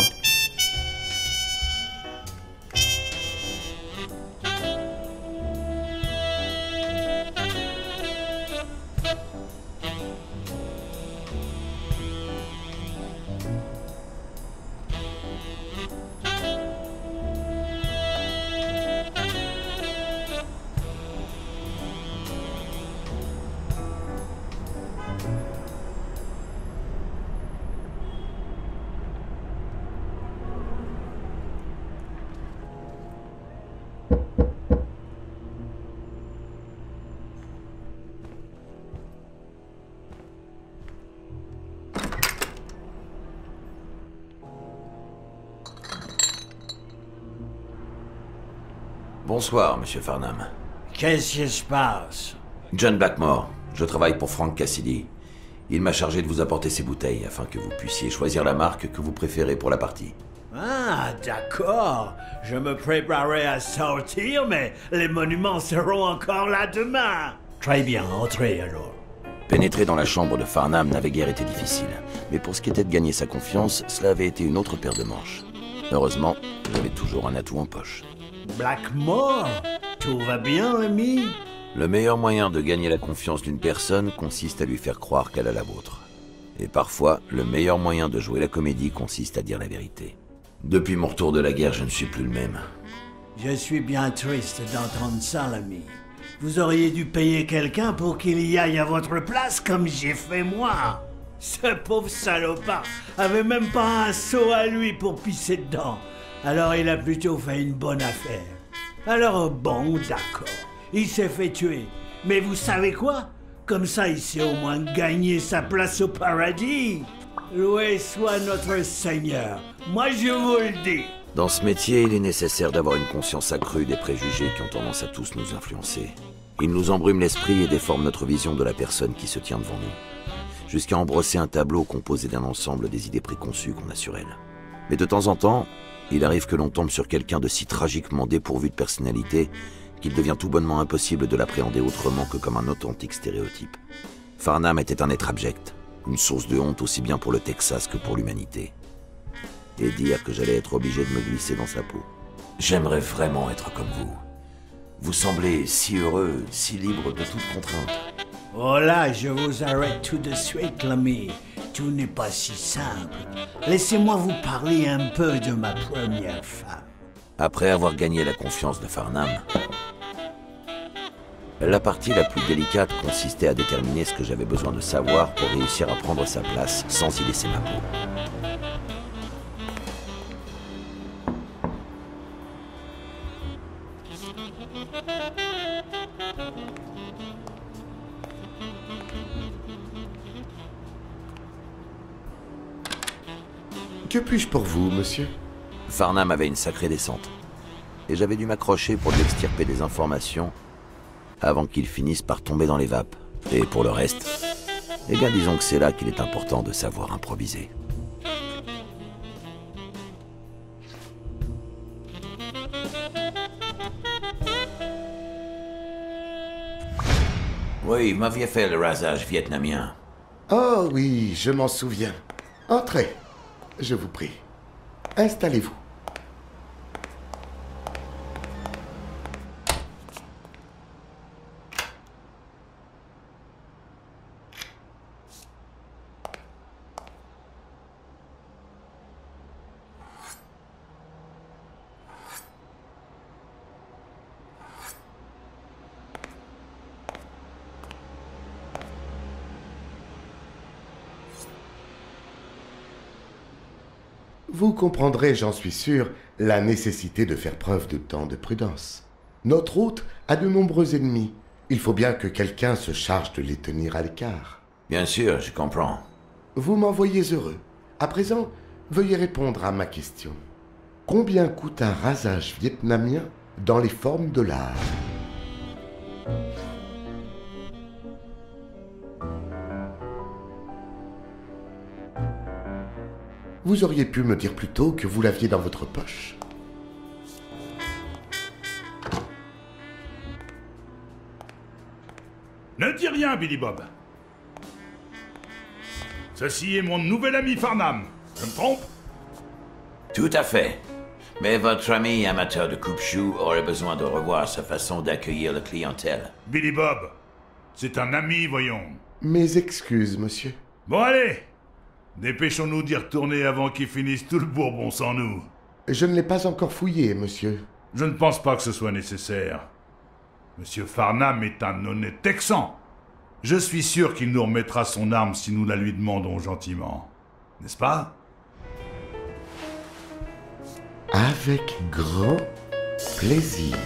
Bonsoir, Monsieur Farnham. Qu'est-ce qui se passe? John Blackmore. Je travaille pour Frank Cassidy. Il m'a chargé de vous apporter ces bouteilles afin que vous puissiez choisir la marque que vous préférez pour la partie. Ah, d'accord. Je me préparais à sortir, mais les monuments seront encore là demain. Très bien, entrez alors. Pénétrer dans la chambre de Farnham n'avait guère été difficile, mais pour ce qui était de gagner sa confiance, cela avait été une autre paire de manches. Heureusement, j'avais toujours un atout en poche. Blackmore? Tout va bien, l'ami? Le meilleur moyen de gagner la confiance d'une personne consiste à lui faire croire qu'elle a la vôtre. Et parfois, le meilleur moyen de jouer la comédie consiste à dire la vérité. Depuis mon retour de la guerre, je ne suis plus le même. Je suis bien triste d'entendre ça, l'ami. Vous auriez dû payer quelqu'un pour qu'il y aille à votre place comme j'ai fait moi. Ce pauvre salopard avait même pas un seau à lui pour pisser dedans. Alors il a plutôt fait une bonne affaire. Alors bon, d'accord, il s'est fait tuer. Mais vous savez quoi? Comme ça, il sait au moins gagner sa place au paradis. Loué soit notre Seigneur. Moi, je vous le dis. Dans ce métier, il est nécessaire d'avoir une conscience accrue des préjugés qui ont tendance à tous nous influencer. Ils nous embrument l'esprit et déforment notre vision de la personne qui se tient devant nous, jusqu'à en brosser un tableau composé d'un ensemble des idées préconçues qu'on a sur elle. Mais de temps en temps, il arrive que l'on tombe sur quelqu'un de si tragiquement dépourvu de personnalité qu'il devient tout bonnement impossible de l'appréhender autrement que comme un authentique stéréotype. Farnham était un être abject, une source de honte aussi bien pour le Texas que pour l'humanité. Et dire que j'allais être obligé de me glisser dans sa peau. J'aimerais vraiment être comme vous. Vous semblez si heureux, si libre de toute contrainte. Oh là, je vous arrête tout de suite, l'ami. Tout n'est pas si simple. Laissez-moi vous parler un peu de ma première femme. Après avoir gagné la confiance de Farnham, la partie la plus délicate consistait à déterminer ce que j'avais besoin de savoir pour réussir à prendre sa place sans y laisser ma peau. Que puis-je pour vous, monsieur? Farnham avait une sacrée descente. Et j'avais dû m'accrocher pour lui extirper des informations avant qu'il finisse par tomber dans les vapes. Et pour le reste, eh bien disons que c'est là qu'il est important de savoir improviser. Oui, vous m'aviez fait le rasage vietnamien. Oh oui, je m'en souviens. Entrez, je vous prie. Installez-vous. Vous comprendrez, j'en suis sûr, la nécessité de faire preuve de tant de prudence. Notre hôte a de nombreux ennemis. Il faut bien que quelqu'un se charge de les tenir à l'écart. Bien sûr, je comprends. Vous m'en voyez heureux. À présent, veuillez répondre à ma question. Combien coûte un rasage vietnamien dans les formes de l'art? Vous auriez pu me dire plus tôt que vous l'aviez dans votre poche. Ne dis rien, Billy Bob. Ceci est mon nouvel ami Farnham. Je me trompe? Tout à fait. Mais votre ami amateur de coupe-chou aurait besoin de revoir sa façon d'accueillir la clientèle. Billy Bob, c'est un ami, voyons. Mes excuses, monsieur. Bon, allez. Dépêchons-nous d'y retourner avant qu'il finisse tout le bourbon sans nous. Je ne l'ai pas encore fouillé, monsieur. Je ne pense pas que ce soit nécessaire. Monsieur Farnham est un honnête Texan. Je suis sûr qu'il nous remettra son arme si nous la lui demandons gentiment. N'est-ce pas? Avec grand plaisir.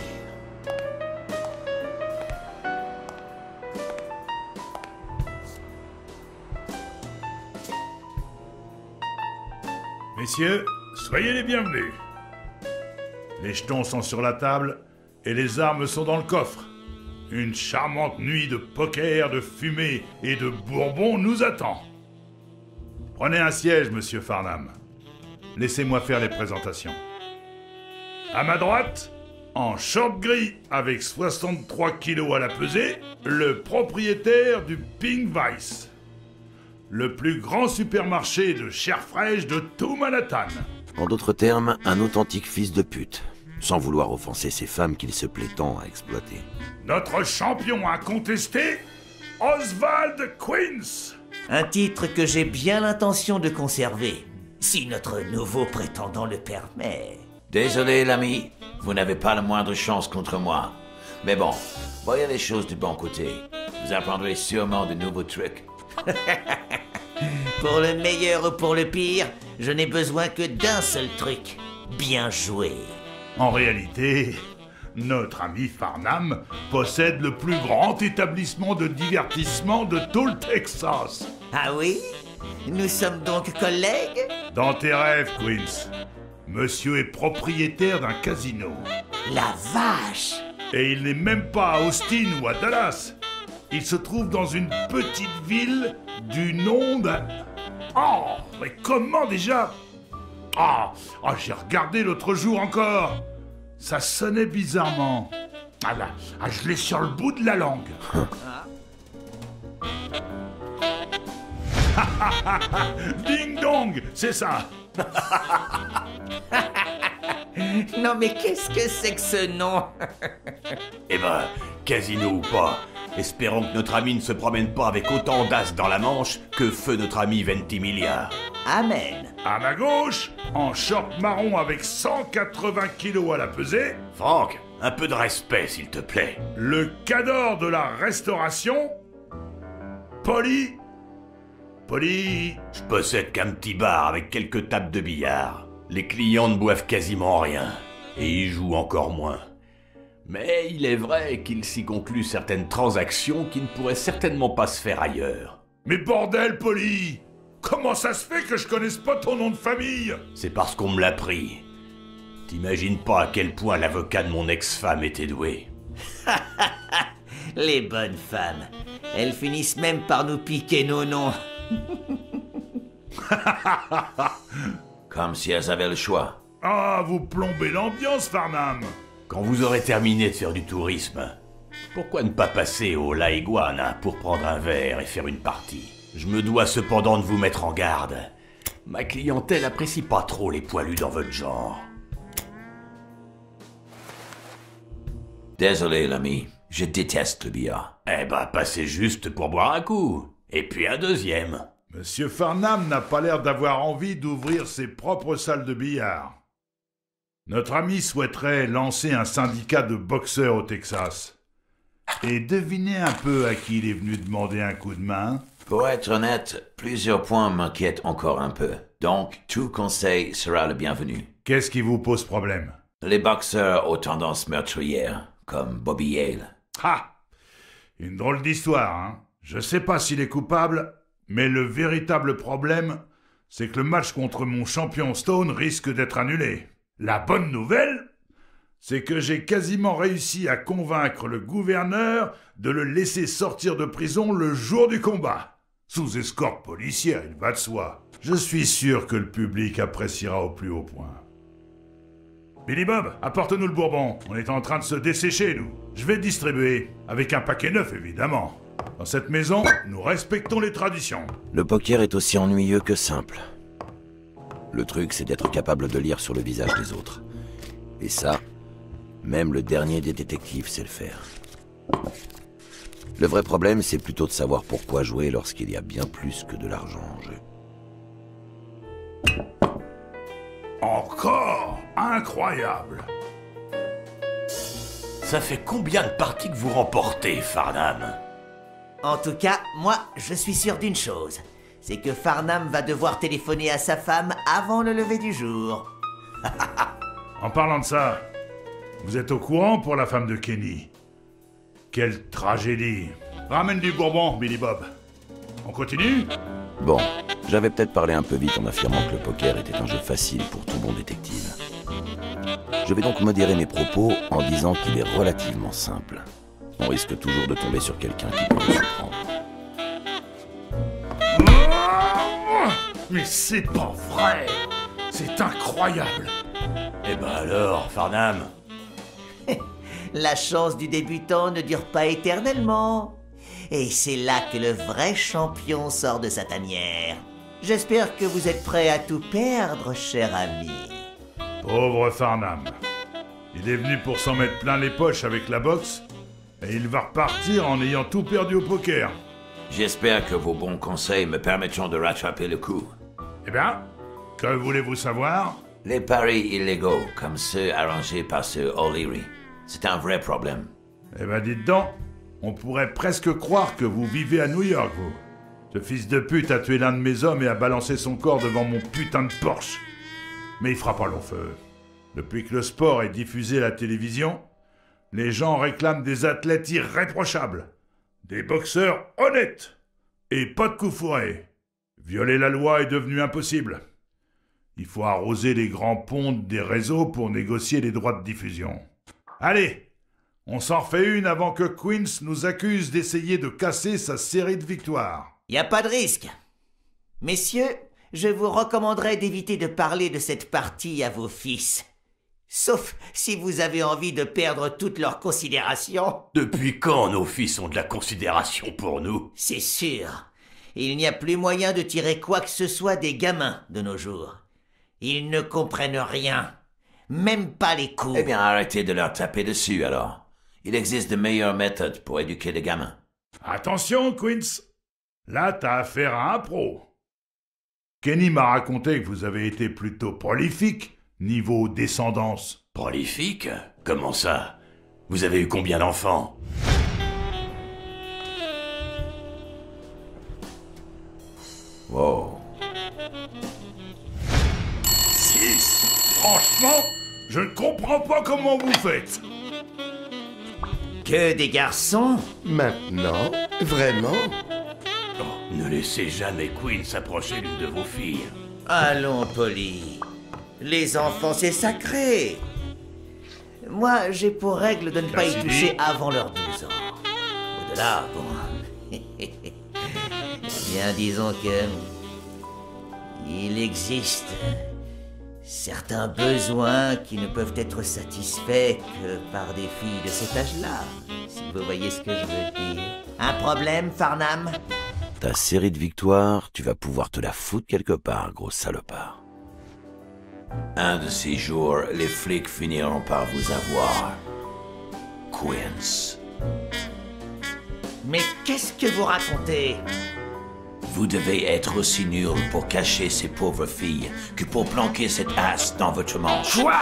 Messieurs, soyez les bienvenus. Les jetons sont sur la table et les armes sont dans le coffre. Une charmante nuit de poker, de fumée et de bourbon nous attend. Prenez un siège, monsieur Farnham. Laissez-moi faire les présentations. À ma droite, en short gris avec soixante-trois kilos à la pesée, le propriétaire du Pink Vice. Le plus grand supermarché de chair fraîche de tout Manhattan. En d'autres termes, un authentique fils de pute. sans vouloir offenser ces femmes qu'il se plaît tant à exploiter. Notre champion incontesté, Oswald Queens. Un titre que j'ai bien l'intention de conserver, si notre nouveau prétendant le permet. Désolé, l'ami, vous n'avez pas la moindre chance contre moi. Mais bon, voyez les choses du bon côté. Vous apprendrez sûrement de nouveaux trucs. Pour le meilleur ou pour le pire, je n'ai besoin que d'un seul truc. Bien joué. En réalité, notre ami Farnham possède le plus grand établissement de divertissement de tout le Texas. Ah oui? Nous sommes donc collègues? Dans tes rêves, Queens. Monsieur est propriétaire d'un casino. La vache! Et il n'est même pas à Austin ou à Dallas. Il se trouve dans une petite ville du nom de... Oh, mais comment déjà? Ah, oh, j'ai regardé l'autre jour encore. Ça sonnait bizarrement. Ah là, ah, je l'ai sur le bout de la langue. Ding dong, c'est ça. Non mais qu'est-ce que c'est que ce nom? Eh ben, casino ou pas, espérons que notre ami ne se promène pas avec autant d'as dans la manche que feu notre ami Ventimiglia. Amen. À ma gauche, en short marron avec cent quatre-vingts kilos à la pesée. Franck, un peu de respect s'il te plaît. Le cador de la restauration, Polly. Polly. Je possède qu'un petit bar avec quelques tables de billard. Les clients ne boivent quasiment rien, et ils jouent encore moins. Mais il est vrai qu'il s'y conclut certaines transactions qui ne pourraient certainement pas se faire ailleurs. Mais bordel, Polly! Comment ça se fait que je connaisse pas ton nom de famille? C'est parce qu'on me l'a pris. T'imagines pas à quel point l'avocat de mon ex-femme était doué. Les bonnes femmes. Elles finissent même par nous piquer nos noms. Comme si elles avaient le choix. Ah, vous plombez l'ambiance, Farnham. Quand vous aurez terminé de faire du tourisme, pourquoi ne pas passer au La Iguana pour prendre un verre et faire une partie? Je me dois cependant de vous mettre en garde. Ma clientèle apprécie pas trop les poilus dans votre genre. Désolé, l'ami. Je déteste le billard. Eh ben, passez juste pour boire un coup. Et puis un deuxième. Monsieur Farnham n'a pas l'air d'avoir envie d'ouvrir ses propres salles de billard. Notre ami souhaiterait lancer un syndicat de boxeurs au Texas. Et devinez un peu à qui il est venu demander un coup de main. Pour être honnête, plusieurs points m'inquiètent encore un peu. Donc, tout conseil sera le bienvenu. Qu'est-ce qui vous pose problème? Les boxeurs aux tendances meurtrières, comme Bobby Yale. Ah! Une drôle d'histoire, hein? Je sais pas s'il est coupable, mais le véritable problème, c'est que le match contre mon champion Stone risque d'être annulé. La bonne nouvelle, c'est que j'ai quasiment réussi à convaincre le gouverneur de le laisser sortir de prison le jour du combat. Sous escorte policière, il va de soi. Je suis sûr que le public appréciera au plus haut point. Billy Bob, apporte-nous le bourbon. On est en train de se dessécher, nous. Je vais distribuer, avec un paquet neuf, évidemment. Dans cette maison, nous respectons les traditions. Le poker est aussi ennuyeux que simple. Le truc, c'est d'être capable de lire sur le visage des autres. Et ça, même le dernier des détectives sait le faire. Le vrai problème, c'est plutôt de savoir pourquoi jouer lorsqu'il y a bien plus que de l'argent en jeu. Encore? Incroyable! Ça fait combien de parties que vous remportez, Farnham? En tout cas, moi, je suis sûr d'une chose. C'est que Farnham va devoir téléphoner à sa femme avant le lever du jour. En parlant de ça, vous êtes au courant pour la femme de Kenny? Quelle tragédie! Ramène du bourbon, Billy Bob. On continue? Bon, j'avais peut-être parlé un peu vite en affirmant que le poker était un jeu facile pour tout bon détective. Je vais donc modérer mes propos en disant qu'il est relativement simple. On risque toujours de tomber sur quelqu'un qui peut nous surprendre. Mais c'est pas vrai! C'est incroyable! Eh ben alors, Farnham? La chance du débutant ne dure pas éternellement. Et c'est là que le vrai champion sort de sa tanière. J'espère que vous êtes prêts à tout perdre, cher ami. Pauvre Farnham. Il est venu pour s'en mettre plein les poches avec la boxe, et il va repartir en ayant tout perdu au poker. J'espère que vos bons conseils me permettront de rattraper le coup. Eh bien, que voulez-vous savoir? Les paris illégaux, comme ceux arrangés par ce O'Leary, c'est un vrai problème. Eh ben dites donc, on pourrait presque croire que vous vivez à New York, vous. Ce fils de pute a tué l'un de mes hommes et a balancé son corps devant mon putain de Porsche. Mais il fera pas long feu. Depuis que le sport est diffusé à la télévision, les gens réclament des athlètes irréprochables, des boxeurs honnêtes, et pas de coups fourrés. Violer la loi est devenu impossible. Il faut arroser les grands ponts des réseaux pour négocier les droits de diffusion. Allez, on s'en refait une avant que Queens nous accuse d'essayer de casser sa série de victoires. Y a pas de risque. Messieurs, je vous recommanderais d'éviter de parler de cette partie à vos fils. Sauf si vous avez envie de perdre toute leur considération. Depuis quand nos fils ont de la considération pour nous? C'est sûr. Il n'y a plus moyen de tirer quoi que ce soit des gamins de nos jours. Ils ne comprennent rien. Même pas les coups. Eh bien, arrêtez de leur taper dessus, alors. Il existe de meilleures méthodes pour éduquer les gamins. Attention, Queens. Là, t'as affaire à un pro. Kenny m'a raconté que vous avez été plutôt prolifique, niveau descendance. Prolifique? Comment ça? Vous avez eu combien d'enfants? Wow. Six. Franchement, je ne comprends pas comment vous faites. Que des garçons? Maintenant? Vraiment? Oh, ne laissez jamais Queen s'approcher d'une de vos filles. Allons, Polly. Les enfants, c'est sacré. Moi, j'ai pour règle de ne pas y toucher avant leurs douze ans. Au-delà, bon... Bien, disons que... Il existe... certains besoins qui ne peuvent être satisfaits que par des filles de cet âge-là. Si vous voyez ce que je veux dire. Un problème, Farnham? Ta série de victoires, tu vas pouvoir te la foutre quelque part, gros salopard. Un de ces jours, les flics finiront par vous avoir. Queens. Mais qu'est-ce que vous racontez? Vous devez être aussi nul pour cacher ces pauvres filles que pour planquer cette asse dans votre manche. Quoi?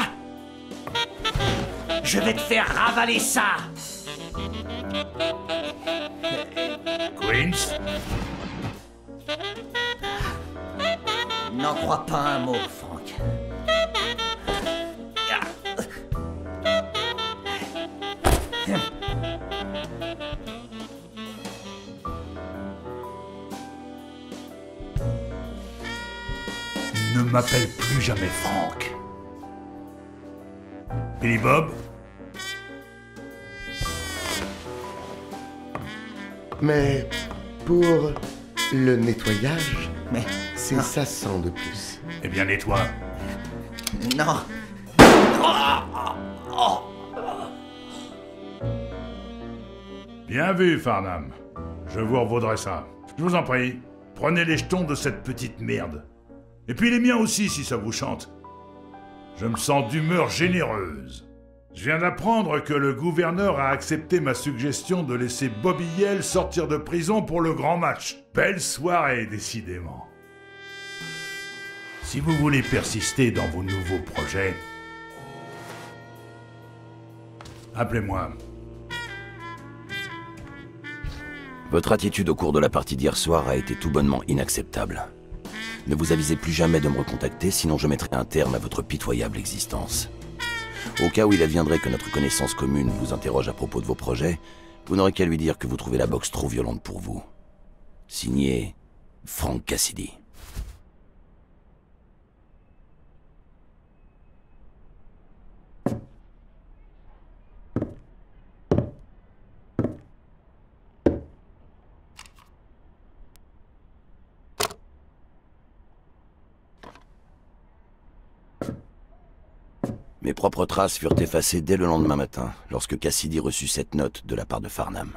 Je vais te faire ravaler ça! Queens? N'en crois pas un mot, Frank. Ne m'appelle plus jamais Frank. Billy Bob? Mais pour le nettoyage, mais c'est ça cent de plus. Eh bien, nettoie. Non. Bien vu, Farnham. Je vous revaudrai ça. Je vous en prie, prenez les jetons de cette petite merde. Et puis les miens aussi, si ça vous chante. Je me sens d'humeur généreuse. Je viens d'apprendre que le gouverneur a accepté ma suggestion de laisser Bobby Yell sortir de prison pour le grand match. Belle soirée, décidément. Si vous voulez persister dans vos nouveaux projets, appelez-moi. Votre attitude au cours de la partie d'hier soir a été tout bonnement inacceptable. Ne vous avisez plus jamais de me recontacter, sinon je mettrai un terme à votre pitoyable existence. Au cas où il adviendrait que notre connaissance commune vous interroge à propos de vos projets, vous n'aurez qu'à lui dire que vous trouvez la boxe trop violente pour vous. Signé Frank Cassidy. Mes propres traces furent effacées dès le lendemain matin, lorsque Cassidy reçut cette note de la part de Farnham.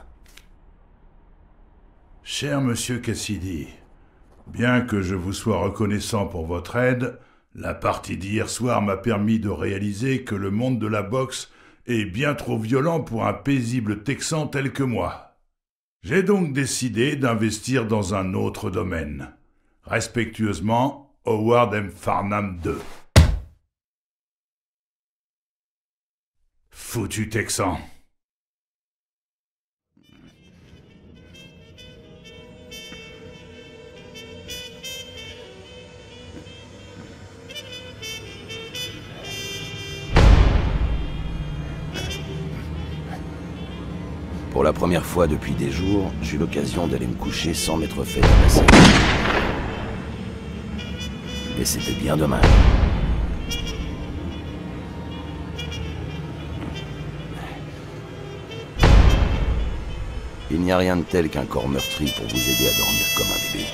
Cher monsieur Cassidy, bien que je vous sois reconnaissant pour votre aide, La partie d'hier soir m'a permis de réaliser que le monde de la boxe est bien trop violent pour un paisible Texan tel que moi. J'ai donc décidé d'investir dans un autre domaine. Respectueusement, Howard M. Farnham deux. Foutu Texan. Pour la première fois depuis des jours, j'ai eu l'occasion d'aller me coucher sans m'être fait tabasser. Et c'était bien dommage. Il n'y a rien de tel qu'un corps meurtri pour vous aider à dormir comme un bébé.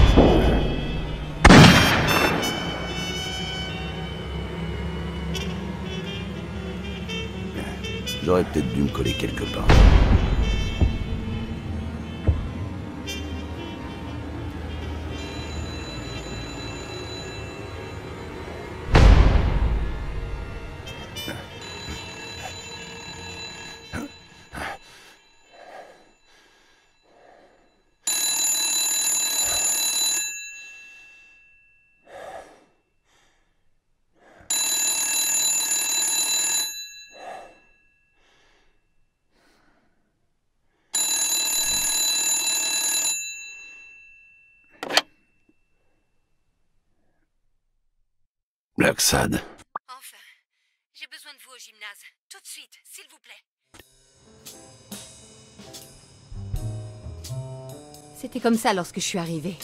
J'aurais peut-être dû me coller quelque part. Blacksad. Enfin, j'ai besoin de vous au gymnase. Tout de suite, s'il vous plaît. C'était comme ça lorsque je suis arrivée.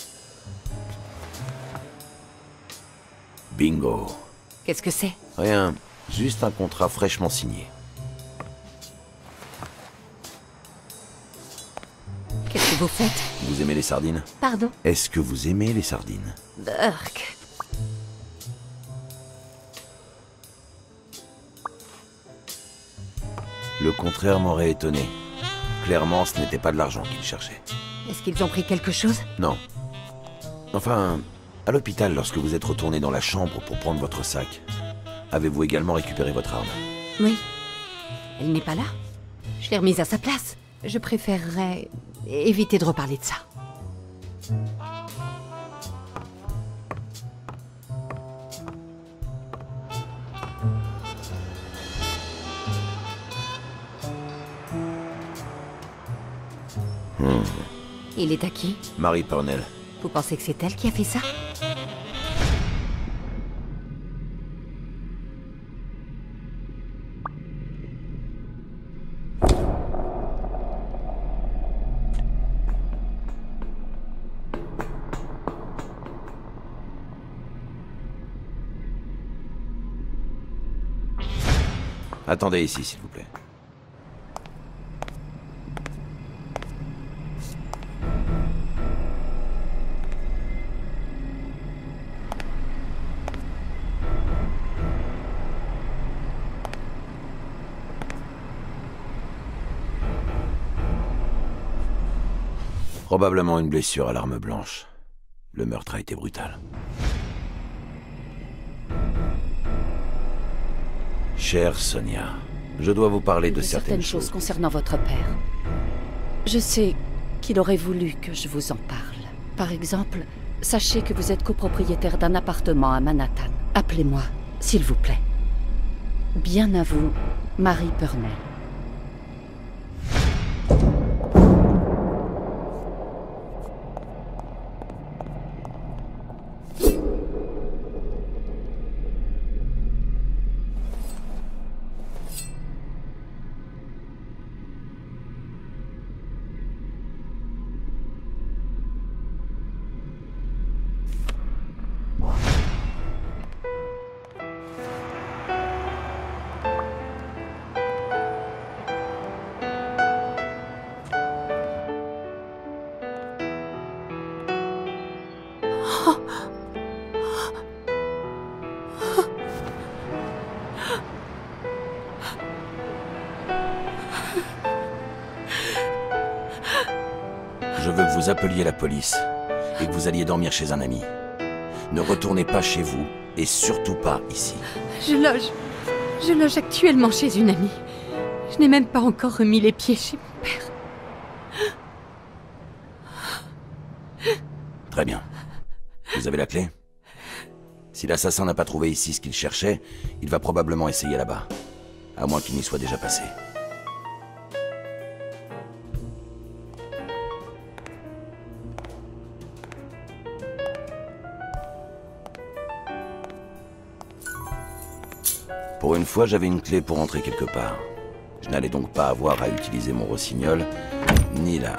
Bingo. Qu'est-ce que c'est? Rien, juste un contrat fraîchement signé. Qu'est-ce que vous faites? Vous aimez les sardines? Pardon? Est-ce que vous aimez les sardines? Burk. Le contraire m'aurait étonné. Clairement, ce n'était pas de l'argent qu'ils cherchaient. Est-ce qu'ils ont pris quelque chose? Non. Enfin, à l'hôpital, lorsque vous êtes retourné dans la chambre pour prendre votre sac, avez-vous également récupéré votre arme? Oui. Elle n'est pas là. Je l'ai remise à sa place. Je préférerais éviter de reparler de ça. Hmm. Il est à qui? Marie Purnell. Vous pensez que c'est elle qui a fait ça? Attendez ici, s'il vous plaît. Probablement une blessure à l'arme blanche. Le meurtre a été brutal. Chère Sonia, je dois vous parler de, de certaines, certaines choses. choses concernant votre père. Je sais qu'il aurait voulu que je vous en parle. Par exemple, sachez que vous êtes copropriétaire d'un appartement à Manhattan. Appelez-moi, s'il vous plaît. Bien à vous, Marie Purnell. Je veux que vous appeliez la police et que vous alliez dormir chez un ami. Ne retournez pas chez vous Et surtout pas ici. Je loge... Je loge actuellement chez une amie. Je n'ai même pas encore remis les pieds chez mon père. Très bien. Vous avez la clé? Si l'assassin n'a pas trouvé ici ce qu'il cherchait, il va probablement essayer là-bas. À moins qu'il n'y soit déjà passé. Pour une fois, j'avais une clé pour entrer quelque part. Je n'allais donc pas avoir à utiliser mon rossignol, ni la...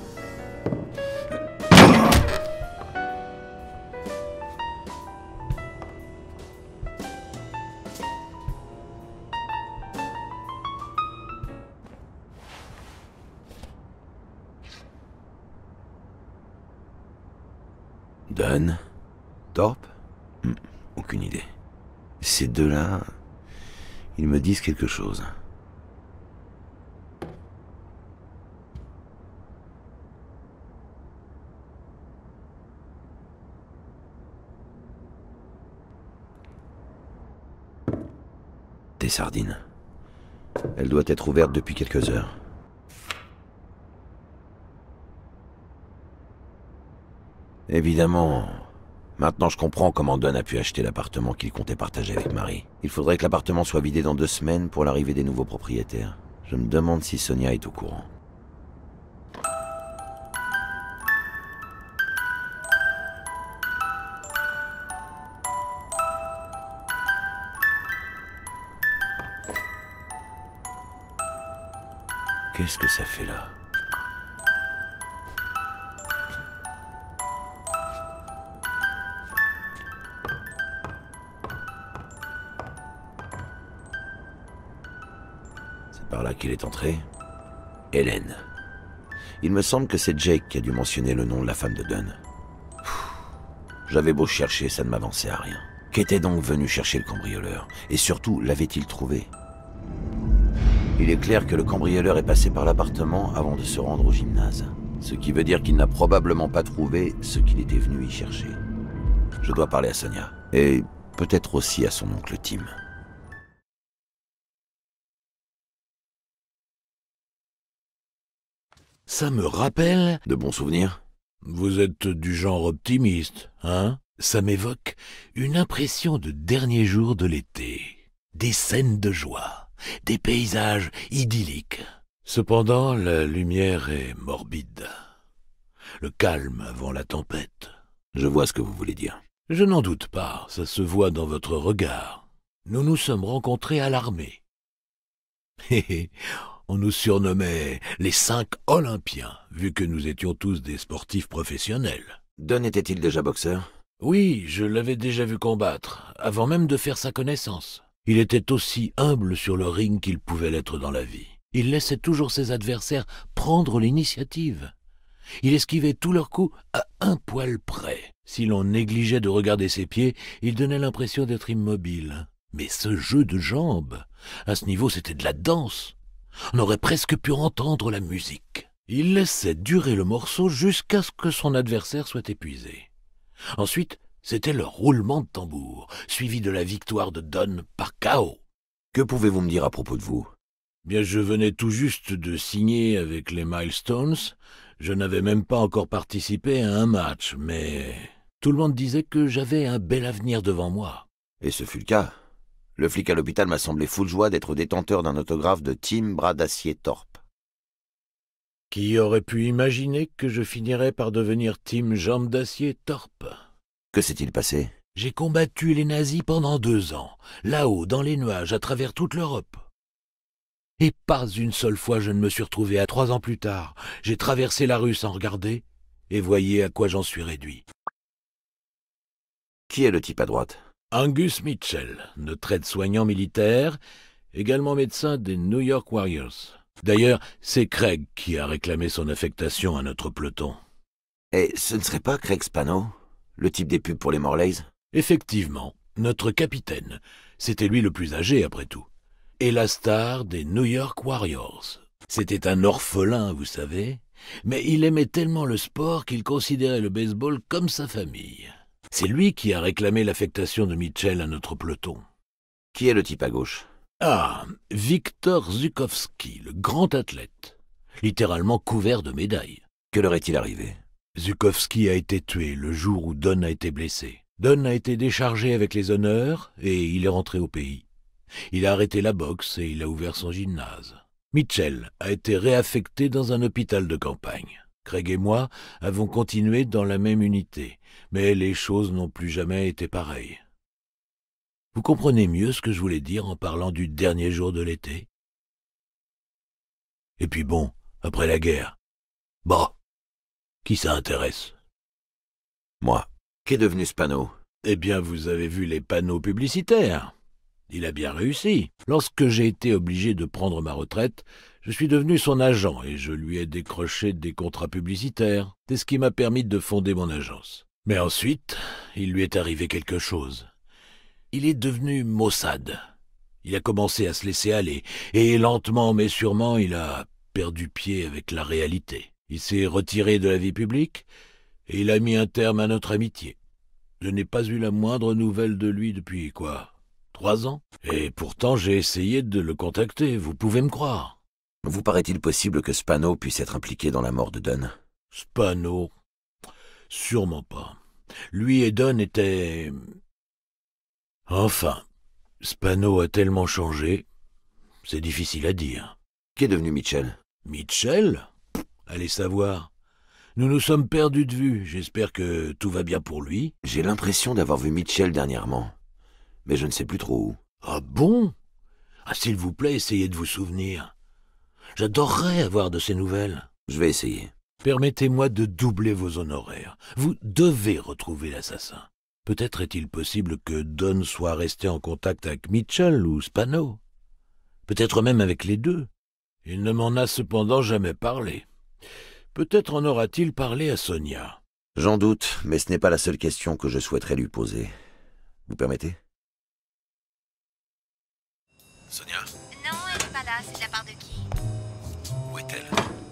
Dunn? Thorpe? hmm, Aucune idée. Ces deux-là... Ils me disent quelque chose. Des sardines. Elle doit être ouverte depuis quelques heures. Évidemment... Maintenant, je comprends comment Dunn a pu acheter l'appartement qu'il comptait partager avec Marie. Il faudrait que l'appartement soit vidé dans deux semaines pour l'arrivée des nouveaux propriétaires. Je me demande si Sonia est au courant. Qu'est-ce que ça fait là ? Par là qu'il est entré. Hélène. Il me semble que c'est Jake qui a dû mentionner le nom de la femme de Dunn. J'avais beau chercher, ça ne m'avançait à rien. Qu'était donc venu chercher le cambrioleur? Et surtout, l'avait-il trouvé? Il est clair que le cambrioleur est passé par l'appartement avant de se rendre au gymnase. Ce qui veut dire qu'il n'a probablement pas trouvé ce qu'il était venu y chercher. Je dois parler à Sonia. Et peut-être aussi à son oncle Tim. Ça me rappelle... De bons souvenirs? Vous êtes du genre optimiste, hein? Ça m'évoque une impression de dernier jour de l'été. Des scènes de joie, des paysages idylliques. Cependant, la lumière est morbide. Le calme avant la tempête. Je vois ce que vous voulez dire. Je n'en doute pas, ça se voit dans votre regard. Nous nous sommes rencontrés à l'armée. Hé hé. On nous surnommait les cinq Olympiens, vu que nous étions tous des sportifs professionnels. Dunn était-il déjà boxeur? Oui, je l'avais déjà vu combattre, avant même de faire sa connaissance. Il était aussi humble sur le ring qu'il pouvait l'être dans la vie. Il laissait toujours ses adversaires prendre l'initiative. Il esquivait tous leurs coups à un poil près. Si l'on négligeait de regarder ses pieds, il donnait l'impression d'être immobile. Mais ce jeu de jambes, à ce niveau, c'était de la danse. On aurait presque pu entendre la musique. Il laissait durer le morceau jusqu'à ce que son adversaire soit épuisé. Ensuite, c'était le roulement de tambour, suivi de la victoire de Dunn par K O. Que pouvez-vous me dire à propos de vous? Bien, je venais tout juste de signer avec les Milestones. Je n'avais même pas encore participé à un match, mais tout le monde disait que j'avais un bel avenir devant moi. Et ce fut le cas. Le flic à l'hôpital m'a semblé fou de joie d'être détenteur d'un autographe de Tim Bras d'Acier Thorpe. Qui aurait pu imaginer que je finirais par devenir Tim Jambes d'Acier Thorpe? Que s'est-il passé? J'ai combattu les nazis pendant deux ans, là-haut, dans les nuages, à travers toute l'Europe. Et pas une seule fois je ne me suis retrouvé à trois ans plus tard. J'ai traversé la rue sans regarder, et voyez à quoi j'en suis réduit. Qui est le type à droite? Angus Mitchell, notre aide-soignant militaire, également médecin des New York Warriors. D'ailleurs, c'est Craig qui a réclamé son affectation à notre peloton. Et ce ne serait pas Craig Spano, le type des pubs pour les Morlays? Effectivement, notre capitaine. C'était lui le plus âgé, après tout. Et la star des New York Warriors. C'était un orphelin, vous savez, mais il aimait tellement le sport qu'il considérait le baseball comme sa famille. C'est lui qui a réclamé l'affectation de Mitchell à notre peloton. Qui est le type à gauche? Ah, Victor Zukovski, le grand athlète. Littéralement couvert de médailles. Que leur est-il arrivé? Zukovski a été tué le jour où Don a été blessé. Don a été déchargé avec les honneurs et il est rentré au pays. Il a arrêté la boxe et il a ouvert son gymnase. Mitchell a été réaffecté dans un hôpital de campagne. Craig et moi avons continué dans la même unité, mais les choses n'ont plus jamais été pareilles. Vous comprenez mieux ce que je voulais dire en parlant du dernier jour de l'été? Et puis bon, après la guerre, bah, qui ça intéresse? Moi. Qu'est devenu Spano? Eh bien, vous avez vu les panneaux publicitaires. Il a bien réussi. Lorsque j'ai été obligé de prendre ma retraite, je suis devenu son agent et je lui ai décroché des contrats publicitaires. C'est ce qui m'a permis de fonder mon agence. Mais ensuite, il lui est arrivé quelque chose. Il est devenu Mossad. Il a commencé à se laisser aller, et lentement mais sûrement, il a perdu pied avec la réalité. Il s'est retiré de la vie publique, et il a mis un terme à notre amitié. Je n'ai pas eu la moindre nouvelle de lui depuis, quoi, trois ans? Et pourtant, j'ai essayé de le contacter, vous pouvez me croire. Vous paraît-il possible que Spano puisse être impliqué dans la mort de Don? Spano? Sûrement pas. Lui et Don étaient... Enfin, Spano a tellement changé, c'est difficile à dire. Qu'est devenu Mitchell? Mitchell? Allez savoir. Nous nous sommes perdus de vue, j'espère que tout va bien pour lui. J'ai l'impression d'avoir vu Mitchell dernièrement, mais je ne sais plus trop où. Ah bon? Ah, s'il vous plaît, essayez de vous souvenir. J'adorerais avoir de ces nouvelles. Je vais essayer. Permettez-moi de doubler vos honoraires. Vous devez retrouver l'assassin. Peut-être est-il possible que Don soit resté en contact avec Mitchell ou Spano. Peut-être même avec les deux. Il ne m'en a cependant jamais parlé. Peut-être en aura-t-il parlé à Sonia. J'en doute, mais ce n'est pas la seule question que je souhaiterais lui poser. Vous permettez? Sonia? Non, elle n'est pas là. C'est de la part de qui? Où est-elle?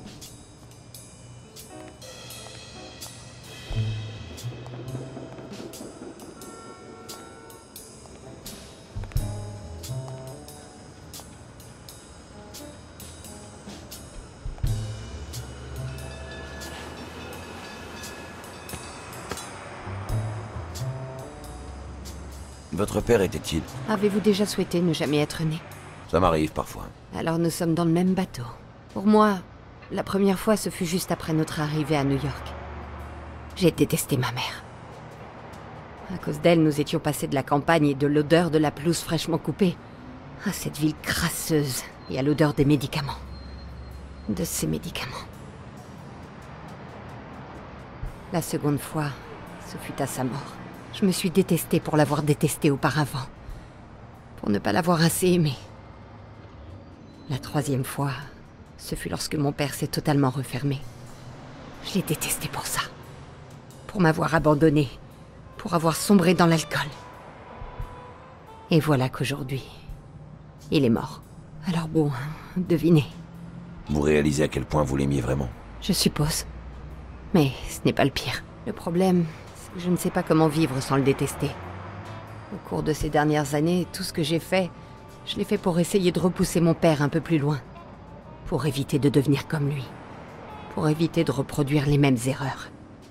Votre père était-il? Avez-vous déjà souhaité ne jamais être né? Ça m'arrive parfois. Alors nous sommes dans le même bateau. Pour moi, la première fois, ce fut juste après notre arrivée à New York. J'ai détesté ma mère. À cause d'elle, nous étions passés de la campagne et de l'odeur de la pelouse fraîchement coupée à cette ville crasseuse et à l'odeur des médicaments. De ces médicaments. La seconde fois, ce fut à sa mort. Je me suis détestée pour l'avoir détestée auparavant. Pour ne pas l'avoir assez aimée. La troisième fois, ce fut lorsque mon père s'est totalement refermé. Je l'ai détesté pour ça. Pour m'avoir abandonnée. Pour avoir sombré dans l'alcool. Et voilà qu'aujourd'hui, il est mort. Alors bon, devinez. Vous réalisez à quel point vous l'aimiez vraiment? Je suppose. Mais ce n'est pas le pire. Le problème, c'est que je ne sais pas comment vivre sans le détester. Au cours de ces dernières années, tout ce que j'ai fait, je l'ai fait pour essayer de repousser mon père un peu plus loin. Pour éviter de devenir comme lui. Pour éviter de reproduire les mêmes erreurs.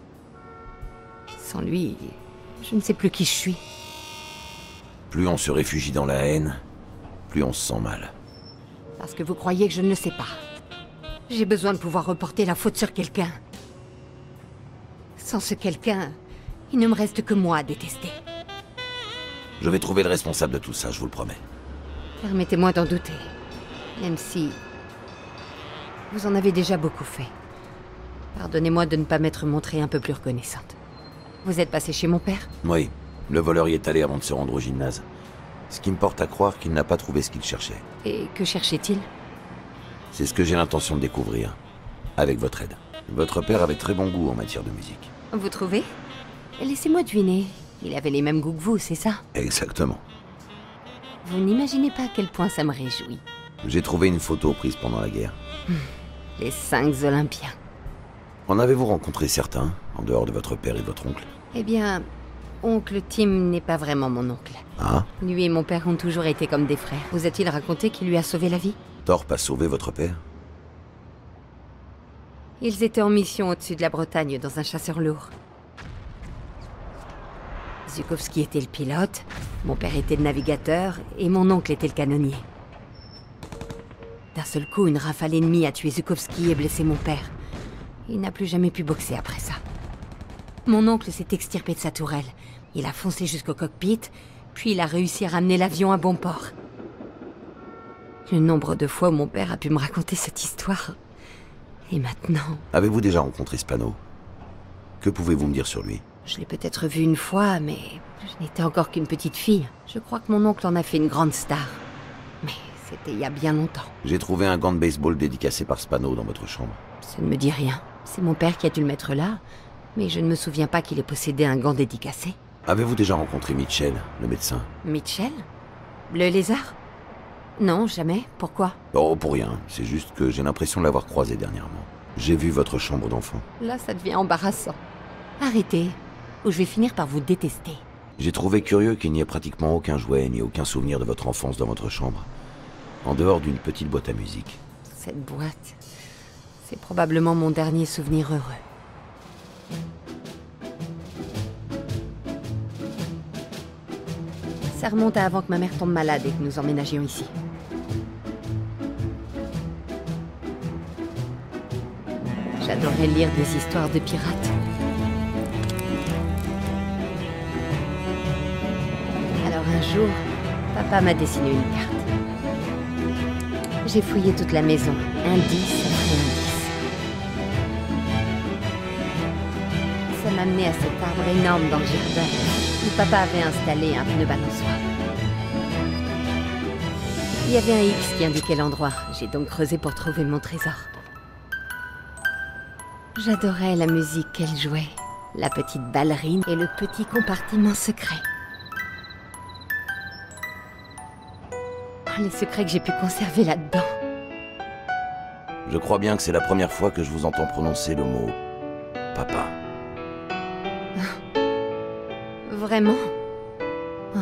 Sans lui, je ne sais plus qui je suis. Plus on se réfugie dans la haine, plus on se sent mal. Parce que vous croyez que je ne le sais pas. J'ai besoin de pouvoir reporter la faute sur quelqu'un. Sans ce quelqu'un, il ne me reste que moi à détester. Je vais trouver le responsable de tout ça, je vous le promets. Permettez-moi d'en douter. Même si... vous en avez déjà beaucoup fait. Pardonnez-moi de ne pas m'être montrée un peu plus reconnaissante. Vous êtes passé chez mon père? Oui, le voleur y est allé avant de se rendre au gymnase. Ce qui me porte à croire qu'il n'a pas trouvé ce qu'il cherchait. Et que cherchait-il? C'est ce que j'ai l'intention de découvrir, avec votre aide. Votre père avait très bon goût en matière de musique. Vous trouvez? Laissez-moi deviner. Il avait les mêmes goûts que vous, c'est ça? Exactement. Vous n'imaginez pas à quel point ça me réjouit. J'ai trouvé une photo prise pendant la guerre. Les cinq Olympiens. En avez-vous rencontré certains, en dehors de votre père et de votre oncle? Eh bien, Oncle Tim n'est pas vraiment mon oncle. Ah? Lui et mon père ont toujours été comme des frères. Vous a-t-il raconté qu'il lui a sauvé la vie? Thorpe a sauvé votre père? Ils étaient en mission au-dessus de la Bretagne dans un chasseur lourd. Zukovski était le pilote, mon père était le navigateur et mon oncle était le canonnier. D'un seul coup, une rafale ennemie a tué Zukovski et blessé mon père. Il n'a plus jamais pu boxer après ça. Mon oncle s'est extirpé de sa tourelle. Il a foncé jusqu'au cockpit, puis il a réussi à ramener l'avion à bon port. Le nombre de fois où mon père a pu me raconter cette histoire. Et maintenant... Avez-vous déjà rencontré Spano? Que pouvez-vous me dire sur lui? Je l'ai peut-être vu une fois, mais je n'étais encore qu'une petite fille. Je crois que mon oncle en a fait une grande star. Mais c'était il y a bien longtemps. J'ai trouvé un gant de baseball dédicacé par Spano dans votre chambre. Ça ne me dit rien. C'est mon père qui a dû le mettre là, mais je ne me souviens pas qu'il ait possédé un gant dédicacé. Avez-vous déjà rencontré Mitchell, le médecin? Mitchell? Le lézard? Non, jamais. Pourquoi? Oh, pour rien. C'est juste que j'ai l'impression de l'avoir croisé dernièrement. J'ai vu votre chambre d'enfant. Là, ça devient embarrassant. Arrêtez, ou je vais finir par vous détester. J'ai trouvé curieux qu'il n'y ait pratiquement aucun jouet ni aucun souvenir de votre enfance dans votre chambre. En dehors d'une petite boîte à musique. Cette boîte... c'est probablement mon dernier souvenir heureux. Ça remonte à avant que ma mère tombe malade et que nous emménagions ici. J'adorais lire des histoires de pirates. Alors un jour, papa m'a dessiné une carte. J'ai fouillé toute la maison, indice après indice. Ça m'a amené à cet arbre énorme dans le jardin où papa avait installé un pneu balançoire. Il y avait un X qui indiquait l'endroit. J'ai donc creusé pour trouver mon trésor. J'adorais la musique qu'elle jouait, la petite ballerine et le petit compartiment secret. Les secrets que j'ai pu conserver là-dedans. Je crois bien que c'est la première fois que je vous entends prononcer le mot « papa ». Vraiment? Oh.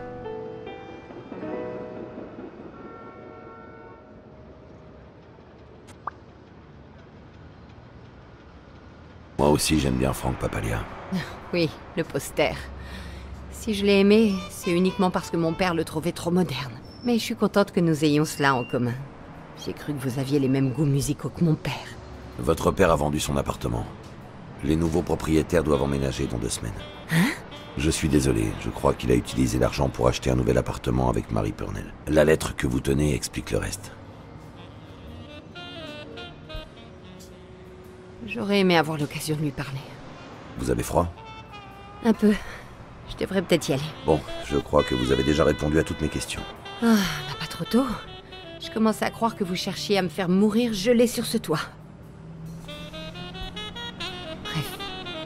Moi aussi, j'aime bien Frank Papalia. Oui, le poster. Si je l'ai aimé, c'est uniquement parce que mon père le trouvait trop moderne. Mais je suis contente que nous ayons cela en commun. J'ai cru que vous aviez les mêmes goûts musicaux que mon père. Votre père a vendu son appartement. Les nouveaux propriétaires doivent emménager dans deux semaines. Hein? Je suis désolé, je crois qu'il a utilisé l'argent pour acheter un nouvel appartement avec Marie Purnell. La lettre que vous tenez explique le reste. J'aurais aimé avoir l'occasion de lui parler. Vous avez froid? Un peu. Je devrais peut-être y aller. Bon, je crois que vous avez déjà répondu à toutes mes questions. Ah, bah pas trop tôt. Je commence à croire que vous cherchiez à me faire mourir gelé sur ce toit. Bref.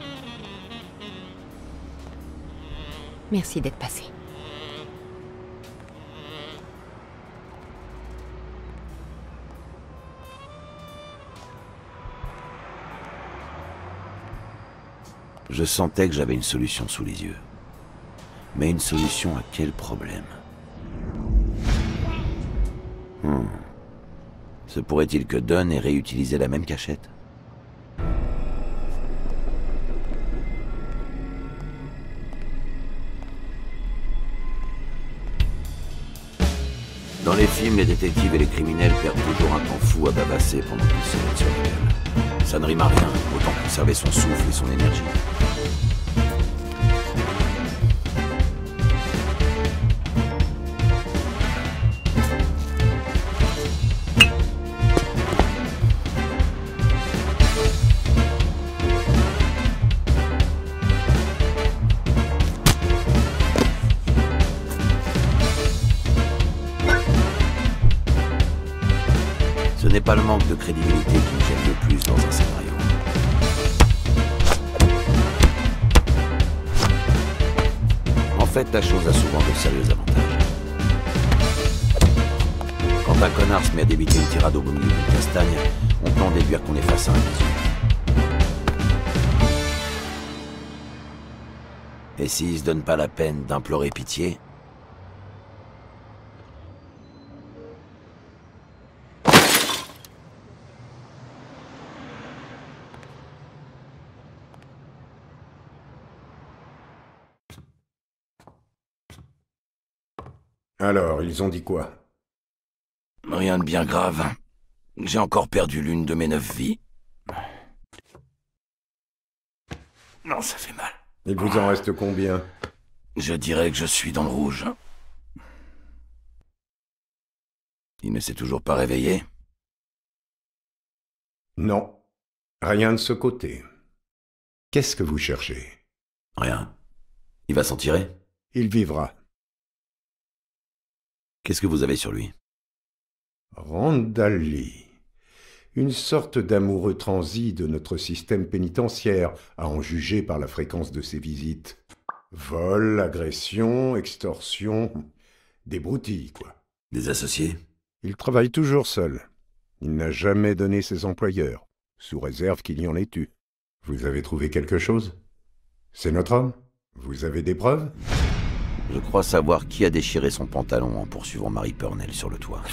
Merci d'être passé. Je sentais que j'avais une solution sous les yeux. Mais une solution à quel problème? Hmm. Se pourrait-il que Dunn ait réutilisé la même cachette? Dans les films, les détectives et les criminels perdent toujours un temps fou à bavasser pendant qu'ils se mettent sur la gueule. Ça ne rime à rien, autant conserver son souffle et son énergie. Ce n'est pas le manque de crédibilité qui me gêne le plus dans un scénario. En fait, la chose a souvent de sérieux avantages. Quand un connard se met à débiter une tirade au beau milieu d'une castagne, on peut en déduire qu'on est face à un visu. Et s'ils se donnent pas la peine d'implorer pitié? Alors, ils ont dit quoi? Rien de bien grave. J'ai encore perdu l'une de mes neuf vies. Non, ça fait mal. Il vous en reste combien? Je dirais que je suis dans le rouge. Il ne s'est toujours pas réveillé? Non. Rien de ce côté. Qu'est-ce que vous cherchez? Rien. Il va s'en tirer? Il vivra. Qu'est-ce que vous avez sur lui? Randall Lee. Une sorte d'amoureux transi de notre système pénitentiaire, à en juger par la fréquence de ses visites. Vol, agression, extorsion... Des broutilles, quoi. Des associés? Il travaille toujours seul. Il n'a jamais donné ses employeurs, sous réserve qu'il y en ait eu. Vous avez trouvé quelque chose? C'est notre homme? Vous avez des preuves? Je crois savoir qui a déchiré son pantalon en poursuivant Mary Purnell sur le toit.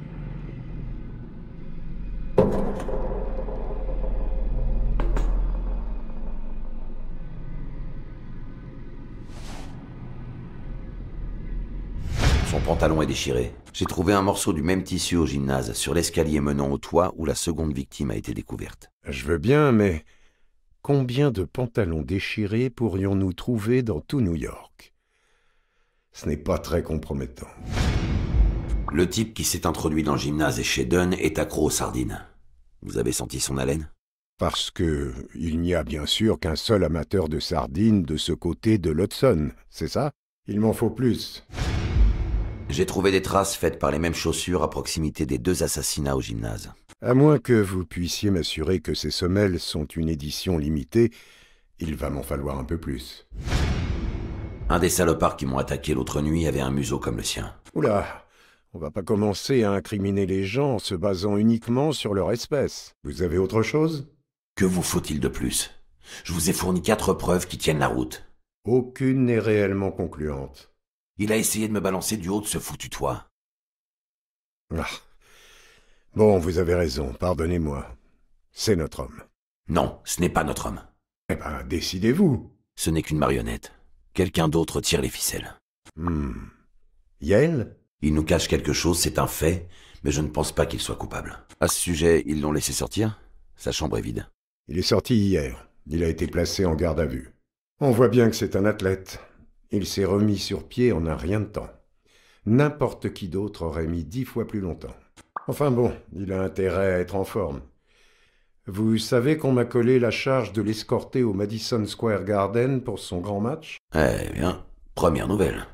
Son pantalon est déchiré. J'ai trouvé un morceau du même tissu au gymnase, sur l'escalier menant au toit où la seconde victime a été découverte. Je veux bien, mais combien de pantalons déchirés pourrions-nous trouver dans tout New York? Ce n'est pas très compromettant. Le type qui s'est introduit dans le gymnase et chez Dunn est accro aux sardines. Vous avez senti son haleine? Parce que il n'y a bien sûr qu'un seul amateur de sardines de ce côté de l'Hudson, c'est ça? Il m'en faut plus. J'ai trouvé des traces faites par les mêmes chaussures à proximité des deux assassinats au gymnase. À moins que vous puissiez m'assurer que ces semelles sont une édition limitée, il va m'en falloir un peu plus. Un des salopards qui m'ont attaqué l'autre nuit avait un museau comme le sien. Oula, on va pas commencer à incriminer les gens en se basant uniquement sur leur espèce. Vous avez autre chose? Que vous faut-il de plus? Je vous ai fourni quatre preuves qui tiennent la route. Aucune n'est réellement concluante. Il a essayé de me balancer du haut de ce foutu toit. Ah. Bon, vous avez raison, pardonnez-moi. C'est notre homme. Non, ce n'est pas notre homme. Eh ben, décidez-vous. Ce n'est qu'une marionnette. Quelqu'un d'autre tire les ficelles. Hmm. Yael? Il nous cache quelque chose, c'est un fait, mais je ne pense pas qu'il soit coupable. À ce sujet, ils l'ont laissé sortir? Sa chambre est vide. Il est sorti hier. Il a été placé en garde à vue. On voit bien que c'est un athlète. Il s'est remis sur pied en un rien de temps. N'importe qui d'autre aurait mis dix fois plus longtemps. Enfin bon, il a intérêt à être en forme. Vous savez qu'on m'a collé la charge de l'escorter au Madison Square Garden pour son grand match? Eh bien, première nouvelle.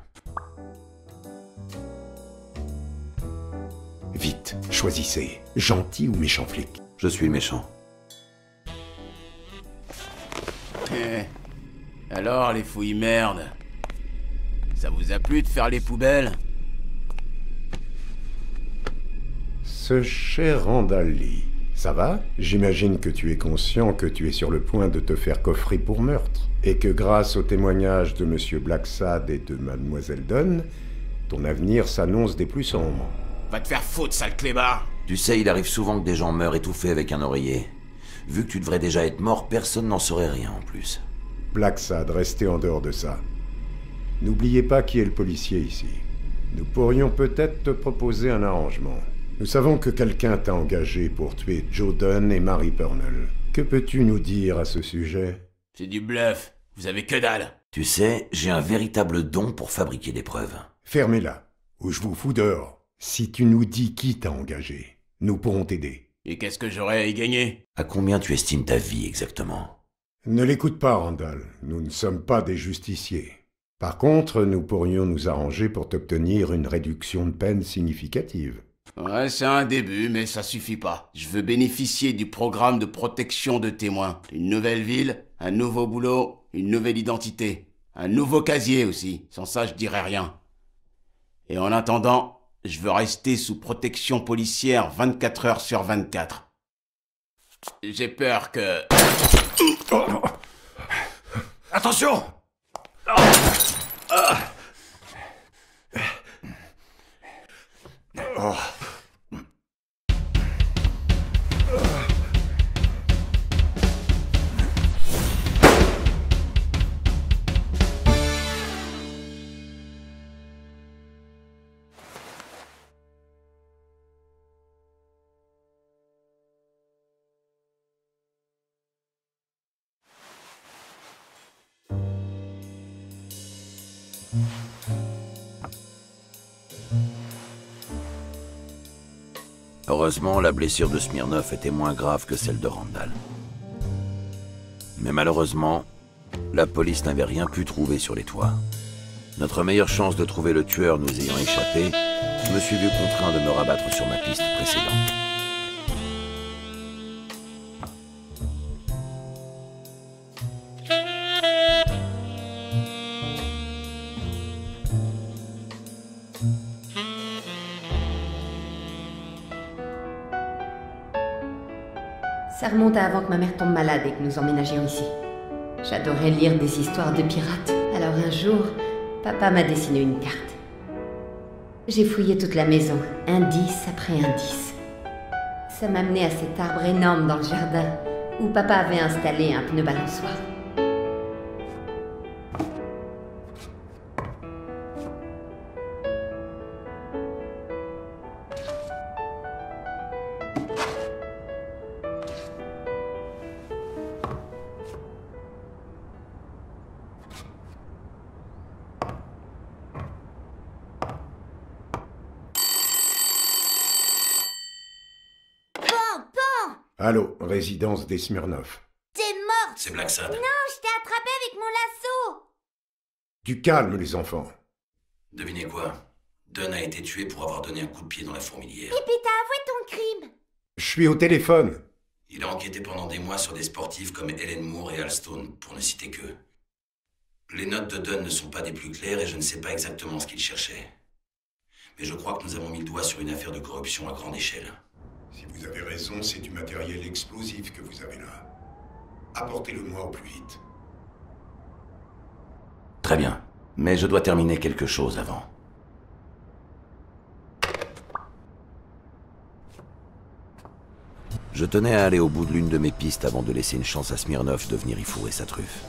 Vite, choisissez. Gentil ou méchant flic? Je suis le méchant. Eh, alors les fouilles merde. Ça vous a plu de faire les poubelles? Ce cher Randall Lee, ça va? J'imagine que tu es conscient que tu es sur le point de te faire coffrer pour meurtre, et que grâce au témoignage de Monsieur Blacksad et de Mademoiselle Dunn, ton avenir s'annonce des plus sombres. Va te faire foutre, sale clébard! Tu sais, il arrive souvent que des gens meurent étouffés avec un oreiller. Vu que tu devrais déjà être mort, personne n'en saurait rien en plus. Blacksad, restez en dehors de ça. N'oubliez pas qui est le policier ici. Nous pourrions peut-être te proposer un arrangement. Nous savons que quelqu'un t'a engagé pour tuer Joe Dunn et Mary Purnell. Que peux-tu nous dire à ce sujet? C'est du bluff. Vous avez que dalle. Tu sais, j'ai un véritable don pour fabriquer des preuves. Fermez-la, ou je vous fous dehors. Si tu nous dis qui t'a engagé, nous pourrons t'aider. Et qu'est-ce que j'aurais à y gagner? À combien tu estimes ta vie exactement? Ne l'écoute pas, Randall. Nous ne sommes pas des justiciers. Par contre, nous pourrions nous arranger pour t'obtenir une réduction de peine significative. Ouais, c'est un début, mais ça suffit pas. Je veux bénéficier du programme de protection de témoins. Une nouvelle ville, un nouveau boulot, une nouvelle identité. Un nouveau casier aussi. Sans ça, je dirais rien. Et en attendant, je veux rester sous protection policière vingt-quatre heures sur vingt-quatre. J'ai peur que... Attention! Oh. Heureusement, la blessure de Smirnov était moins grave que celle de Randall. Mais malheureusement, la police n'avait rien pu trouver sur les toits. Notre meilleure chance de trouver le tueur nous ayant échappé, je me suis vu contraint de me rabattre sur ma piste précédente. Ça remonte à avant que ma mère tombe malade et que nous emménagions ici. J'adorais lire des histoires de pirates. Alors un jour, papa m'a dessiné une carte. J'ai fouillé toute la maison, indice après indice. Ça m'a amené à cet arbre énorme dans le jardin, où papa avait installé un pneu balançoire. Allô, résidence des Smirnov. T'es morte. C'est Blacksad. Non, je t'ai attrapé avec mon lasso. Du calme, les enfants. Devinez quoi? Dunn a été tué pour avoir donné un coup de pied dans la fourmilière. Et puis t'as avoué ton crime. Je suis au téléphone. Il a enquêté pendant des mois sur des sportifs comme Helen Moore et Al Stone, pour ne citer qu'eux. Les notes de Dunn ne sont pas des plus claires et je ne sais pas exactement ce qu'il cherchait. Mais je crois que nous avons mis le doigt sur une affaire de corruption à grande échelle. Si vous avez raison, c'est du matériel explosif que vous avez là. Apportez-le-moi au plus vite. Très bien, mais je dois terminer quelque chose avant. Je tenais à aller au bout de l'une de mes pistes avant de laisser une chance à Smirnov de venir y fourrer sa truffe.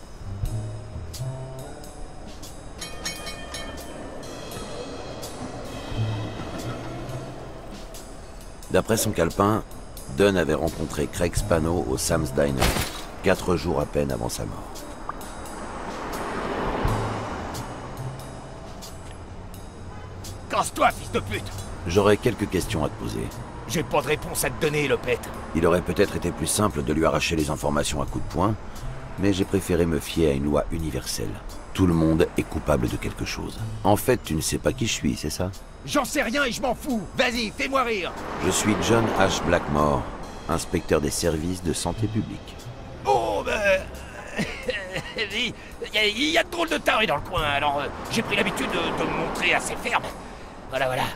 D'après son calepin, Dunn avait rencontré Craig Spano au Sam's Diner, quatre jours à peine avant sa mort. Casse-toi, fils de pute! J'aurais quelques questions à te poser. J'ai pas de réponse à te donner, Lopette. Il aurait peut-être été plus simple de lui arracher les informations à coups de poing, mais j'ai préféré me fier à une loi universelle. Tout le monde est coupable de quelque chose. En fait, tu ne sais pas qui je suis, c'est ça? J'en sais rien et je m'en fous. Vas-y, fais-moi rire. Je suis John H. Blackmore, inspecteur des services de santé publique. Oh, ben... Il y, y a de drôles de tarés dans le coin, alors euh, j'ai pris l'habitude de, de me montrer assez ferme. Voilà, voilà.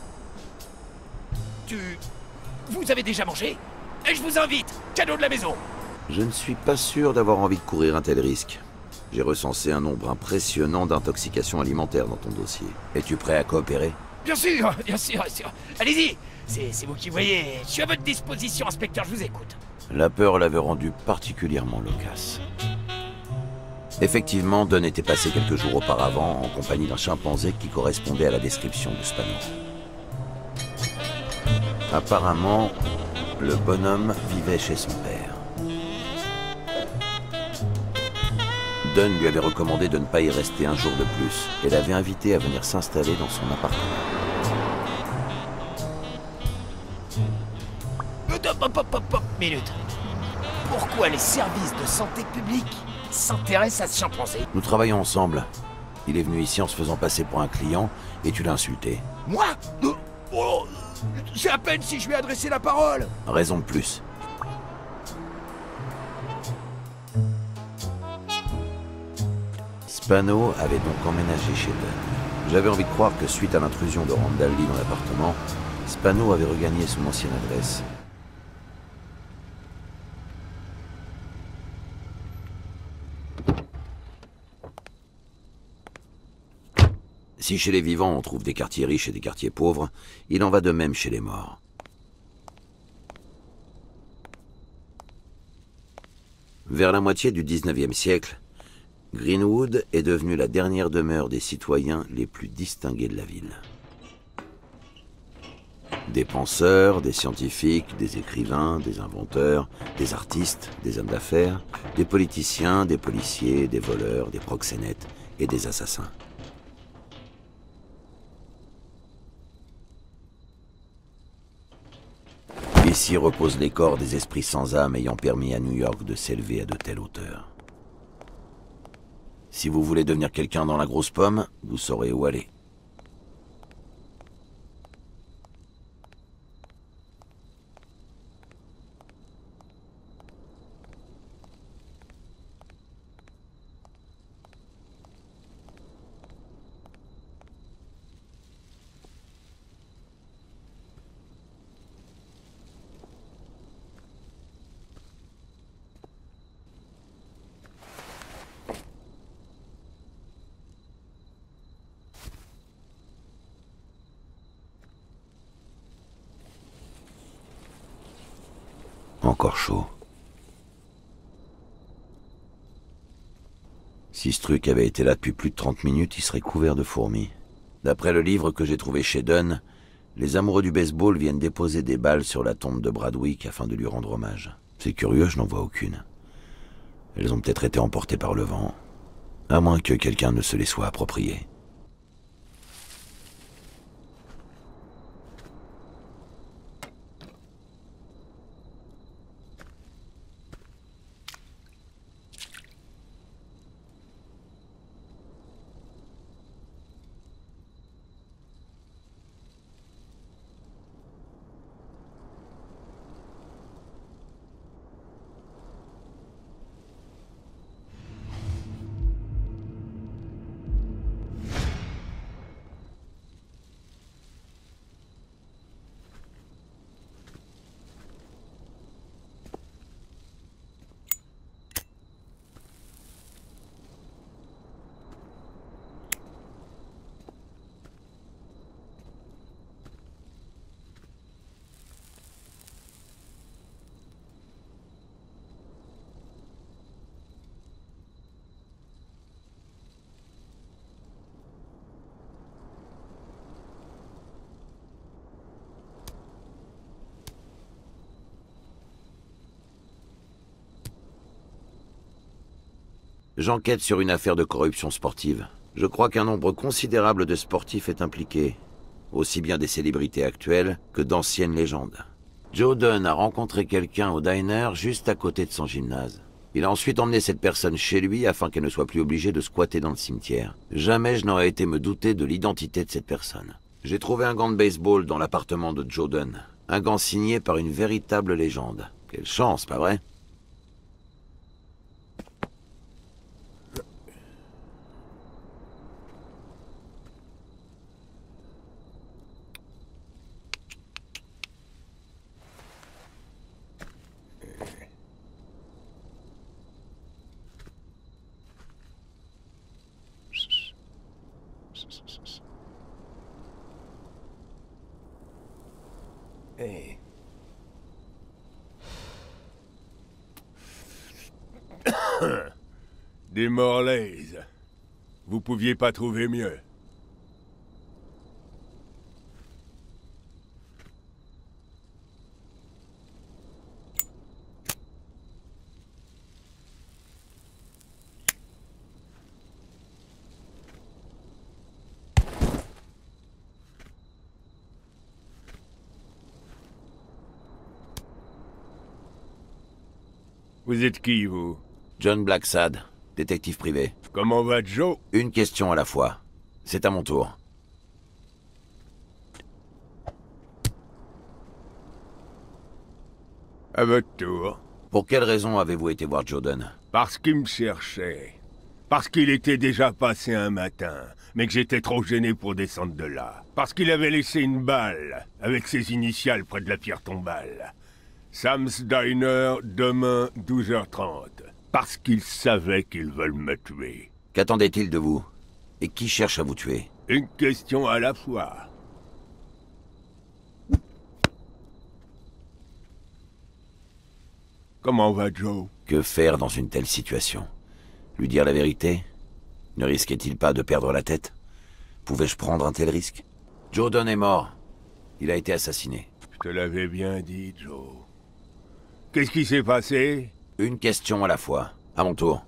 Tu... Vous avez déjà mangé? Et je vous invite, cadeau de la maison. Je ne suis pas sûr d'avoir envie de courir un tel risque. J'ai recensé un nombre impressionnant d'intoxications alimentaires dans ton dossier. Es-tu prêt à coopérer? Bien sûr, bien sûr, bien sûr. Allez-y, c'est vous qui voyez. Je suis à votre disposition, inspecteur, je vous écoute. La peur l'avait rendu particulièrement loquace. Effectivement, Dunn était passé quelques jours auparavant en compagnie d'un chimpanzé qui correspondait à la description de Spano. Apparemment, le bonhomme vivait chez son père. Dunn lui avait recommandé de ne pas y rester un jour de plus et l'avait invité à venir s'installer dans son appartement. Hop, hop, hop, hop, minute. Pourquoi les services de santé publique s'intéressent à ce chimpanzé? Nous travaillons ensemble. Il est venu ici en se faisant passer pour un client et tu l'as insulté. Moi? Oh, c'est à peine si je lui ai adressé la parole. Raison de plus. Spano avait donc emménagé chez Dunn. J'avais envie de croire que suite à l'intrusion de Randall Lee dans l'appartement, Spano avait regagné son ancienne adresse. Si chez les vivants on trouve des quartiers riches et des quartiers pauvres, il en va de même chez les morts. Vers la moitié du dix-neuvième siècle, Greenwood est devenue la dernière demeure des citoyens les plus distingués de la ville. Des penseurs, des scientifiques, des écrivains, des inventeurs, des artistes, des hommes d'affaires, des politiciens, des policiers, des voleurs, des proxénètes et des assassins. Ici reposent les corps des esprits sans âme ayant permis à New York de s'élever à de telles hauteurs. Si vous voulez devenir quelqu'un dans la grosse pomme, vous saurez où aller. Encore chaud. Si ce truc avait été là depuis plus de trente minutes, il serait couvert de fourmis. D'après le livre que j'ai trouvé chez Dunn, les amoureux du baseball viennent déposer des balles sur la tombe de Bradwick afin de lui rendre hommage. C'est curieux, je n'en vois aucune. Elles ont peut-être été emportées par le vent, à moins que quelqu'un ne se les soit appropriées. J'enquête sur une affaire de corruption sportive. Je crois qu'un nombre considérable de sportifs est impliqué, aussi bien des célébrités actuelles que d'anciennes légendes. Joe Dunn a rencontré quelqu'un au diner juste à côté de son gymnase. Il a ensuite emmené cette personne chez lui afin qu'elle ne soit plus obligée de squatter dans le cimetière. Jamais je n'aurais été me douter de l'identité de cette personne. J'ai trouvé un gant de baseball dans l'appartement de Joe Dunn. Un gant signé par une véritable légende. Quelle chance, pas vrai ? Hey. Des Morlays. Vous pouviez pas trouver mieux. Vous êtes qui, vous? John Blacksad, détective privé. Comment va Joe? Une question à la fois. C'est à mon tour. À votre tour. Pour quelle raison avez-vous été voir Joe Dunn? Parce qu'il me cherchait. Parce qu'il était déjà passé un matin, mais que j'étais trop gêné pour descendre de là. Parce qu'il avait laissé une balle, avec ses initiales près de la pierre tombale. Sam's Diner, demain, douze heures trente. Parce qu'ils savaient qu'ils veulent me tuer. Qu'attendait-il de vous? Et qui cherche à vous tuer? Une question à la fois. Comment va Joe? Que faire dans une telle situation? Lui dire la vérité? Ne risquait-il pas de perdre la tête? Pouvais-je prendre un tel risque? Joe Dunn est mort. Il a été assassiné. Je te l'avais bien dit, Joe. Qu'est-ce qui s'est passé? Une question à la fois. À mon tour.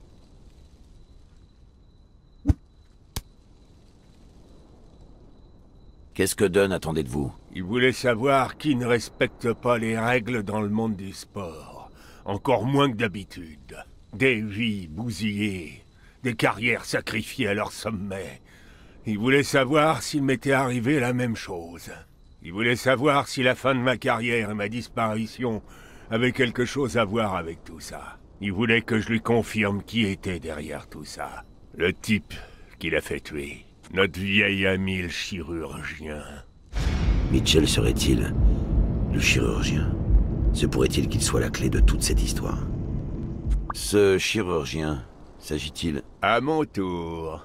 Qu'est-ce que Dunn attendait de vous? Il voulait savoir qui ne respecte pas les règles dans le monde du sport. Encore moins que d'habitude. Des vies bousillées, des carrières sacrifiées à leur sommet. Il voulait savoir s'il m'était arrivé la même chose. Il voulait savoir si la fin de ma carrière et ma disparition avaient quelque chose à voir avec tout ça. Il voulait que je lui confirme qui était derrière tout ça. Le type qui l'a fait tuer. Notre vieil ami le chirurgien. Mitchell serait-il le chirurgien? Se pourrait-il qu'il soit la clé de toute cette histoire? Ce chirurgien, s'agit-il... À mon tour.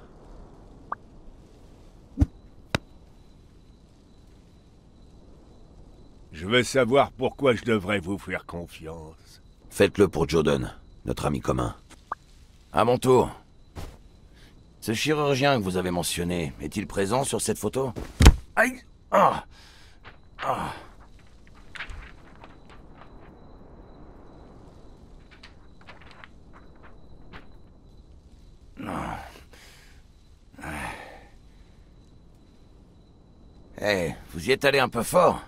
Je veux savoir pourquoi je devrais vous faire confiance. Faites-le pour Joe Dunn, notre ami commun. À mon tour. Ce chirurgien que vous avez mentionné, est-il présent sur cette photo? Aïe! Ah! Ah! Non. Eh, hey, vous y êtes allé un peu fort.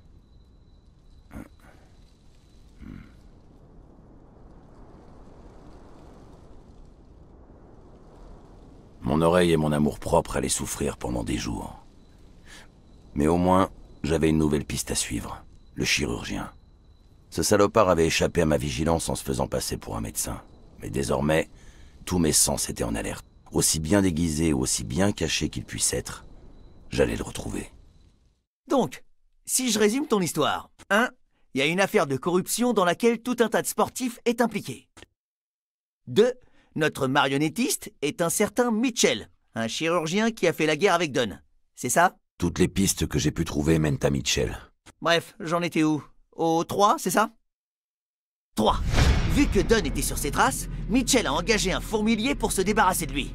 Mon oreille et mon amour-propre allaient souffrir pendant des jours. Mais au moins, j'avais une nouvelle piste à suivre. Le chirurgien. Ce salopard avait échappé à ma vigilance en se faisant passer pour un médecin. Mais désormais, tous mes sens étaient en alerte. Aussi bien déguisé ou aussi bien caché qu'il puisse être, j'allais le retrouver. Donc, si je résume ton histoire. un. Il y a une affaire de corruption dans laquelle tout un tas de sportifs est impliqué. deux. Notre marionnettiste est un certain Mitchell, un chirurgien qui a fait la guerre avec Dunn. C'est ça? Toutes les pistes que j'ai pu trouver mènent à Mitchell. Bref, j'en étais où? Au trois, c'est ça? trois. Vu que Dunn était sur ses traces, Mitchell a engagé un fourmilier pour se débarrasser de lui.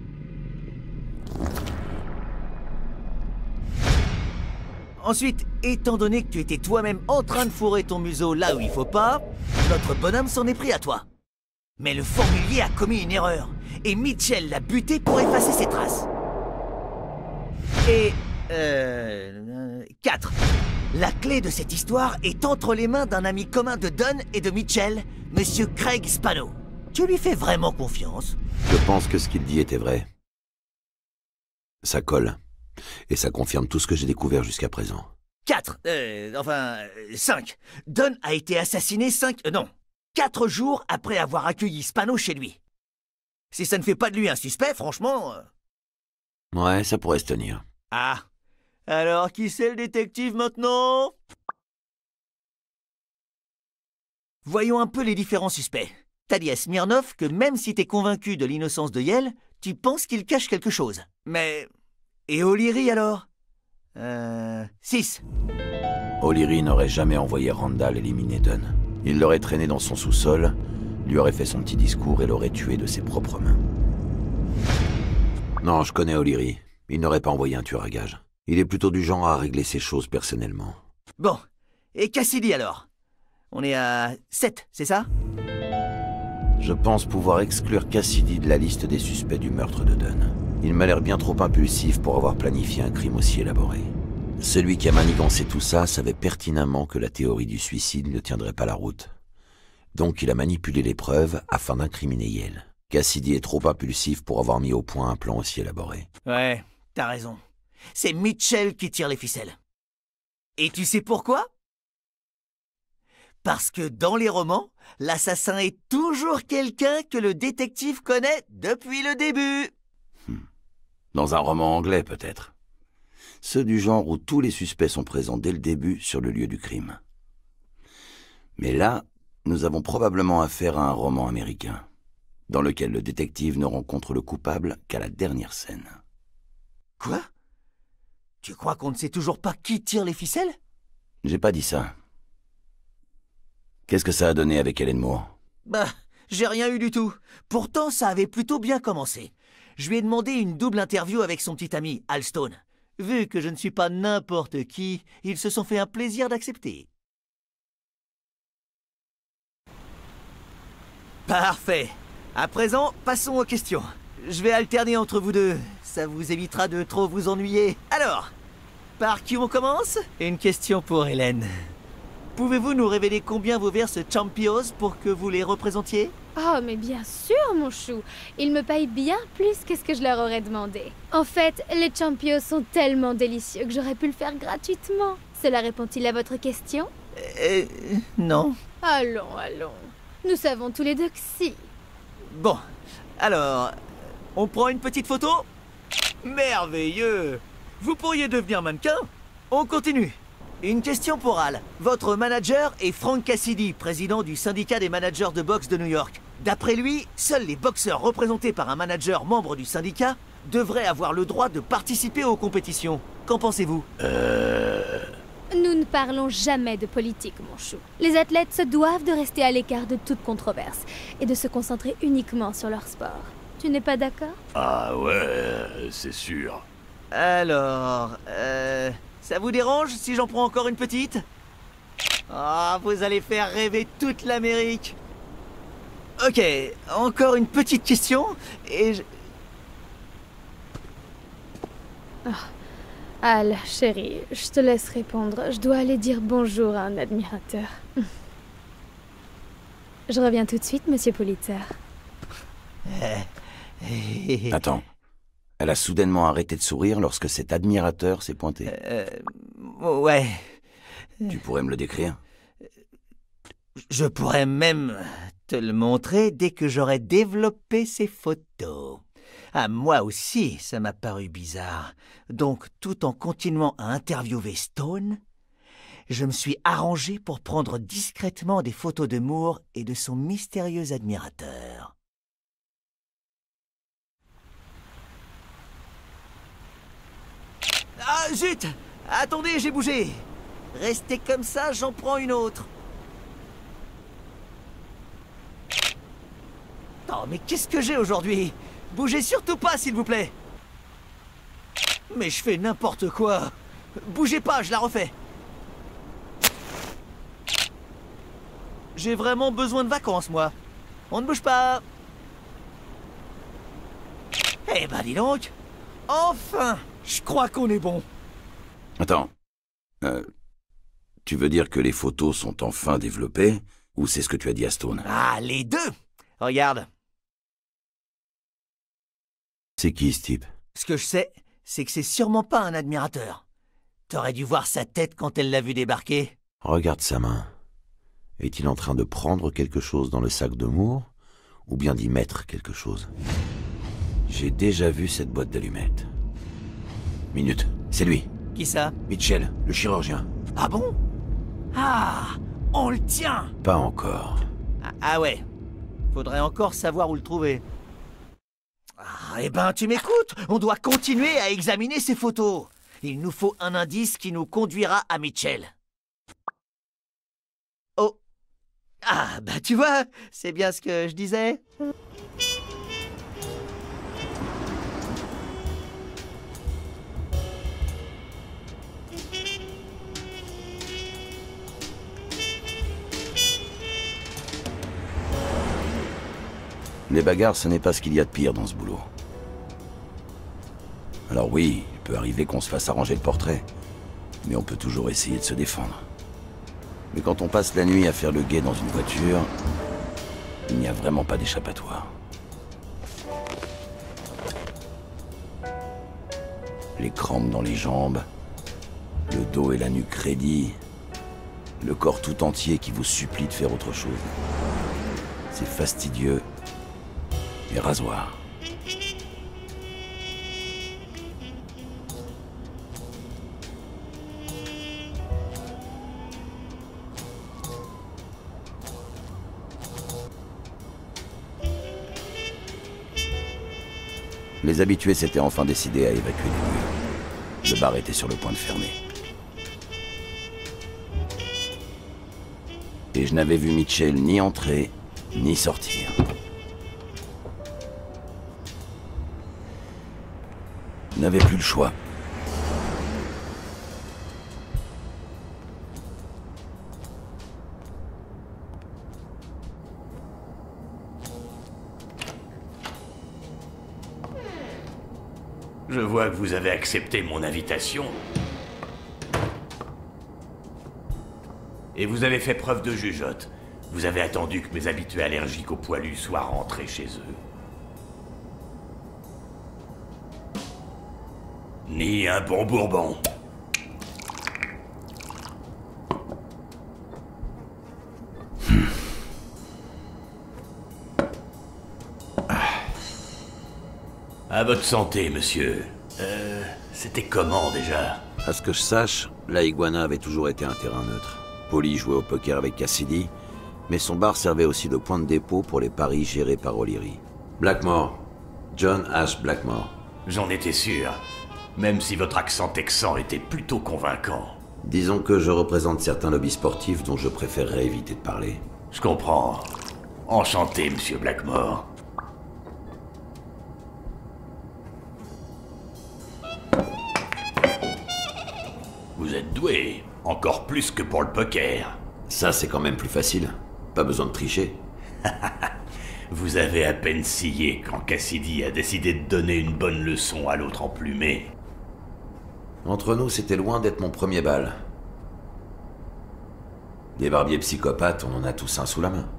Ensuite, étant donné que tu étais toi-même en train de fourrer ton museau là où il faut pas, notre bonhomme s'en est pris à toi. Mais le fourmilier a commis une erreur, et Mitchell l'a buté pour effacer ses traces. Et... Euh... quatre. La clé de cette histoire est entre les mains d'un ami commun de Dunn et de Mitchell, Monsieur Craig Spano. Tu lui fais vraiment confiance? Je pense que ce qu'il dit était vrai. Ça colle. Et ça confirme tout ce que j'ai découvert jusqu'à présent. quatre. Euh... Enfin... cinq. Dunn a été assassiné cinq... Euh, non. Quatre jours après avoir accueilli Spano chez lui. Si ça ne fait pas de lui un suspect, franchement... Euh... Ouais, ça pourrait se tenir. Ah. Alors, qui c'est le détective maintenant? Voyons un peu les différents suspects. T'as dit à Smirnov que même si t'es convaincu de l'innocence de Yale, tu penses qu'il cache quelque chose. Mais... Et O'Leary alors? Euh... six. O'Leary n'aurait jamais envoyé Randall éliminer Dunn. Il l'aurait traîné dans son sous-sol, lui aurait fait son petit discours et l'aurait tué de ses propres mains. Non, je connais O'Leary. Il n'aurait pas envoyé un tueur à gages. Il est plutôt du genre à régler ses choses personnellement. Bon. Et Cassidy alors? On est à sept, c'est ça? Je pense pouvoir exclure Cassidy de la liste des suspects du meurtre de Dunn. Il m'a l'air bien trop impulsif pour avoir planifié un crime aussi élaboré. Celui qui a manigancé tout ça savait pertinemment que la théorie du suicide ne tiendrait pas la route. Donc il a manipulé les preuves afin d'incriminer Yale. Cassidy est trop impulsif pour avoir mis au point un plan aussi élaboré. Ouais, t'as raison. C'est Mitchell qui tire les ficelles. Et tu sais pourquoi? Parce que dans les romans, l'assassin est toujours quelqu'un que le détective connaît depuis le début. Hmm. Dans un roman anglais, peut-être. Ceux du genre où tous les suspects sont présents dès le début sur le lieu du crime. Mais là, nous avons probablement affaire à un roman américain, dans lequel le détective ne rencontre le coupable qu'à la dernière scène. Quoi? Tu crois qu'on ne sait toujours pas qui tire les ficelles? J'ai pas dit ça. Qu'est-ce que ça a donné avec Helen Moore? Bah, j'ai rien eu du tout. Pourtant, ça avait plutôt bien commencé. Je lui ai demandé une double interview avec son petit ami, Al Stone. Vu que je ne suis pas n'importe qui, ils se sont fait un plaisir d'accepter. Parfait. À présent, passons aux questions. Je vais alterner entre vous deux. Ça vous évitera de trop vous ennuyer. Alors, par qui on commence? Une question pour Hélène. Pouvez-vous nous révéler combien vous verse Champions pour que vous les représentiez? Oh, mais bien sûr, mon chou. Ils me payent bien plus que ce que je leur aurais demandé. En fait, les Champions sont tellement délicieux que j'aurais pu le faire gratuitement. Cela répond-il à votre question? Euh... non. Allons, allons. Nous savons tous les deux que si. Bon, alors... on prend une petite photo? Merveilleux! Vous pourriez devenir mannequin? On continue. Une question pour Al. Votre manager est Frank Cassidy, président du syndicat des managers de boxe de New York. D'après lui, seuls les boxeurs représentés par un manager membre du syndicat devraient avoir le droit de participer aux compétitions. Qu'en pensez-vous? Euh... Nous ne parlons jamais de politique, mon chou. Les athlètes se doivent de rester à l'écart de toute controverse et de se concentrer uniquement sur leur sport. Tu n'es pas d'accord? Ah ouais, c'est sûr. Alors, euh... ça vous dérange si j'en prends encore une petite? Ah, vous allez faire rêver toute l'Amérique. Ok, encore une petite question, et je... Oh. Al, chérie, je te laisse répondre. Je dois aller dire bonjour à un admirateur. Je reviens tout de suite, monsieur Pulitzer. Attends. Elle a soudainement arrêté de sourire lorsque cet admirateur s'est pointé. Euh... Ouais. Tu pourrais me le décrire? Je pourrais même te le montrer dès que j'aurai développé ces photos. À moi aussi, ça m'a paru bizarre. Donc, tout en continuant à interviewer Stone, je me suis arrangé pour prendre discrètement des photos de Moore et de son mystérieux admirateur. Ah, zut! Attendez, j'ai bougé! Restez comme ça, j'en prends une autre. Oh, mais qu'est-ce que j'ai aujourd'hui? Bougez surtout pas, s'il vous plaît. Mais je fais n'importe quoi. Bougez pas, je la refais. J'ai vraiment besoin de vacances, moi. On ne bouge pas. Eh ben, dis donc. Enfin, je crois qu'on est bon. Attends. Euh, tu veux dire que les photos sont enfin développées, ou c'est ce que tu as dit à Stone? Ah, les deux. Regarde. C'est qui, ce type? Ce que je sais, c'est que c'est sûrement pas un admirateur. T'aurais dû voir sa tête quand elle l'a vu débarquer. Regarde sa main. Est-il en train de prendre quelque chose dans le sac de Moore, ou bien d'y mettre quelque chose? J'ai déjà vu cette boîte d'allumettes. Minute, c'est lui. Qui ça? Mitchell, le chirurgien. Ah bon? Ah, on le tient! Pas encore. Ah, ah ouais. Faudrait encore savoir où le trouver. Ah, eh ben, tu m'écoutes? On doit continuer à examiner ces photos. Il nous faut un indice qui nous conduira à Mitchell. Oh. Ah, bah tu vois, c'est bien ce que je disais. Les bagarres, ce n'est pas ce qu'il y a de pire dans ce boulot. Alors oui, il peut arriver qu'on se fasse arranger le portrait, mais on peut toujours essayer de se défendre. Mais quand on passe la nuit à faire le guet dans une voiture, il n'y a vraiment pas d'échappatoire. Les crampes dans les jambes, le dos et la nuque raidis, le corps tout entier qui vous supplie de faire autre chose. C'est fastidieux et rasoir. Les habitués s'étaient enfin décidés à évacuer les lieux. Le bar était sur le point de fermer. Et je n'avais vu Mitchell ni entrer, ni sortir. Je n'avais plus le choix. Je vois que vous avez accepté mon invitation. Et vous avez fait preuve de jugeote. Vous avez attendu que mes habitués allergiques aux poilus soient rentrés chez eux. Ni un bon bourbon. À votre santé, monsieur. Euh... C'était comment, déjà? À ce que je sache, la Iguana avait toujours été un terrain neutre. Paulie jouait au poker avec Cassidy, mais son bar servait aussi de point de dépôt pour les paris gérés par O'Leary. Blackmore. John Ash Blackmore. J'en étais sûr. Même si votre accent texan était plutôt convaincant. Disons que je représente certains lobbies sportifs dont je préférerais éviter de parler. Je comprends. Enchanté, monsieur Blackmore. Vous êtes doué, encore plus que pour le poker. Ça, c'est quand même plus facile. Pas besoin de tricher. Vous avez à peine scié quand Cassidy a décidé de donner une bonne leçon à l'autre emplumé. Entre nous, c'était loin d'être mon premier bal. Des barbiers psychopathes, on en a tous un sous la main.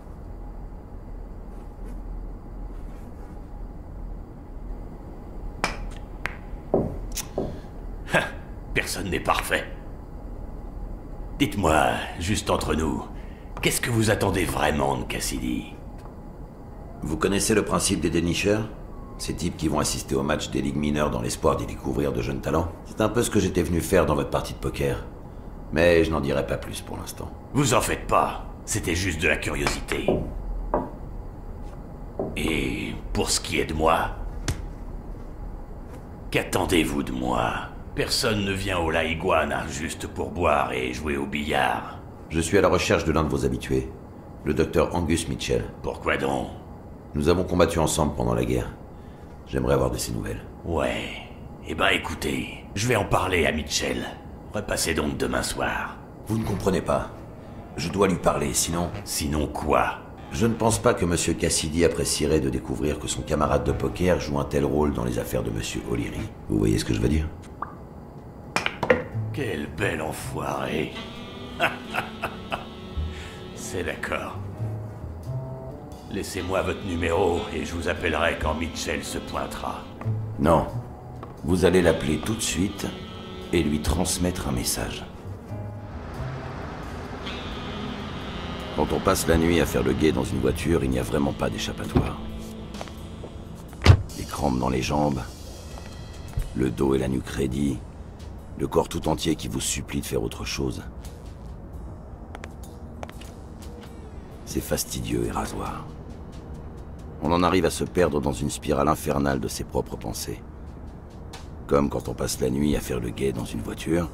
Personne n'est parfait. Dites-moi, juste entre nous, qu'est-ce que vous attendez vraiment de Cassidy? Vous connaissez le principe des dénicheurs? Ces types qui vont assister au match des ligues mineures dans l'espoir d'y découvrir de jeunes talents. C'est un peu ce que j'étais venu faire dans votre partie de poker. Mais je n'en dirai pas plus pour l'instant. Vous en faites pas, c'était juste de la curiosité. Et pour ce qui est de moi, qu'attendez-vous de moi? Personne ne vient au La Iguana juste pour boire et jouer au billard. Je suis à la recherche de l'un de vos habitués, le docteur Angus Mitchell. Pourquoi donc? Nous avons combattu ensemble pendant la guerre. J'aimerais avoir de ses nouvelles. Ouais. Eh ben écoutez, je vais en parler à Mitchell. Repassez donc demain soir. Vous ne comprenez pas. Je dois lui parler, sinon... Sinon quoi? Je ne pense pas que Monsieur Cassidy apprécierait de découvrir que son camarade de poker joue un tel rôle dans les affaires de Monsieur O'Leary. Vous voyez ce que je veux dire? Quel bel enfoiré. C'est d'accord. Laissez-moi votre numéro et je vous appellerai quand Mitchell se pointera. Non. Vous allez l'appeler tout de suite et lui transmettre un message. Quand on passe la nuit à faire le guet dans une voiture, il n'y a vraiment pas d'échappatoire. Les crampes dans les jambes, le dos et la nuque raidis, le corps tout entier qui vous supplie de faire autre chose. C'est fastidieux et rasoir. On en arrive à se perdre dans une spirale infernale de ses propres pensées. Comme quand on passe la nuit à faire le guet dans une voiture.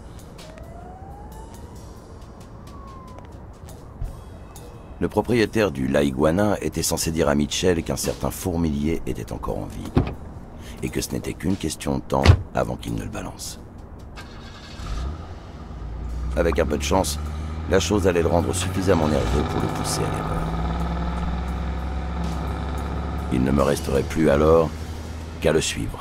Le propriétaire du La Iguana était censé dire à Mitchell qu'un certain Fourmilier était encore en vie. Et que ce n'était qu'une question de temps avant qu'il ne le balance. Avec un peu de chance, la chose allait le rendre suffisamment nerveux pour le pousser à l'erreur. Il ne me resterait plus alors qu'à le suivre.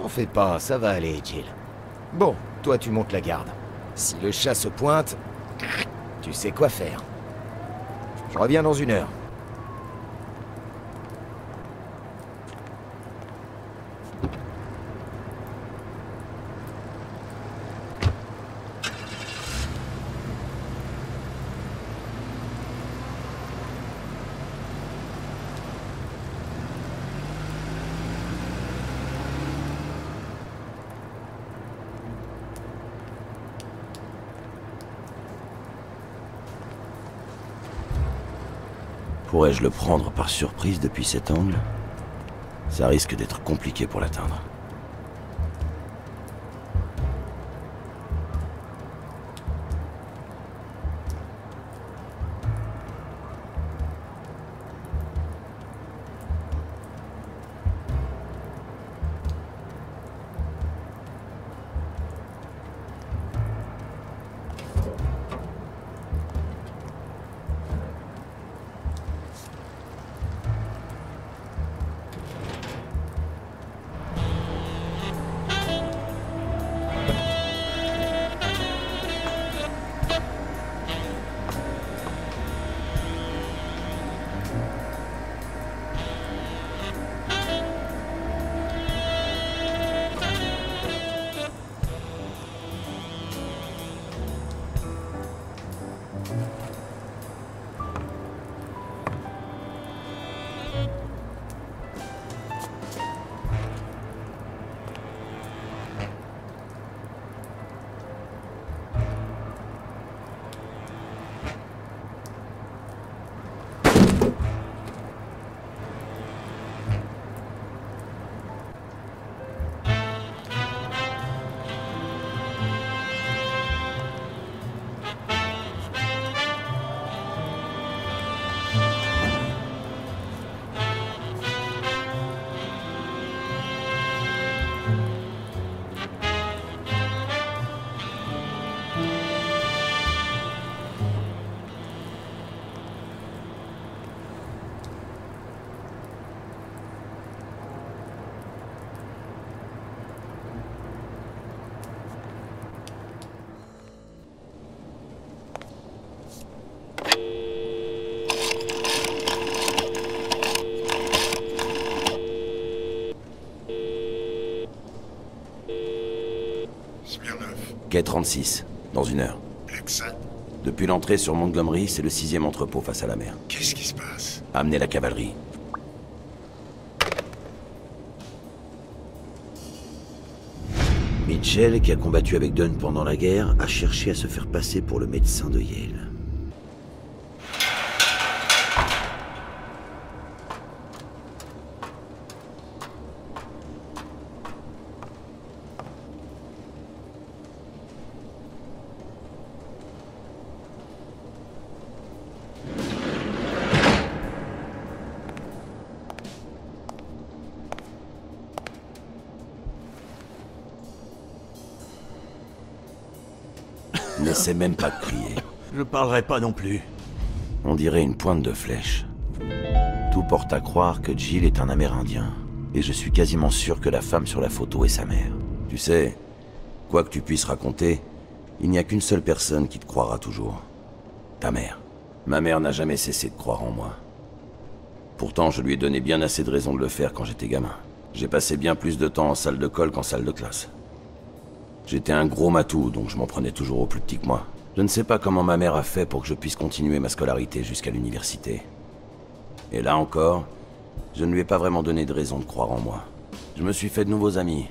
T'en fais pas, ça va aller, Jill. Bon, toi tu montes la garde. Si le chat se pointe, tu sais quoi faire. Je reviens dans une heure. Pourrais-je le prendre par surprise depuis cet angle? Ça risque d'être compliqué pour l'atteindre. Quai trente-six, dans une heure. Blacksad. Depuis l'entrée sur Montgomery, c'est le sixième entrepôt face à la mer. Qu'est-ce qui se passe? Amenez la cavalerie. Mitchell, qui a combattu avec Dunn pendant la guerre, a cherché à se faire passer pour le médecin de Yale. N'essaie même pas de crier. Je parlerai pas non plus. On dirait une pointe de flèche. Tout porte à croire que Jill est un Amérindien. Et je suis quasiment sûr que la femme sur la photo est sa mère. Tu sais, quoi que tu puisses raconter, il n'y a qu'une seule personne qui te croira toujours. Ta mère. Ma mère n'a jamais cessé de croire en moi. Pourtant, je lui ai donné bien assez de raisons de le faire quand j'étais gamin. J'ai passé bien plus de temps en salle de colle qu'en salle de classe. J'étais un gros matou, donc je m'en prenais toujours au plus petit que moi. Je ne sais pas comment ma mère a fait pour que je puisse continuer ma scolarité jusqu'à l'université. Et là encore, je ne lui ai pas vraiment donné de raison de croire en moi. Je me suis fait de nouveaux amis.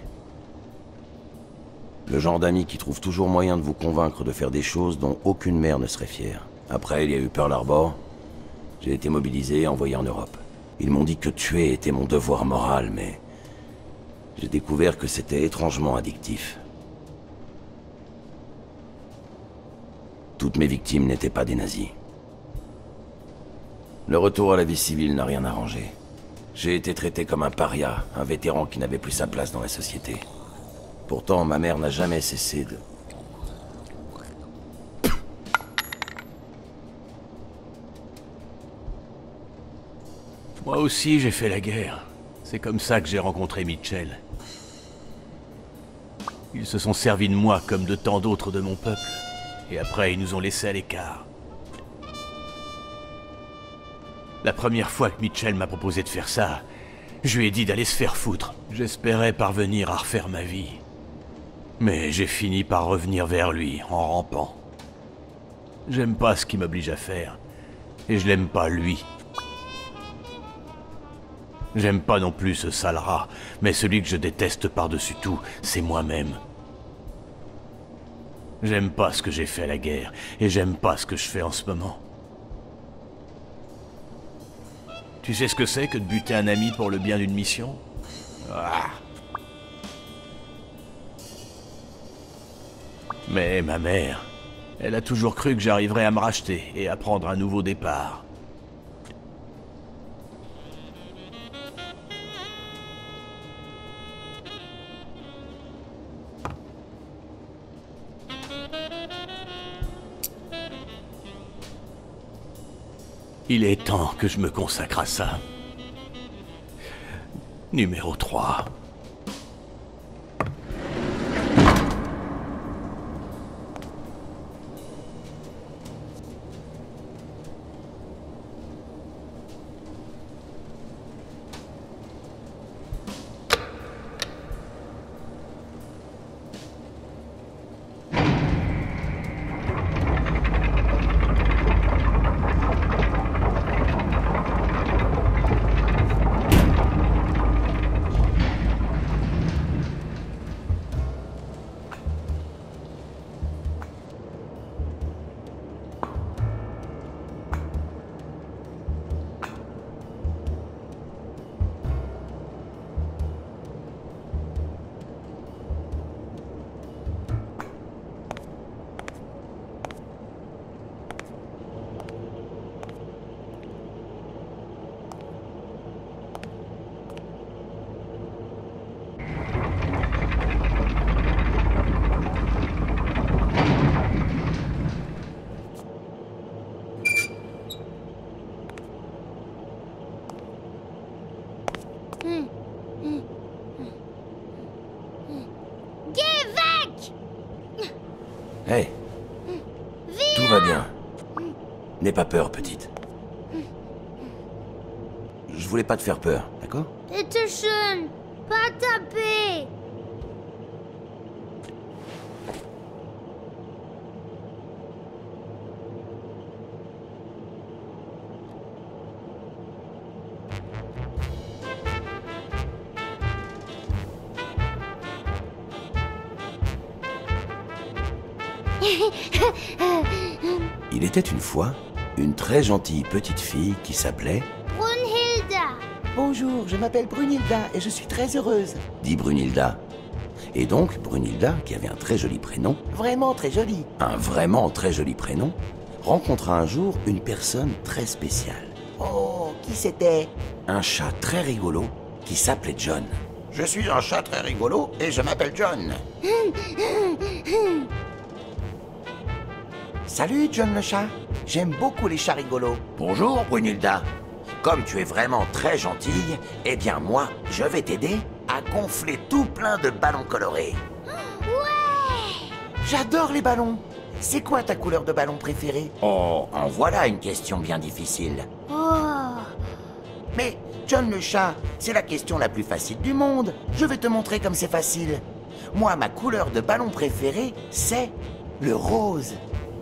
Le genre d'amis qui trouvent toujours moyen de vous convaincre de faire des choses dont aucune mère ne serait fière. Après, il y a eu Pearl Harbor. J'ai été mobilisé et envoyé en Europe. Ils m'ont dit que tuer était mon devoir moral, mais... j'ai découvert que c'était étrangement addictif. Toutes mes victimes n'étaient pas des nazis. Le retour à la vie civile n'a rien arrangé. J'ai été traité comme un paria, un vétéran qui n'avait plus sa place dans la société. Pourtant, ma mère n'a jamais cessé de... Moi aussi, j'ai fait la guerre. C'est comme ça que j'ai rencontré Mitchell. Ils se sont servis de moi comme de tant d'autres de mon peuple. Et après, ils nous ont laissés à l'écart. La première fois que Mitchell m'a proposé de faire ça, je lui ai dit d'aller se faire foutre. J'espérais parvenir à refaire ma vie. Mais j'ai fini par revenir vers lui, en rampant. J'aime pas ce qu'il m'oblige à faire. Et je l'aime pas, lui. J'aime pas non plus ce sale rat, mais celui que je déteste par-dessus tout, c'est moi-même. J'aime pas ce que j'ai fait à la guerre, et j'aime pas ce que je fais en ce moment. Tu sais ce que c'est que de buter un ami pour le bien d'une mission? Ah. Mais ma mère, elle a toujours cru que j'arriverais à me racheter et à prendre un nouveau départ. Il est temps que je me consacre à ça. Numéro trois. Hey, tout va bien. N'aie pas peur, petite. Je voulais pas te faire peur, d'accord? Bitte schön, pas taper. Il était une fois une très gentille petite fille qui s'appelait... Brunhilda. Bonjour, je m'appelle Brunhilda et je suis très heureuse. dit Brunhilda. Et donc, Brunhilda, qui avait un très joli prénom... Vraiment très joli. Un vraiment très joli prénom, rencontra un jour une personne très spéciale. Oh, qui c'était? Un chat très rigolo qui s'appelait John. Je suis un chat très rigolo et je m'appelle John. Salut, John le chat. J'aime beaucoup les chats rigolos. Bonjour, Brunhilda. Comme tu es vraiment très gentille, eh bien moi, je vais t'aider à gonfler tout plein de ballons colorés. Ouais! J'adore les ballons. C'est quoi ta couleur de ballon préférée? Oh, en voilà une question bien difficile. Oh! Mais, John le chat, c'est la question la plus facile du monde. Je vais te montrer comme c'est facile. Moi, ma couleur de ballon préférée, c'est le rose.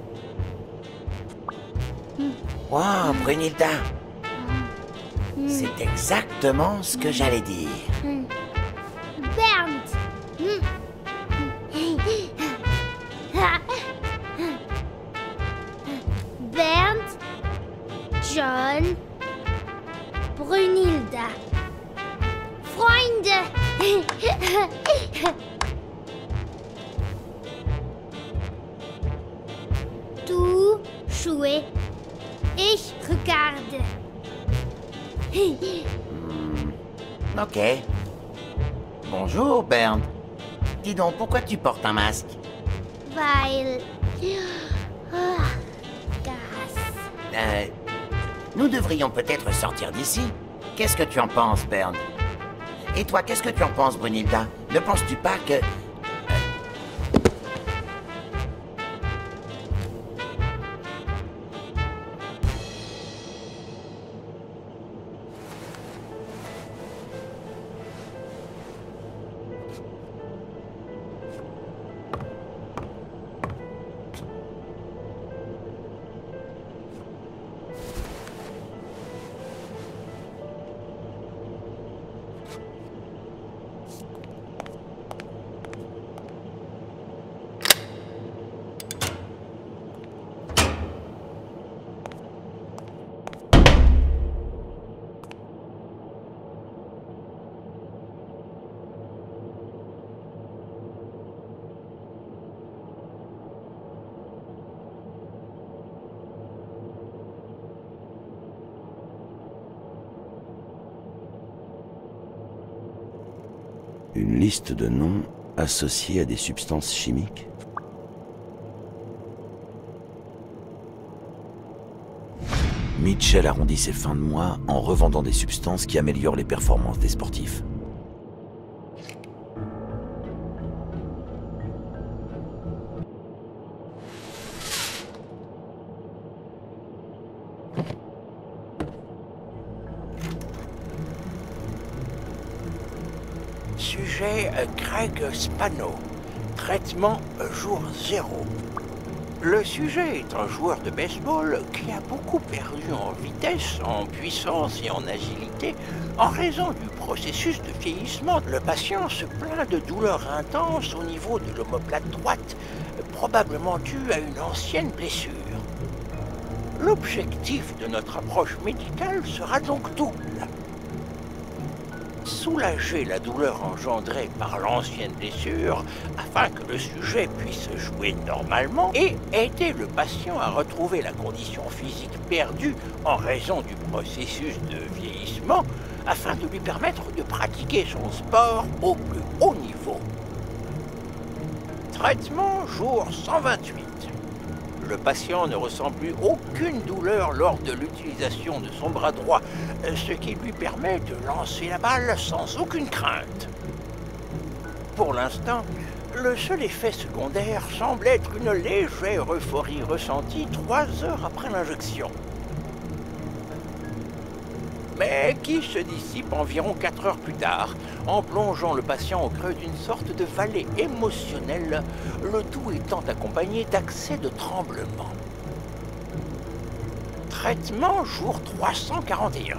Wow, Brunhilda. C'est exactement ce que j'allais dire. Bernd. Bernd, John, Brunhilda. Freunde. Du joues. Ich regarde. Hmm. Ok. Bonjour, Bernd. Dis donc, pourquoi tu portes un masque? Weil... Oh, Gas. Euh, nous devrions peut-être sortir d'ici. Qu'est-ce que tu en penses, Bernd? Et toi, qu'est-ce que tu en penses, Brunhilda? Ne penses-tu pas que... Euh, Une liste de noms associés à des substances chimiques? Mitchell arrondit ses fins de mois en revendant des substances qui améliorent les performances des sportifs. Sujet euh, Greg Spano. Traitement euh, jour zéro. Le sujet est un joueur de baseball qui a beaucoup perdu en vitesse, en puissance et en agilité en raison du processus de vieillissement. Le patient se plaint de douleurs intenses au niveau de l'omoplate droite, probablement due à une ancienne blessure. L'objectif de notre approche médicale sera donc double. Soulager la douleur engendrée par l'ancienne blessure afin que le sujet puisse jouer normalement et aider le patient à retrouver la condition physique perdue en raison du processus de vieillissement afin de lui permettre de pratiquer son sport au plus haut niveau. Traitement jour cent vingt-huit. Le patient ne ressent plus aucune douleur lors de l'utilisation de son bras droit, ce qui lui permet de lancer la balle sans aucune crainte. Pour l'instant, le seul effet secondaire semble être une légère euphorie ressentie trois heures après l'injection, mais qui se dissipe environ quatre heures plus tard, en plongeant le patient au creux d'une sorte de vallée émotionnelle, le tout étant accompagné d'accès de tremblement. Traitement jour trois cent quarante et un.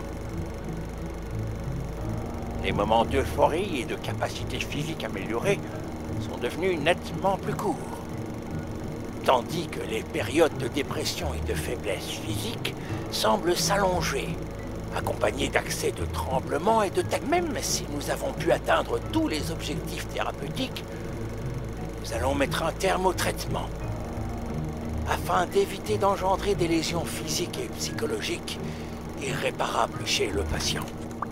Les moments d'euphorie et de capacité physique améliorée sont devenus nettement plus courts, tandis que les périodes de dépression et de faiblesse physique semblent s'allonger, accompagné d'accès de tremblements et de tac. Même si nous avons pu atteindre tous les objectifs thérapeutiques, nous allons mettre un terme au traitement, afin d'éviter d'engendrer des lésions physiques et psychologiques irréparables chez le patient.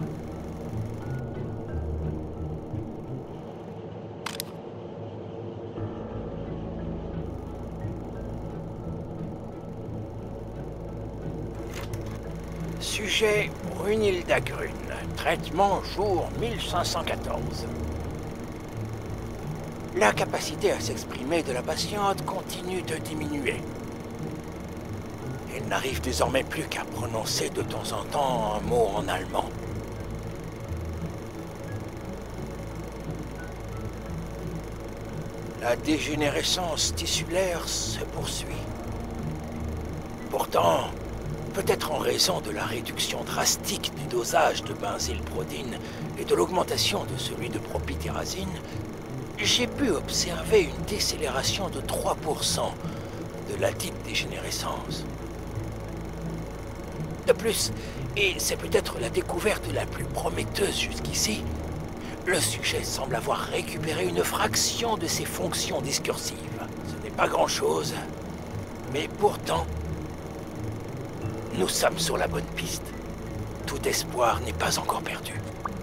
Sujet Brunhilda Grün. Traitement jour mille cinq cent quatorze. La capacité à s'exprimer de la patiente continue de diminuer. Elle n'arrive désormais plus qu'à prononcer de temps en temps un mot en allemand. La dégénérescence tissulaire se poursuit. Pourtant, peut-être en raison de la réduction drastique du dosage de benzylprodine et de l'augmentation de celui de propytérazine, j'ai pu observer une décélération de trois pour cent de la dite dégénérescence. De plus, et c'est peut-être la découverte la plus prometteuse jusqu'ici, le sujet semble avoir récupéré une fraction de ses fonctions discursives. Ce n'est pas grand-chose, mais pourtant, nous sommes sur la bonne piste. Tout espoir n'est pas encore perdu.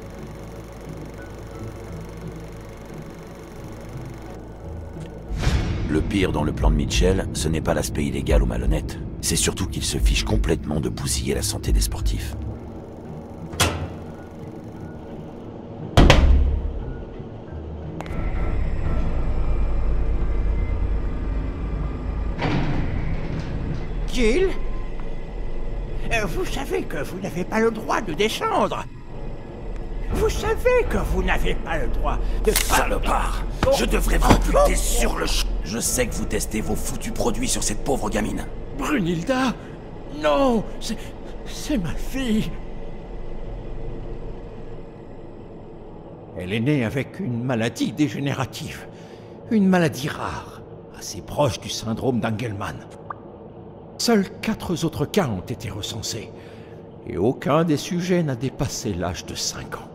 Le pire dans le plan de Mitchell, ce n'est pas l'aspect illégal ou malhonnête. C'est surtout qu'il se fiche complètement de bousiller la santé des sportifs. Jill ? Vous savez que vous n'avez pas le droit de descendre. Vous savez que vous n'avez pas le droit de... Salopard! Oh. Je devrais vous buter sur le ch... Je sais que vous testez vos foutus produits sur cette pauvre gamine. Brunhilda? Non, c'est... c'est ma fille. Elle est née avec une maladie dégénérative. Une maladie rare, assez proche du syndrome d'Engelmann. Seuls quatre autres cas ont été recensés, et aucun des sujets n'a dépassé l'âge de cinq ans.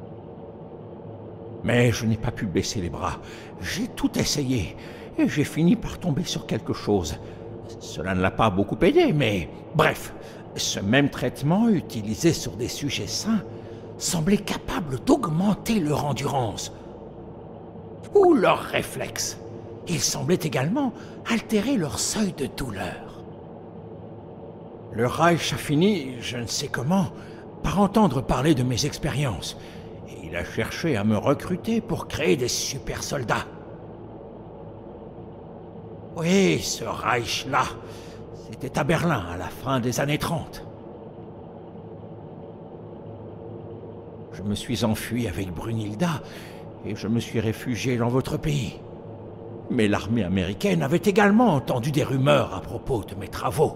Mais je n'ai pas pu baisser les bras. J'ai tout essayé, et j'ai fini par tomber sur quelque chose. Cela ne l'a pas beaucoup aidé, mais... Bref, ce même traitement utilisé sur des sujets sains semblait capable d'augmenter leur endurance, ou leurs réflexes. Ils semblaient également altérer leur seuil de douleur. Le Reich a fini, je ne sais comment, par entendre parler de mes expériences, et il a cherché à me recruter pour créer des super soldats. Oui, ce Reich-là, c'était à Berlin à la fin des années trente. Je me suis enfui avec Brunhilda et je me suis réfugié dans votre pays. Mais l'armée américaine avait également entendu des rumeurs à propos de mes travaux.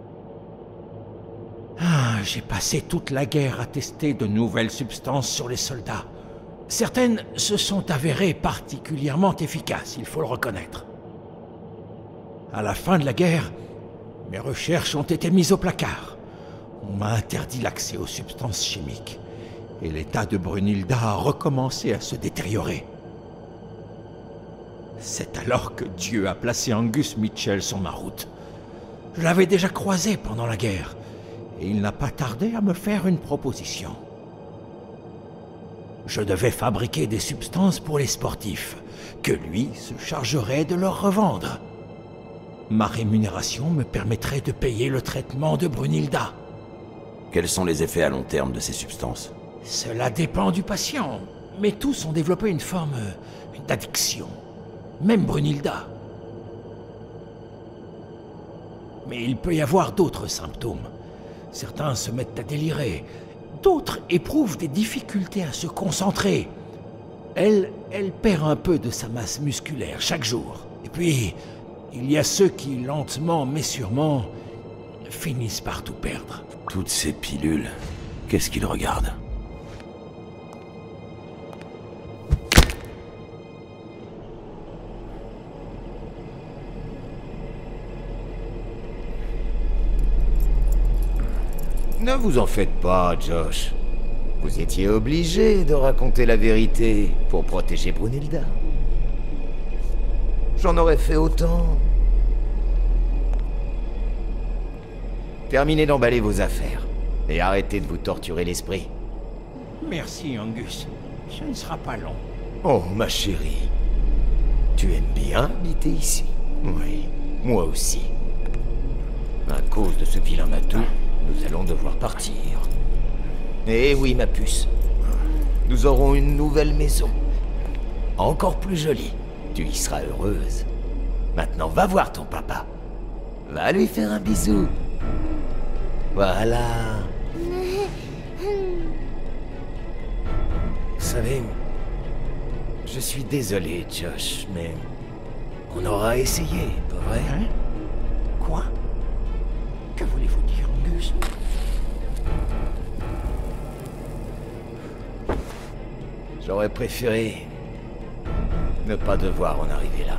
Ah, j'ai passé toute la guerre à tester de nouvelles substances sur les soldats. Certaines se sont avérées particulièrement efficaces, il faut le reconnaître. À la fin de la guerre, mes recherches ont été mises au placard. On m'a interdit l'accès aux substances chimiques. Et l'état de Brunhilda a recommencé à se détériorer. C'est alors que Dieu a placé Angus Mitchell sur ma route. Je l'avais déjà croisé pendant la guerre, et il n'a pas tardé à me faire une proposition. Je devais fabriquer des substances pour les sportifs, que lui se chargerait de leur revendre. Ma rémunération me permettrait de payer le traitement de Brunhilda. Quels sont les effets à long terme de ces substances? Cela dépend du patient, mais tous ont développé une forme d'addiction. Même Brunhilda. Mais il peut y avoir d'autres symptômes. Certains se mettent à délirer. D'autres éprouvent des difficultés à se concentrer. Elle, elle perd un peu de sa masse musculaire chaque jour. Et puis, il y a ceux qui, lentement mais sûrement, finissent par tout perdre. Toutes ces pilules, qu'est-ce qu'ils regardent? Ne vous en faites pas, Josh. Vous étiez obligé de raconter la vérité pour protéger Brunhilda. J'en aurais fait autant. Terminez d'emballer vos affaires et arrêtez de vous torturer l'esprit. Merci, Angus. Ce ne sera pas long. Oh, ma chérie. Tu aimes bien habiter ici? Oui, moi aussi. À cause de ce vilain matou, nous allons devoir partir. Eh oui, ma puce. Nous aurons une nouvelle maison. Encore plus jolie. Tu y seras heureuse. Maintenant, va voir ton papa. Va lui faire un bisou. Voilà. Vous savez, je suis désolé, Josh, mais on aura essayé, pas vrai? Hein? Quoi? Que voulez-vous dire, Angus? J'aurais préféré ne pas devoir en arriver là.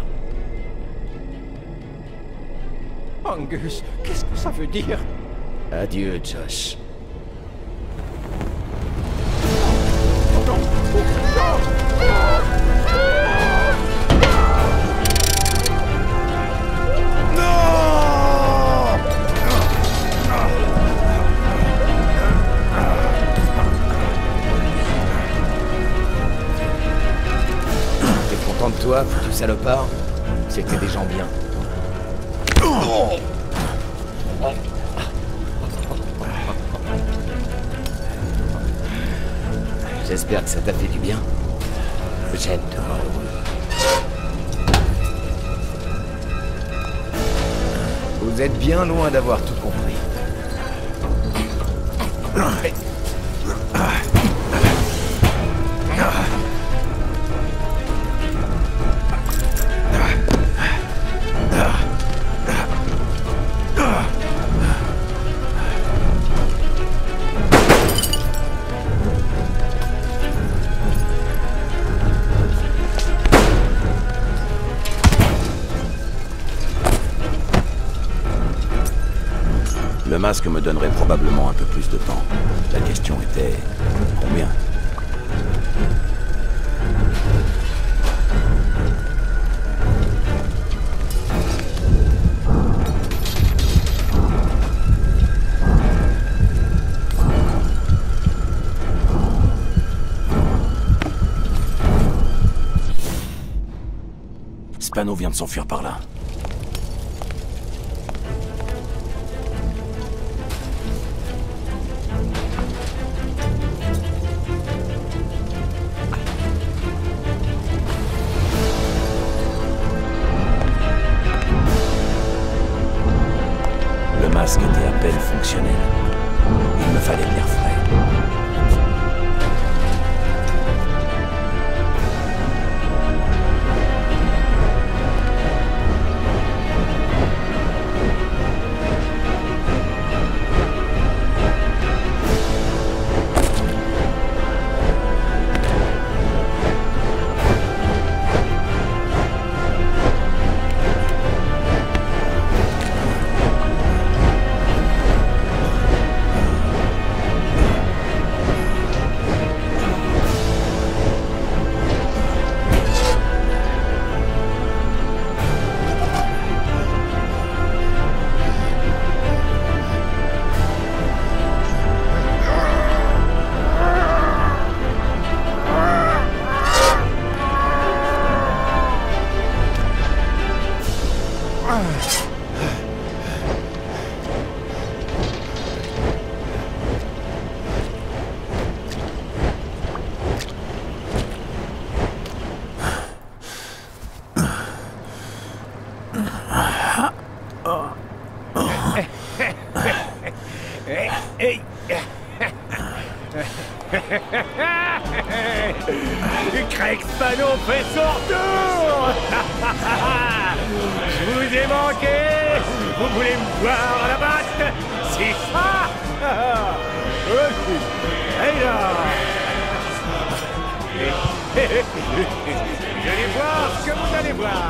Angus, qu'est-ce que ça veut dire? Adieu, Josh. De toi, foutu salopard, c'était des gens bien. J'espère que ça t'a fait du bien. J'aime te voir heureux. Vous êtes bien loin d'avoir tout compris. Le masque me donnerait probablement un peu plus de temps. La question était... combien? Spano vient de s'enfuir par là. Le masque était à peine fonctionnel. Il me fallait de l'air frais. Craig Spano fait son retour. Je vous ai manqué. Vous voulez me voir à la batte? C'est ça. Hey là. Vous allez voir ce que vous allez voir.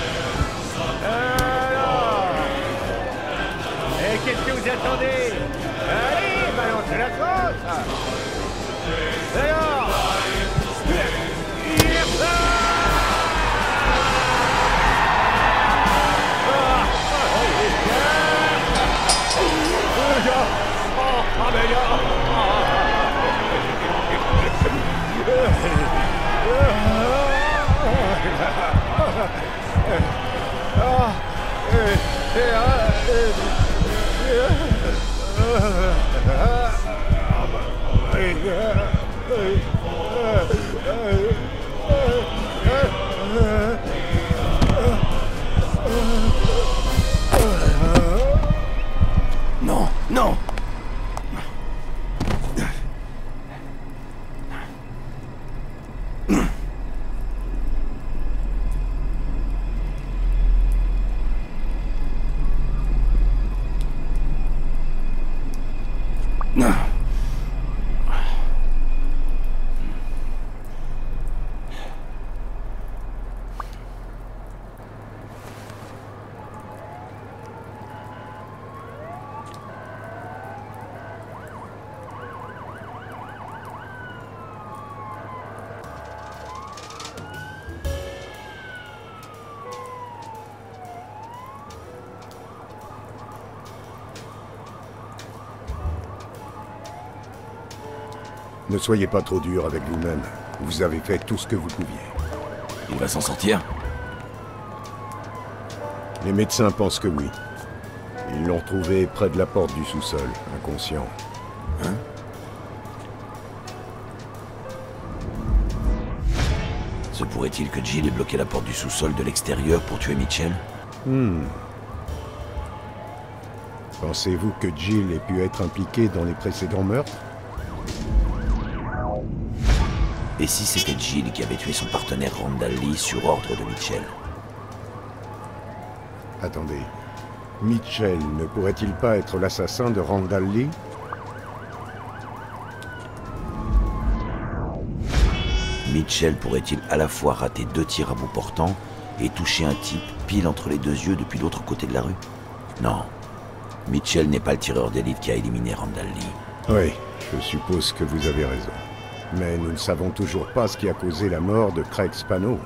Alors. Et qu'est-ce que vous attendez? Allez, balancez la sauce. Alors. Il est là. Oh, mais là. Non, non. Ne soyez pas trop dur avec vous-même. Vous avez fait tout ce que vous pouviez. Il va s'en sortir? Les médecins pensent que oui. Ils l'ont retrouvé près de la porte du sous-sol, inconscient. Hein? Se pourrait-il que Jill ait bloqué la porte du sous-sol de l'extérieur pour tuer Mitchell? Hmm. Pensez-vous que Jill ait pu être impliquée dans les précédents meurtres? Et si c'était Jill qui avait tué son partenaire Randall Lee sur ordre de Mitchell? Attendez. Mitchell ne pourrait-il pas être l'assassin de Randall Lee? Mitchell pourrait-il à la fois rater deux tirs à bout portant et toucher un type pile entre les deux yeux depuis l'autre côté de la rue? Non. Mitchell n'est pas le tireur d'élite qui a éliminé Randall Lee. Oui, je suppose que vous avez raison. Mais nous ne savons toujours pas ce qui a causé la mort de Craig Spano.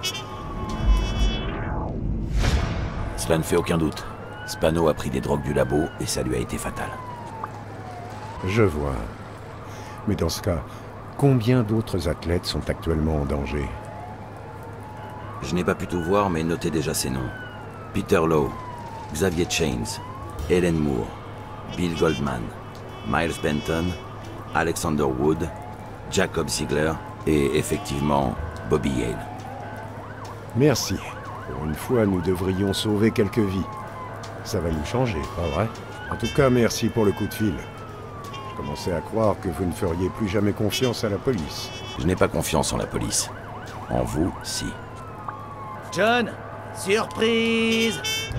Cela ne fait aucun doute. Spano a pris des drogues du labo et ça lui a été fatal. Je vois. Mais dans ce cas, combien d'autres athlètes sont actuellement en danger? Je n'ai pas pu tout voir, mais notez déjà ces noms. Peter Lowe, Xavier Chains, Helen Moore, Bill Goldman, Miles Benton, Alexander Wood, Jacob Ziegler et effectivement Bobby Yale. Merci. Pour une fois, nous devrions sauver quelques vies. Ça va nous changer, pas vrai? En tout cas, merci pour le coup de fil. Je commençais à croire que vous ne feriez plus jamais confiance à la police. Je n'ai pas confiance en la police. En vous, si. John, surprise!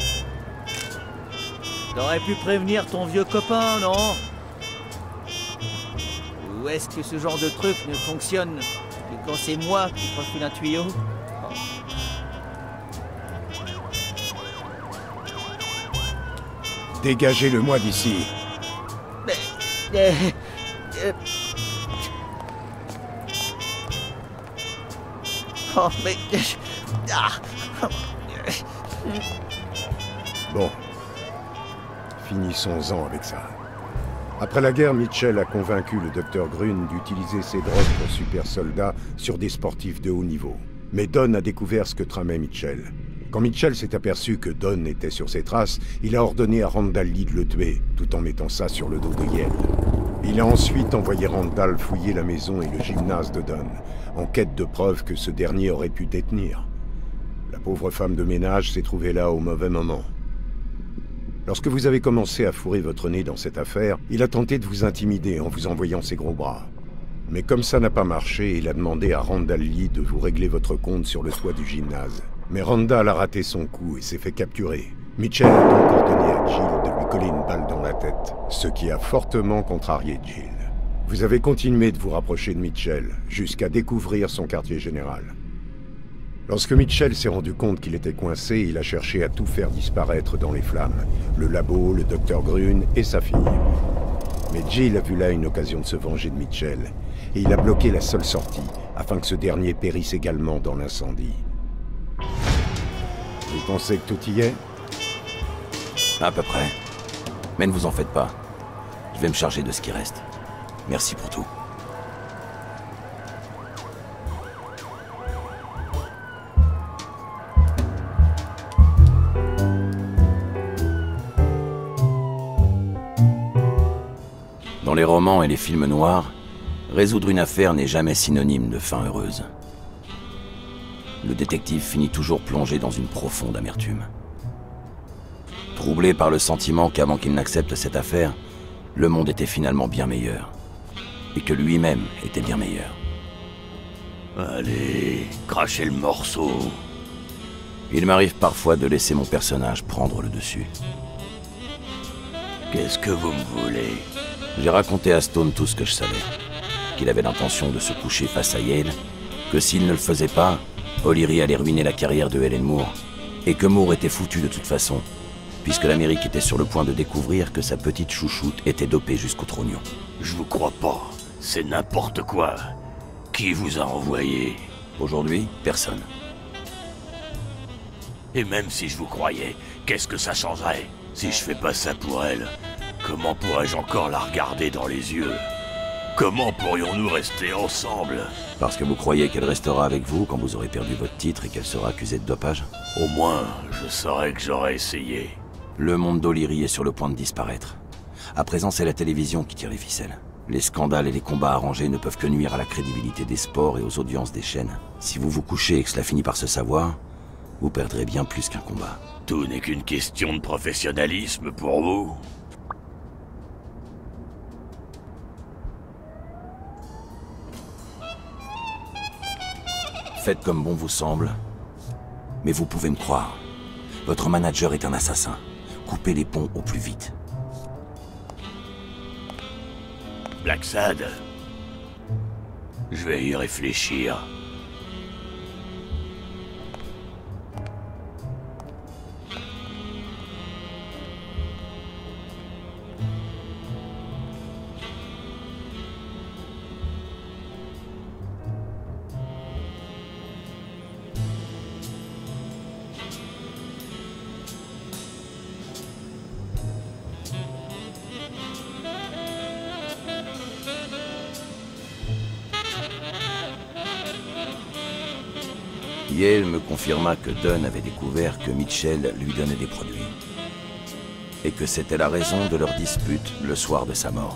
T'aurais pu prévenir ton vieux copain, non? Ou est-ce que ce genre de truc ne fonctionne que quand c'est moi qui profile un tuyau? Dégagez-le-moi d'ici. Mais... Euh, euh... Oh, mais... Ah. Bon. Finissons-en avec ça. Après la guerre, Mitchell a convaincu le docteur Grune d'utiliser ses drogues pour super soldats sur des sportifs de haut niveau. Mais Don a découvert ce que tramait Mitchell. Quand Mitchell s'est aperçu que Don était sur ses traces, il a ordonné à Randall Lee de le tuer, tout en mettant ça sur le dos de Yale. Il a ensuite envoyé Randall fouiller la maison et le gymnase de Don, en quête de preuves que ce dernier aurait pu détenir. La pauvre femme de ménage s'est trouvée là au mauvais moment. Lorsque vous avez commencé à fourrer votre nez dans cette affaire, il a tenté de vous intimider en vous envoyant ses gros bras. Mais comme ça n'a pas marché, il a demandé à Randall Lee de vous régler votre compte sur le toit du gymnase. Mais Randall a raté son coup et s'est fait capturer. Mitchell a donc ordonné à Jill de lui coller une balle dans la tête, ce qui a fortement contrarié Jill. Vous avez continué de vous rapprocher de Mitchell, jusqu'à découvrir son quartier général. Lorsque Mitchell s'est rendu compte qu'il était coincé, il a cherché à tout faire disparaître dans les flammes. Le labo, le docteur Grune et sa fille. Mais Jill a vu là une occasion de se venger de Mitchell, et il a bloqué la seule sortie, afin que ce dernier périsse également dans l'incendie. Vous pensez que tout y est? À peu près. Mais ne vous en faites pas. Je vais me charger de ce qui reste. Merci pour tout. Dans les romans et les films noirs, résoudre une affaire n'est jamais synonyme de fin heureuse. Le détective finit toujours plongé dans une profonde amertume. Troublé par le sentiment qu'avant qu'il n'accepte cette affaire, le monde était finalement bien meilleur. Et que lui-même était bien meilleur. Allez, crachez le morceau. Il m'arrive parfois de laisser mon personnage prendre le dessus. Qu'est-ce que vous me voulez? J'ai raconté à Stone tout ce que je savais. Qu'il avait l'intention de se coucher face à Yale, que s'il ne le faisait pas, O'Leary allait ruiner la carrière de Helen Moore, et que Moore était foutu de toute façon, puisque l'Amérique était sur le point de découvrir que sa petite chouchoute était dopée jusqu'au trognon. Je vous crois pas, c'est n'importe quoi. Qui vous a envoyé? Aujourd'hui, personne. Et même si je vous croyais, qu'est-ce que ça changerait? Si je fais pas ça pour elle, comment pourrais-je encore la regarder dans les yeux? Comment pourrions-nous rester ensemble? Parce que vous croyez qu'elle restera avec vous quand vous aurez perdu votre titre et qu'elle sera accusée de dopage? Au moins, je saurais que j'aurais essayé. Le monde d'O'Leary est sur le point de disparaître. À présent, c'est la télévision qui tire les ficelles. Les scandales et les combats arrangés ne peuvent que nuire à la crédibilité des sports et aux audiences des chaînes. Si vous vous couchez et que cela finit par se savoir, vous perdrez bien plus qu'un combat. Tout n'est qu'une question de professionnalisme pour vous. Faites comme bon vous semble, mais vous pouvez me croire. Votre manager est un assassin. Coupez les ponts au plus vite. Blacksad, je vais y réfléchir. Yale me confirma que Dunn avait découvert que Mitchell lui donnait des produits. Et que c'était la raison de leur dispute le soir de sa mort.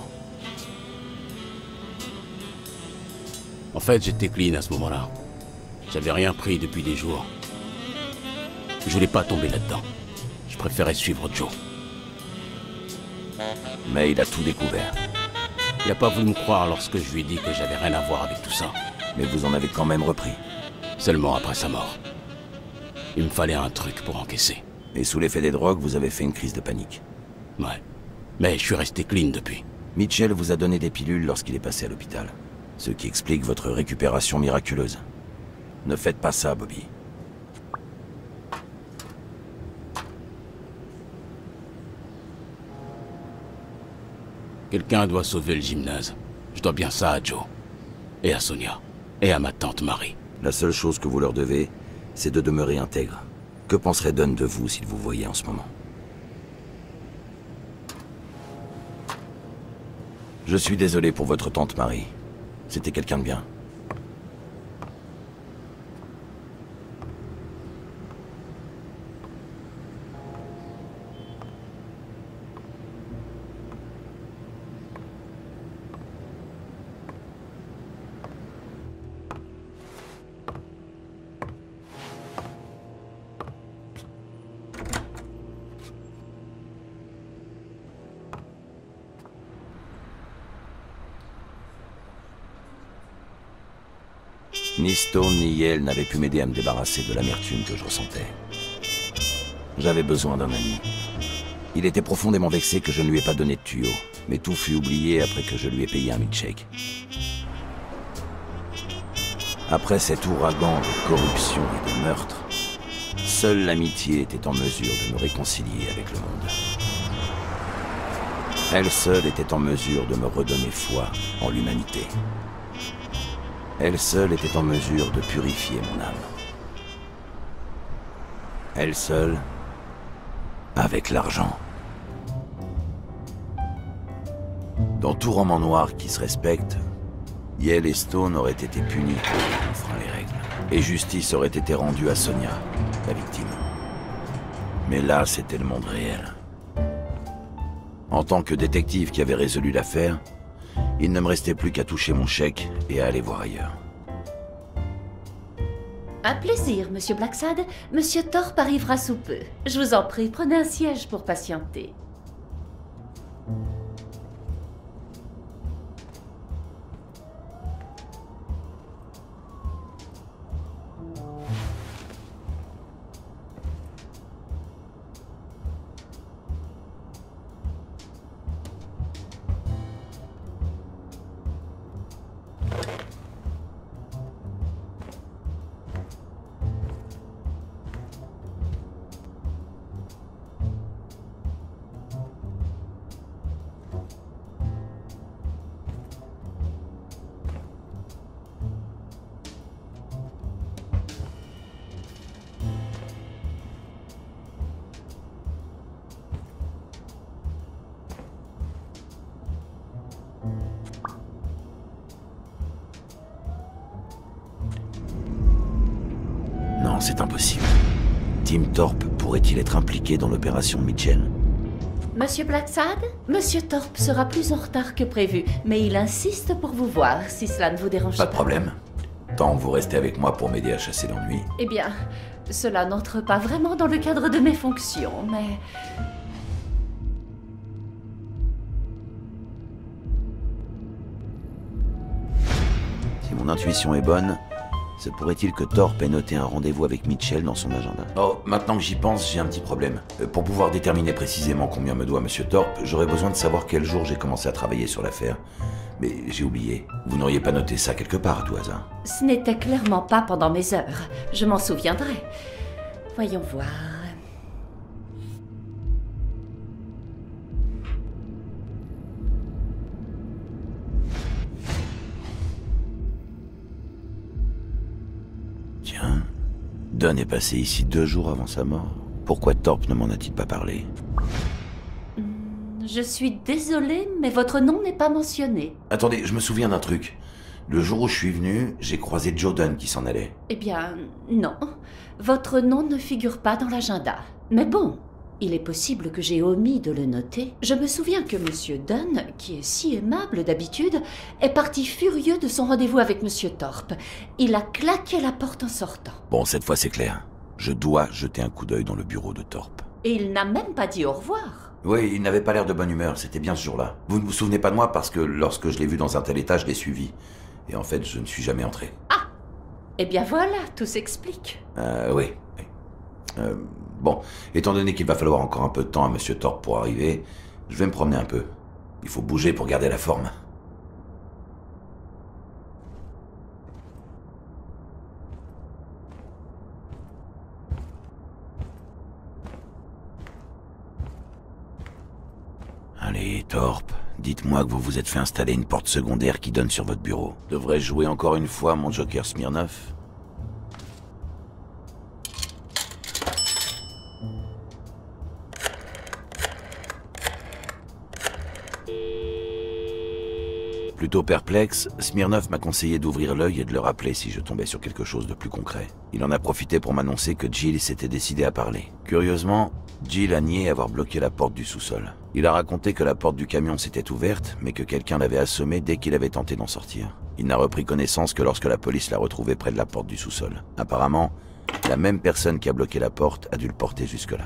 En fait, j'étais clean à ce moment-là. J'avais rien pris depuis des jours. Je voulais pas tomber là-dedans. Je préférais suivre Joe. Mais il a tout découvert. Il a pas voulu me croire lorsque je lui ai dit que j'avais rien à voir avec tout ça. Mais vous en avez quand même repris. Seulement après sa mort. Il me fallait un truc pour encaisser. Et sous l'effet des drogues, vous avez fait une crise de panique. Ouais. Mais je suis resté clean depuis. Mitchell vous a donné des pilules lorsqu'il est passé à l'hôpital. Ce qui explique votre récupération miraculeuse. Ne faites pas ça, Bobby. Quelqu'un doit sauver le gymnase. Je dois bien ça à Joe. Et à Sonia. Et à ma tante Marie. La seule chose que vous leur devez, c'est de demeurer intègre. Que penserait Dunn de vous s'il vous voyait en ce moment? Je suis désolé pour votre tante Marie. C'était quelqu'un de bien. Ni Stone ni Yale n'avaient pu m'aider à me débarrasser de l'amertume que je ressentais. J'avais besoin d'un ami. Il était profondément vexé que je ne lui ai pas donné de tuyau, mais tout fut oublié après que je lui ai payé un milkshake. Après cet ouragan de corruption et de meurtre, seule l'amitié était en mesure de me réconcilier avec le monde. Elle seule était en mesure de me redonner foi en l'humanité. Elle seule était en mesure de purifier mon âme. Elle seule, avec l'argent. Dans tout roman noir qui se respecte, Yale et Stone auraient été punis pour avoir enfreint les règles. Et justice aurait été rendue à Sonia, la victime. Mais là, c'était le monde réel. En tant que détective qui avait résolu l'affaire, il ne me restait plus qu'à toucher mon chèque et à aller voir ailleurs. Un plaisir, Monsieur Blacksad. Monsieur Thorpe arrivera sous peu. Je vous en prie, prenez un siège pour patienter. Non, c'est impossible. Tim Thorpe pourrait-il être impliqué dans l'opération Mitchell? Monsieur Blacksad, Monsieur Thorpe sera plus en retard que prévu, mais il insiste pour vous voir, si cela ne vous dérange pas. Pas de problème. Tant que vous restez avec moi pour m'aider à chasser l'ennui. Eh bien, cela n'entre pas vraiment dans le cadre de mes fonctions, mais... Si mon intuition est bonne, se pourrait-il que Thorpe ait noté un rendez-vous avec Mitchell dans son agenda? Oh, maintenant que j'y pense, j'ai un petit problème. Euh, pour pouvoir déterminer précisément combien me doit Monsieur Thorpe, j'aurais besoin de savoir quel jour j'ai commencé à travailler sur l'affaire. Mais j'ai oublié. Vous n'auriez pas noté ça quelque part, à tout hasard? Ce n'était clairement pas pendant mes heures. Je m'en souviendrai. Voyons voir... Tiens, Dunn est passé ici deux jours avant sa mort. Pourquoi Thorpe ne m'en a-t-il pas parlé? Je suis désolée, mais votre nom n'est pas mentionné. Attendez, je me souviens d'un truc. Le jour où je suis venu, j'ai croisé Joe Dunn qui s'en allait. Eh bien, non. Votre nom ne figure pas dans l'agenda. Mais bon, il est possible que j'ai omis de le noter. Je me souviens que Monsieur Dunn, qui est si aimable d'habitude, est parti furieux de son rendez-vous avec Monsieur Thorpe. Il a claqué la porte en sortant. Bon, cette fois c'est clair. Je dois jeter un coup d'œil dans le bureau de Thorpe. Et il n'a même pas dit au revoir. Oui, il n'avait pas l'air de bonne humeur, c'était bien ce jour-là. Vous ne vous souvenez pas de moi parce que lorsque je l'ai vu dans un tel état, je l'ai suivi. Et en fait, je ne suis jamais entré. Ah! Eh bien voilà, tout s'explique. Euh, oui. oui. Euh, bon, étant donné qu'il va falloir encore un peu de temps à Monsieur Thorpe pour arriver, je vais me promener un peu. Il faut bouger pour garder la forme. Allez, Thorpe, dites-moi que vous vous êtes fait installer une porte secondaire qui donne sur votre bureau. Devrais-je jouer encore une fois mon Joker Smirnoff ? Plutôt perplexe, Smirnoff m'a conseillé d'ouvrir l'œil et de le rappeler si je tombais sur quelque chose de plus concret. Il en a profité pour m'annoncer que Jill s'était décidé à parler. Curieusement, Jill a nié avoir bloqué la porte du sous-sol. Il a raconté que la porte du camion s'était ouverte, mais que quelqu'un l'avait assommé dès qu'il avait tenté d'en sortir. Il n'a repris connaissance que lorsque la police l'a retrouvé près de la porte du sous-sol. Apparemment, la même personne qui a bloqué la porte a dû le porter jusque-là.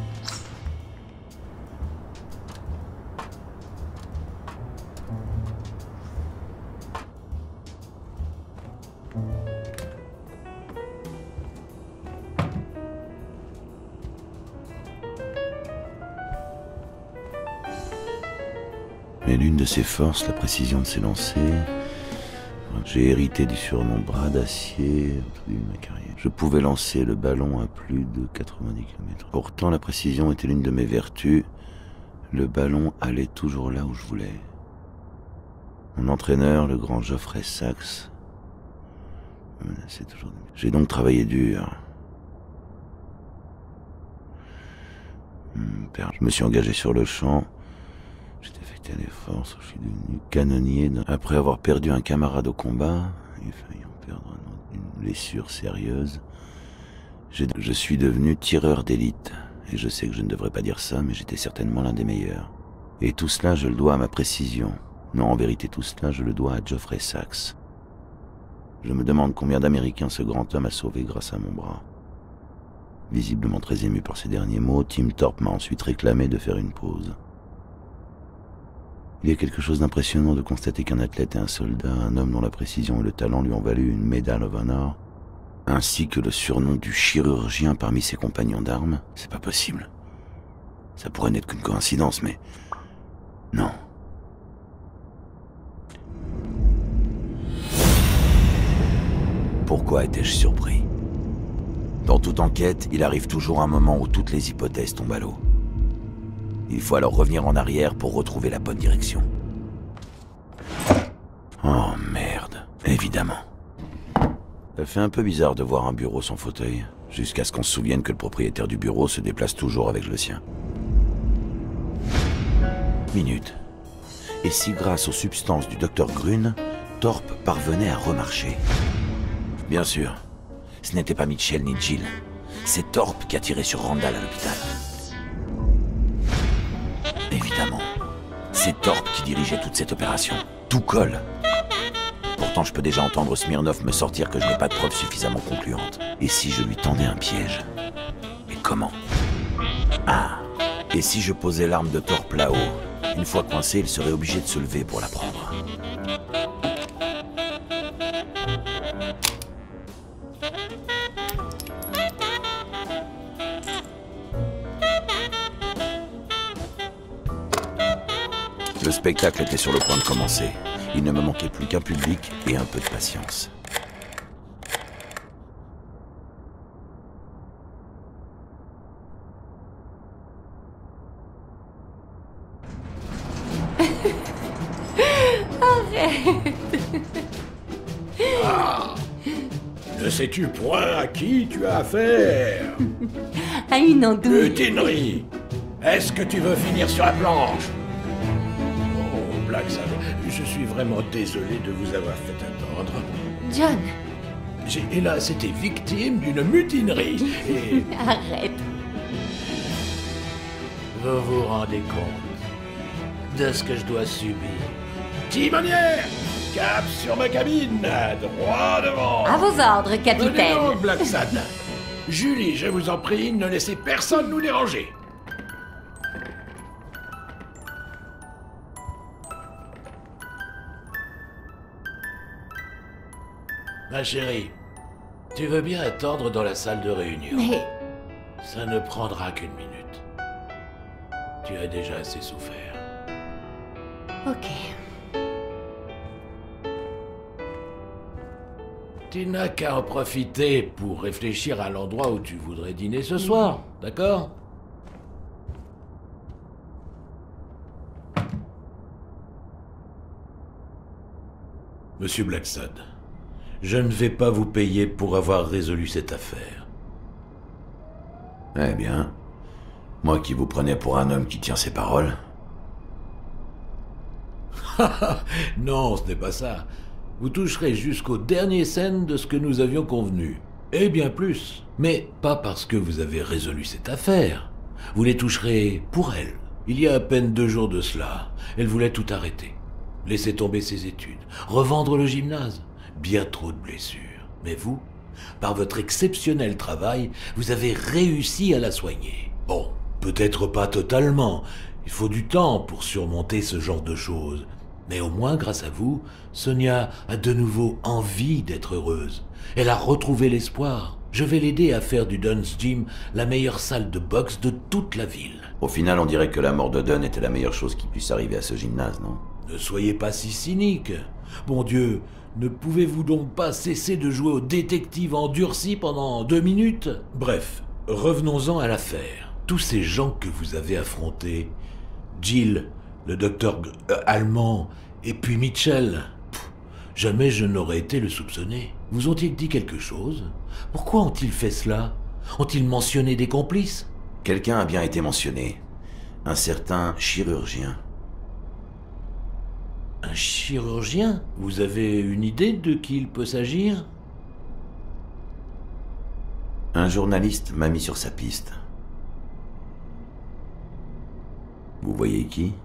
Mais l'une de ses forces, la précision de ses lancers. J'ai hérité du surnom bras d'acier au début de ma carrière. Je pouvais lancer le ballon à plus de quatre-vingt-dix kilomètres. Pourtant, la précision était l'une de mes vertus. Le ballon allait toujours là où je voulais. Mon entraîneur, le grand Geoffrey Sachs, me menaçait toujours de... J'ai donc travaillé dur. Je me suis engagé sur le champ. J'étais affecté à des forces, je suis devenu canonnier. Après avoir perdu un camarade au combat, et failli en perdre un autre, une blessure sérieuse, je suis devenu tireur d'élite. Et je sais que je ne devrais pas dire ça, mais j'étais certainement l'un des meilleurs. Et tout cela, je le dois à ma précision. Non, en vérité, tout cela, je le dois à Geoffrey Sachs. Je me demande combien d'Américains ce grand homme a sauvé grâce à mon bras. Visiblement très ému par ces derniers mots, Tim Thorpe m'a ensuite réclamé de faire une pause. Il y a quelque chose d'impressionnant de constater qu'un athlète et un soldat, un homme dont la précision et le talent lui ont valu une Medal of Honor, ainsi que le surnom du chirurgien parmi ses compagnons d'armes, c'est pas possible. Ça pourrait n'être qu'une coïncidence, mais... non. Pourquoi étais-je surpris? Dans toute enquête, il arrive toujours un moment où toutes les hypothèses tombent à l'eau. Il faut alors revenir en arrière pour retrouver la bonne direction. Oh merde, évidemment. Ça fait un peu bizarre de voir un bureau sans fauteuil, jusqu'à ce qu'on se souvienne que le propriétaire du bureau se déplace toujours avec le sien. Minute. Et si grâce aux substances du docteur Grune, Thorpe parvenait à remarcher? Bien sûr, ce n'était pas Mitchell ni Jill. C'est Thorpe qui a tiré sur Randall à l'hôpital. Évidemment, c'est Thorpe qui dirigeait toute cette opération. Tout colle. Pourtant, je peux déjà entendre Smirnoff me sortir que je n'ai pas de preuves suffisamment concluantes. Et si je lui tendais un piège? Et comment? Ah, et si je posais l'arme de Thorpe là-haut? Une fois coincé, il serait obligé de se lever pour la prendre. Le spectacle était sur le point de commencer. Il ne me manquait plus qu'un public et un peu de patience. Arrête. Ah, ne sais-tu point à qui tu as affaire? À une andouille. Mutinerie. Est-ce que tu veux finir sur la planche? Oh, Black Sabbath, je suis vraiment désolé de vous avoir fait attendre. John! J'ai hélas été victime d'une mutinerie et... Arrête! Vous vous rendez compte de ce que je dois subir? Timonière! Cap sur ma cabine, droit devant! À vos ordres, capitaine! Venez donc, Blacksad. Julie, je vous en prie, ne laissez personne nous déranger. Ma chérie, tu veux bien attendre dans la salle de réunion? Mais... Ça ne prendra qu'une minute. Tu as déjà assez souffert. Ok. Tu n'as qu'à en profiter pour réfléchir à l'endroit où tu voudrais dîner ce soir, d'accord? Monsieur Blacksad, je ne vais pas vous payer pour avoir résolu cette affaire. Eh bien, moi qui vous prenais pour un homme qui tient ses paroles. Non, ce n'est pas ça. Vous toucherez jusqu'au dernier cent de ce que nous avions convenu. Et bien plus. Mais pas parce que vous avez résolu cette affaire. Vous les toucherez pour elle. Il y a à peine deux jours de cela, elle voulait tout arrêter. Laisser tomber ses études. Revendre le gymnase. Bien trop de blessures. Mais vous, par votre exceptionnel travail, vous avez réussi à la soigner. Bon, peut-être pas totalement. Il faut du temps pour surmonter ce genre de choses. Mais au moins, grâce à vous, Sonia a de nouveau envie d'être heureuse. Elle a retrouvé l'espoir. Je vais l'aider à faire du Dunn's Gym la meilleure salle de boxe de toute la ville. Au final, on dirait que la mort de Dunn était la meilleure chose qui puisse arriver à ce gymnase, non? Ne soyez pas si cynique. Bon Dieu, ne pouvez-vous donc pas cesser de jouer au détective endurci pendant deux minutes? Bref, revenons-en à l'affaire. Tous ces gens que vous avez affrontés, Jill, le docteur euh, allemand, et puis Mitchell, pff, jamais je n'aurais été le soupçonné. Vous ont-ils dit quelque chose? Pourquoi ont-ils fait cela? Ont-ils mentionné des complices? Quelqu'un a bien été mentionné. Un certain chirurgien. Un chirurgien? Vous avez une idée de qui il peut s'agir? Un journaliste m'a mis sur sa piste. Vous voyez qui?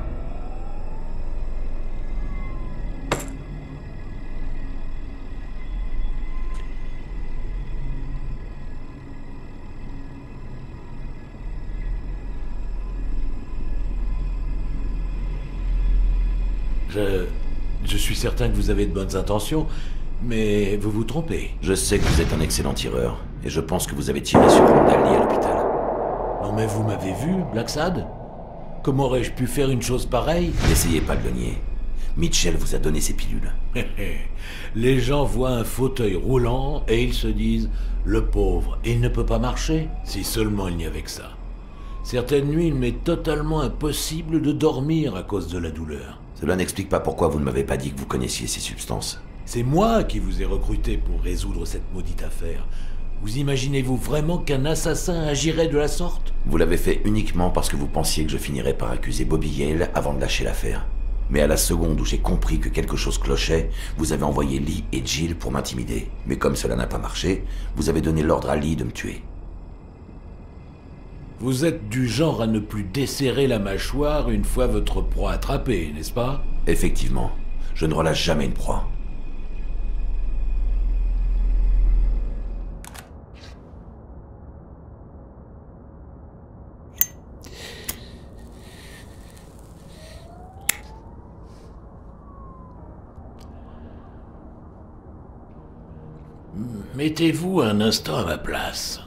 Je... Je suis certain que vous avez de bonnes intentions, mais vous vous trompez. Je sais que vous êtes un excellent tireur, et je pense que vous avez tiré sur Randall à l'hôpital. Non mais vous m'avez vu, Blacksad? Comment aurais-je pu faire une chose pareille? N'essayez pas de le nier. Mitchell vous a donné ses pilules. Les gens voient un fauteuil roulant et ils se disent « Le pauvre, il ne peut pas marcher ?» Si seulement il n'y avait que ça. Certaines nuits, il m'est totalement impossible de dormir à cause de la douleur. Cela n'explique pas pourquoi vous ne m'avez pas dit que vous connaissiez ces substances. C'est moi qui vous ai recruté pour résoudre cette maudite affaire. Vous imaginez-vous vraiment qu'un assassin agirait de la sorte? Vous l'avez fait uniquement parce que vous pensiez que je finirais par accuser Bobby Yale avant de lâcher l'affaire. Mais à la seconde où j'ai compris que quelque chose clochait, vous avez envoyé Lee et Jill pour m'intimider. Mais comme cela n'a pas marché, vous avez donné l'ordre à Lee de me tuer. Vous êtes du genre à ne plus desserrer la mâchoire une fois votre proie attrapée, n'est-ce pas? Effectivement, je ne relâche jamais une proie. Mettez-vous un instant à ma place.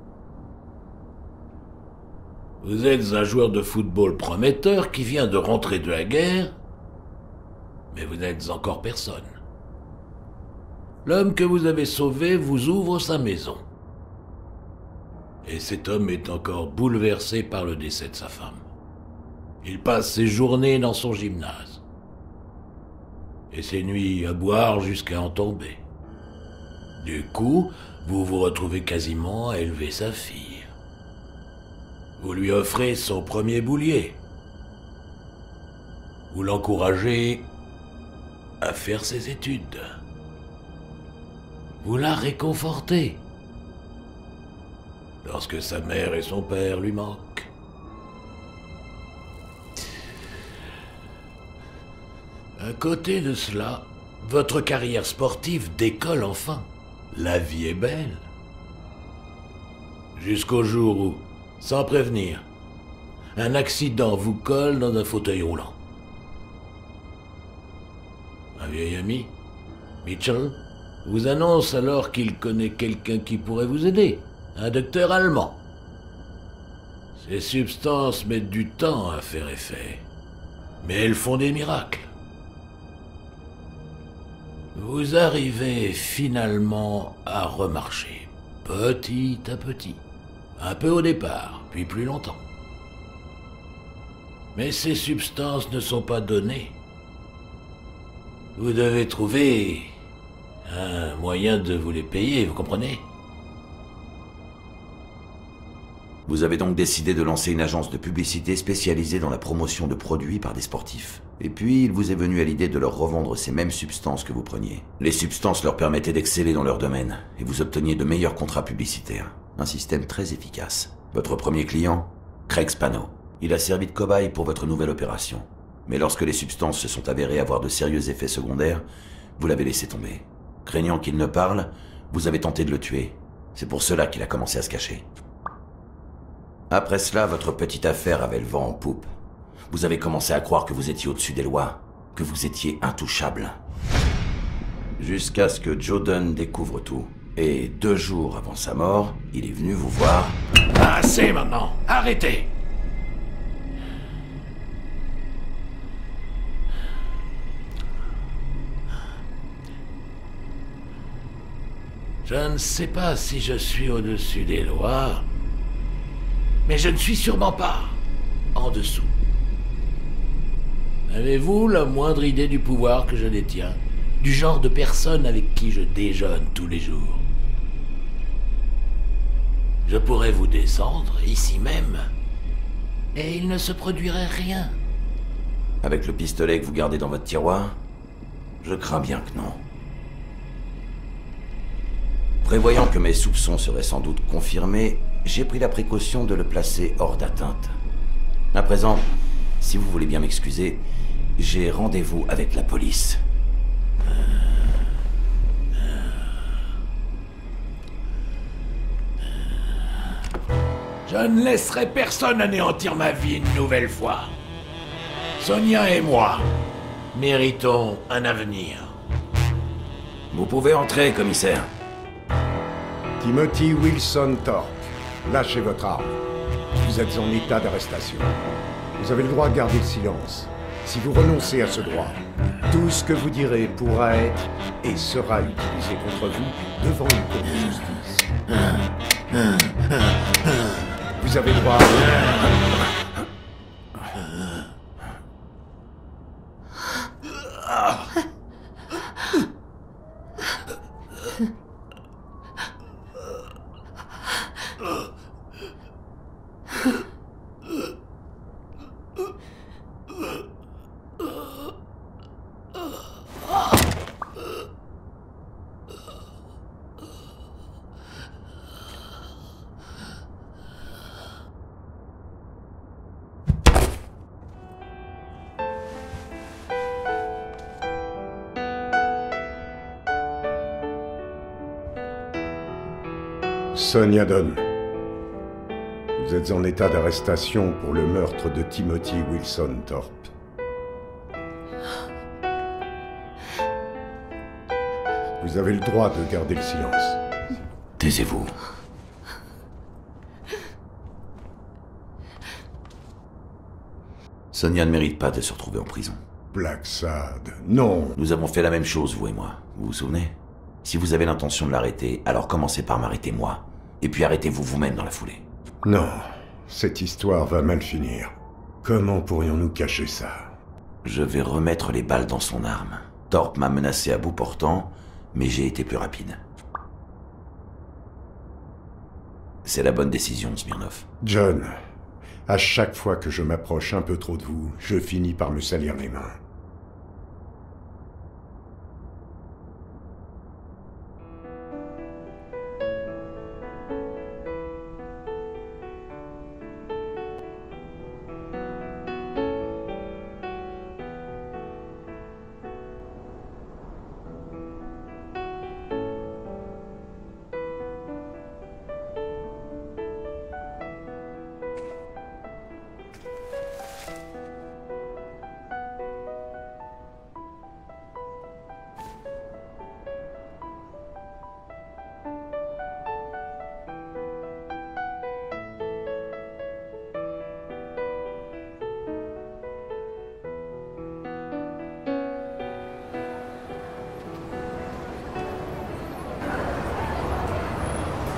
Vous êtes un joueur de football prometteur qui vient de rentrer de la guerre, mais vous n'êtes encore personne. L'homme que vous avez sauvé vous ouvre sa maison. Et cet homme est encore bouleversé par le décès de sa femme. Il passe ses journées dans son gymnase. Et ses nuits à boire jusqu'à en tomber. Du coup, vous vous retrouvez quasiment à élever sa fille. Vous lui offrez son premier boulier. Vous l'encouragez à faire ses études. Vous la réconfortez lorsque sa mère et son père lui manquent. À côté de cela, votre carrière sportive décolle enfin. La vie est belle. Jusqu'au jour où, sans prévenir, un accident vous colle dans un fauteuil roulant. Un vieil ami, Mitchell, vous annonce alors qu'il connaît quelqu'un qui pourrait vous aider, un docteur allemand. Ces substances mettent du temps à faire effet, mais elles font des miracles. Vous arrivez finalement à remarcher, petit à petit, un peu au départ, puis plus longtemps. Mais ces substances ne sont pas données. Vous devez trouver un moyen de vous les payer, vous comprenez? Vous avez donc décidé de lancer une agence de publicité spécialisée dans la promotion de produits par des sportifs. Et puis, il vous est venu à l'idée de leur revendre ces mêmes substances que vous preniez. Les substances leur permettaient d'exceller dans leur domaine, et vous obteniez de meilleurs contrats publicitaires. Un système très efficace. Votre premier client, Craig Spano. Il a servi de cobaye pour votre nouvelle opération. Mais lorsque les substances se sont avérées avoir de sérieux effets secondaires, vous l'avez laissé tomber. Craignant qu'il ne parle, vous avez tenté de le tuer. C'est pour cela qu'il a commencé à se cacher. Après cela, votre petite affaire avait le vent en poupe. Vous avez commencé à croire que vous étiez au-dessus des lois, que vous étiez intouchable. Jusqu'à ce que Joe Dunn découvre tout. Et deux jours avant sa mort, il est venu vous voir... Assez maintenant! Arrêtez! Je ne sais pas si je suis au-dessus des lois, mais je ne suis sûrement pas en dessous. Avez-vous la moindre idée du pouvoir que je détiens? Du genre de personne avec qui je déjeune tous les jours? Je pourrais vous descendre, ici même, et il ne se produirait rien. Avec le pistolet que vous gardez dans votre tiroir? Je crains bien que non. Prévoyant que mes soupçons seraient sans doute confirmés, j'ai pris la précaution de le placer hors d'atteinte. À présent, si vous voulez bien m'excuser, j'ai rendez-vous avec la police. Je ne laisserai personne anéantir ma vie une nouvelle fois. Sonia et moi méritons un avenir. Vous pouvez entrer, commissaire. Timothy Wilson Thorpe, lâchez votre arme. Vous êtes en état d'arrestation. Vous avez le droit de garder le silence. Si vous renoncez à ce droit, tout ce que vous direz pourra être et sera utilisé contre vous devant une cour de justice. Vous avez le droit à... Sonia Dunn, vous êtes en état d'arrestation pour le meurtre de Timothy Wilson Thorpe. Vous avez le droit de garder le silence. Taisez-vous. Sonia ne mérite pas de se retrouver en prison. Blacksad, non. Nous avons fait la même chose, vous et moi. Vous vous souvenez? Si vous avez l'intention de l'arrêter, alors commencez par m'arrêter moi. Et puis arrêtez-vous vous-même dans la foulée. Non, cette histoire va mal finir. Comment pourrions-nous cacher ça? Je vais remettre les balles dans son arme. Thorpe m'a menacé à bout portant, mais j'ai été plus rapide. C'est la bonne décision, Smirnov. John, à chaque fois que je m'approche un peu trop de vous, je finis par me salir les mains.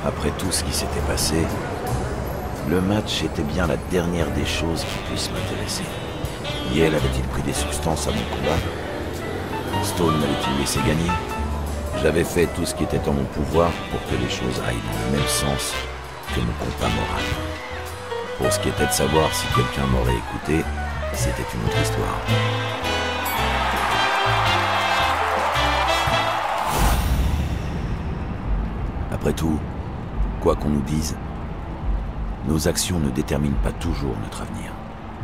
Après tout ce qui s'était passé, le match était bien la dernière des choses qui puissent m'intéresser. Yale avait-il pris des substances à mon combat? Stone m'avait-il laissé gagner? J'avais fait tout ce qui était en mon pouvoir pour que les choses aillent dans le même sens que mon compas moral. Pour ce qui était de savoir si quelqu'un m'aurait écouté, c'était une autre histoire. Après tout, quoi qu'on nous dise, nos actions ne déterminent pas toujours notre avenir.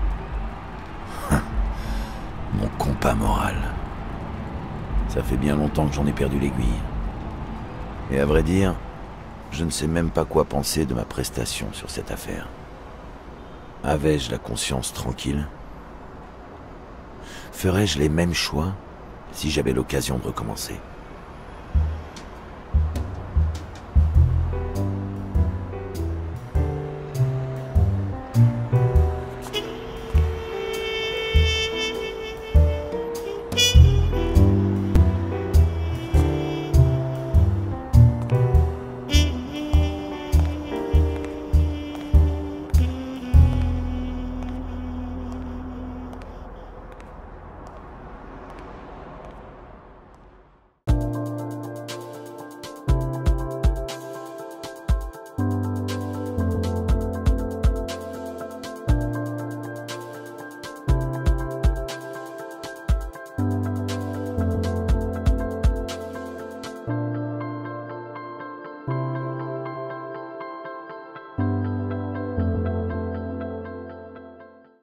Mon compas moral. Ça fait bien longtemps que j'en ai perdu l'aiguille. Et à vrai dire, je ne sais même pas quoi penser de ma prestation sur cette affaire. Avais-je la conscience tranquille? Ferais-je les mêmes choix si j'avais l'occasion de recommencer?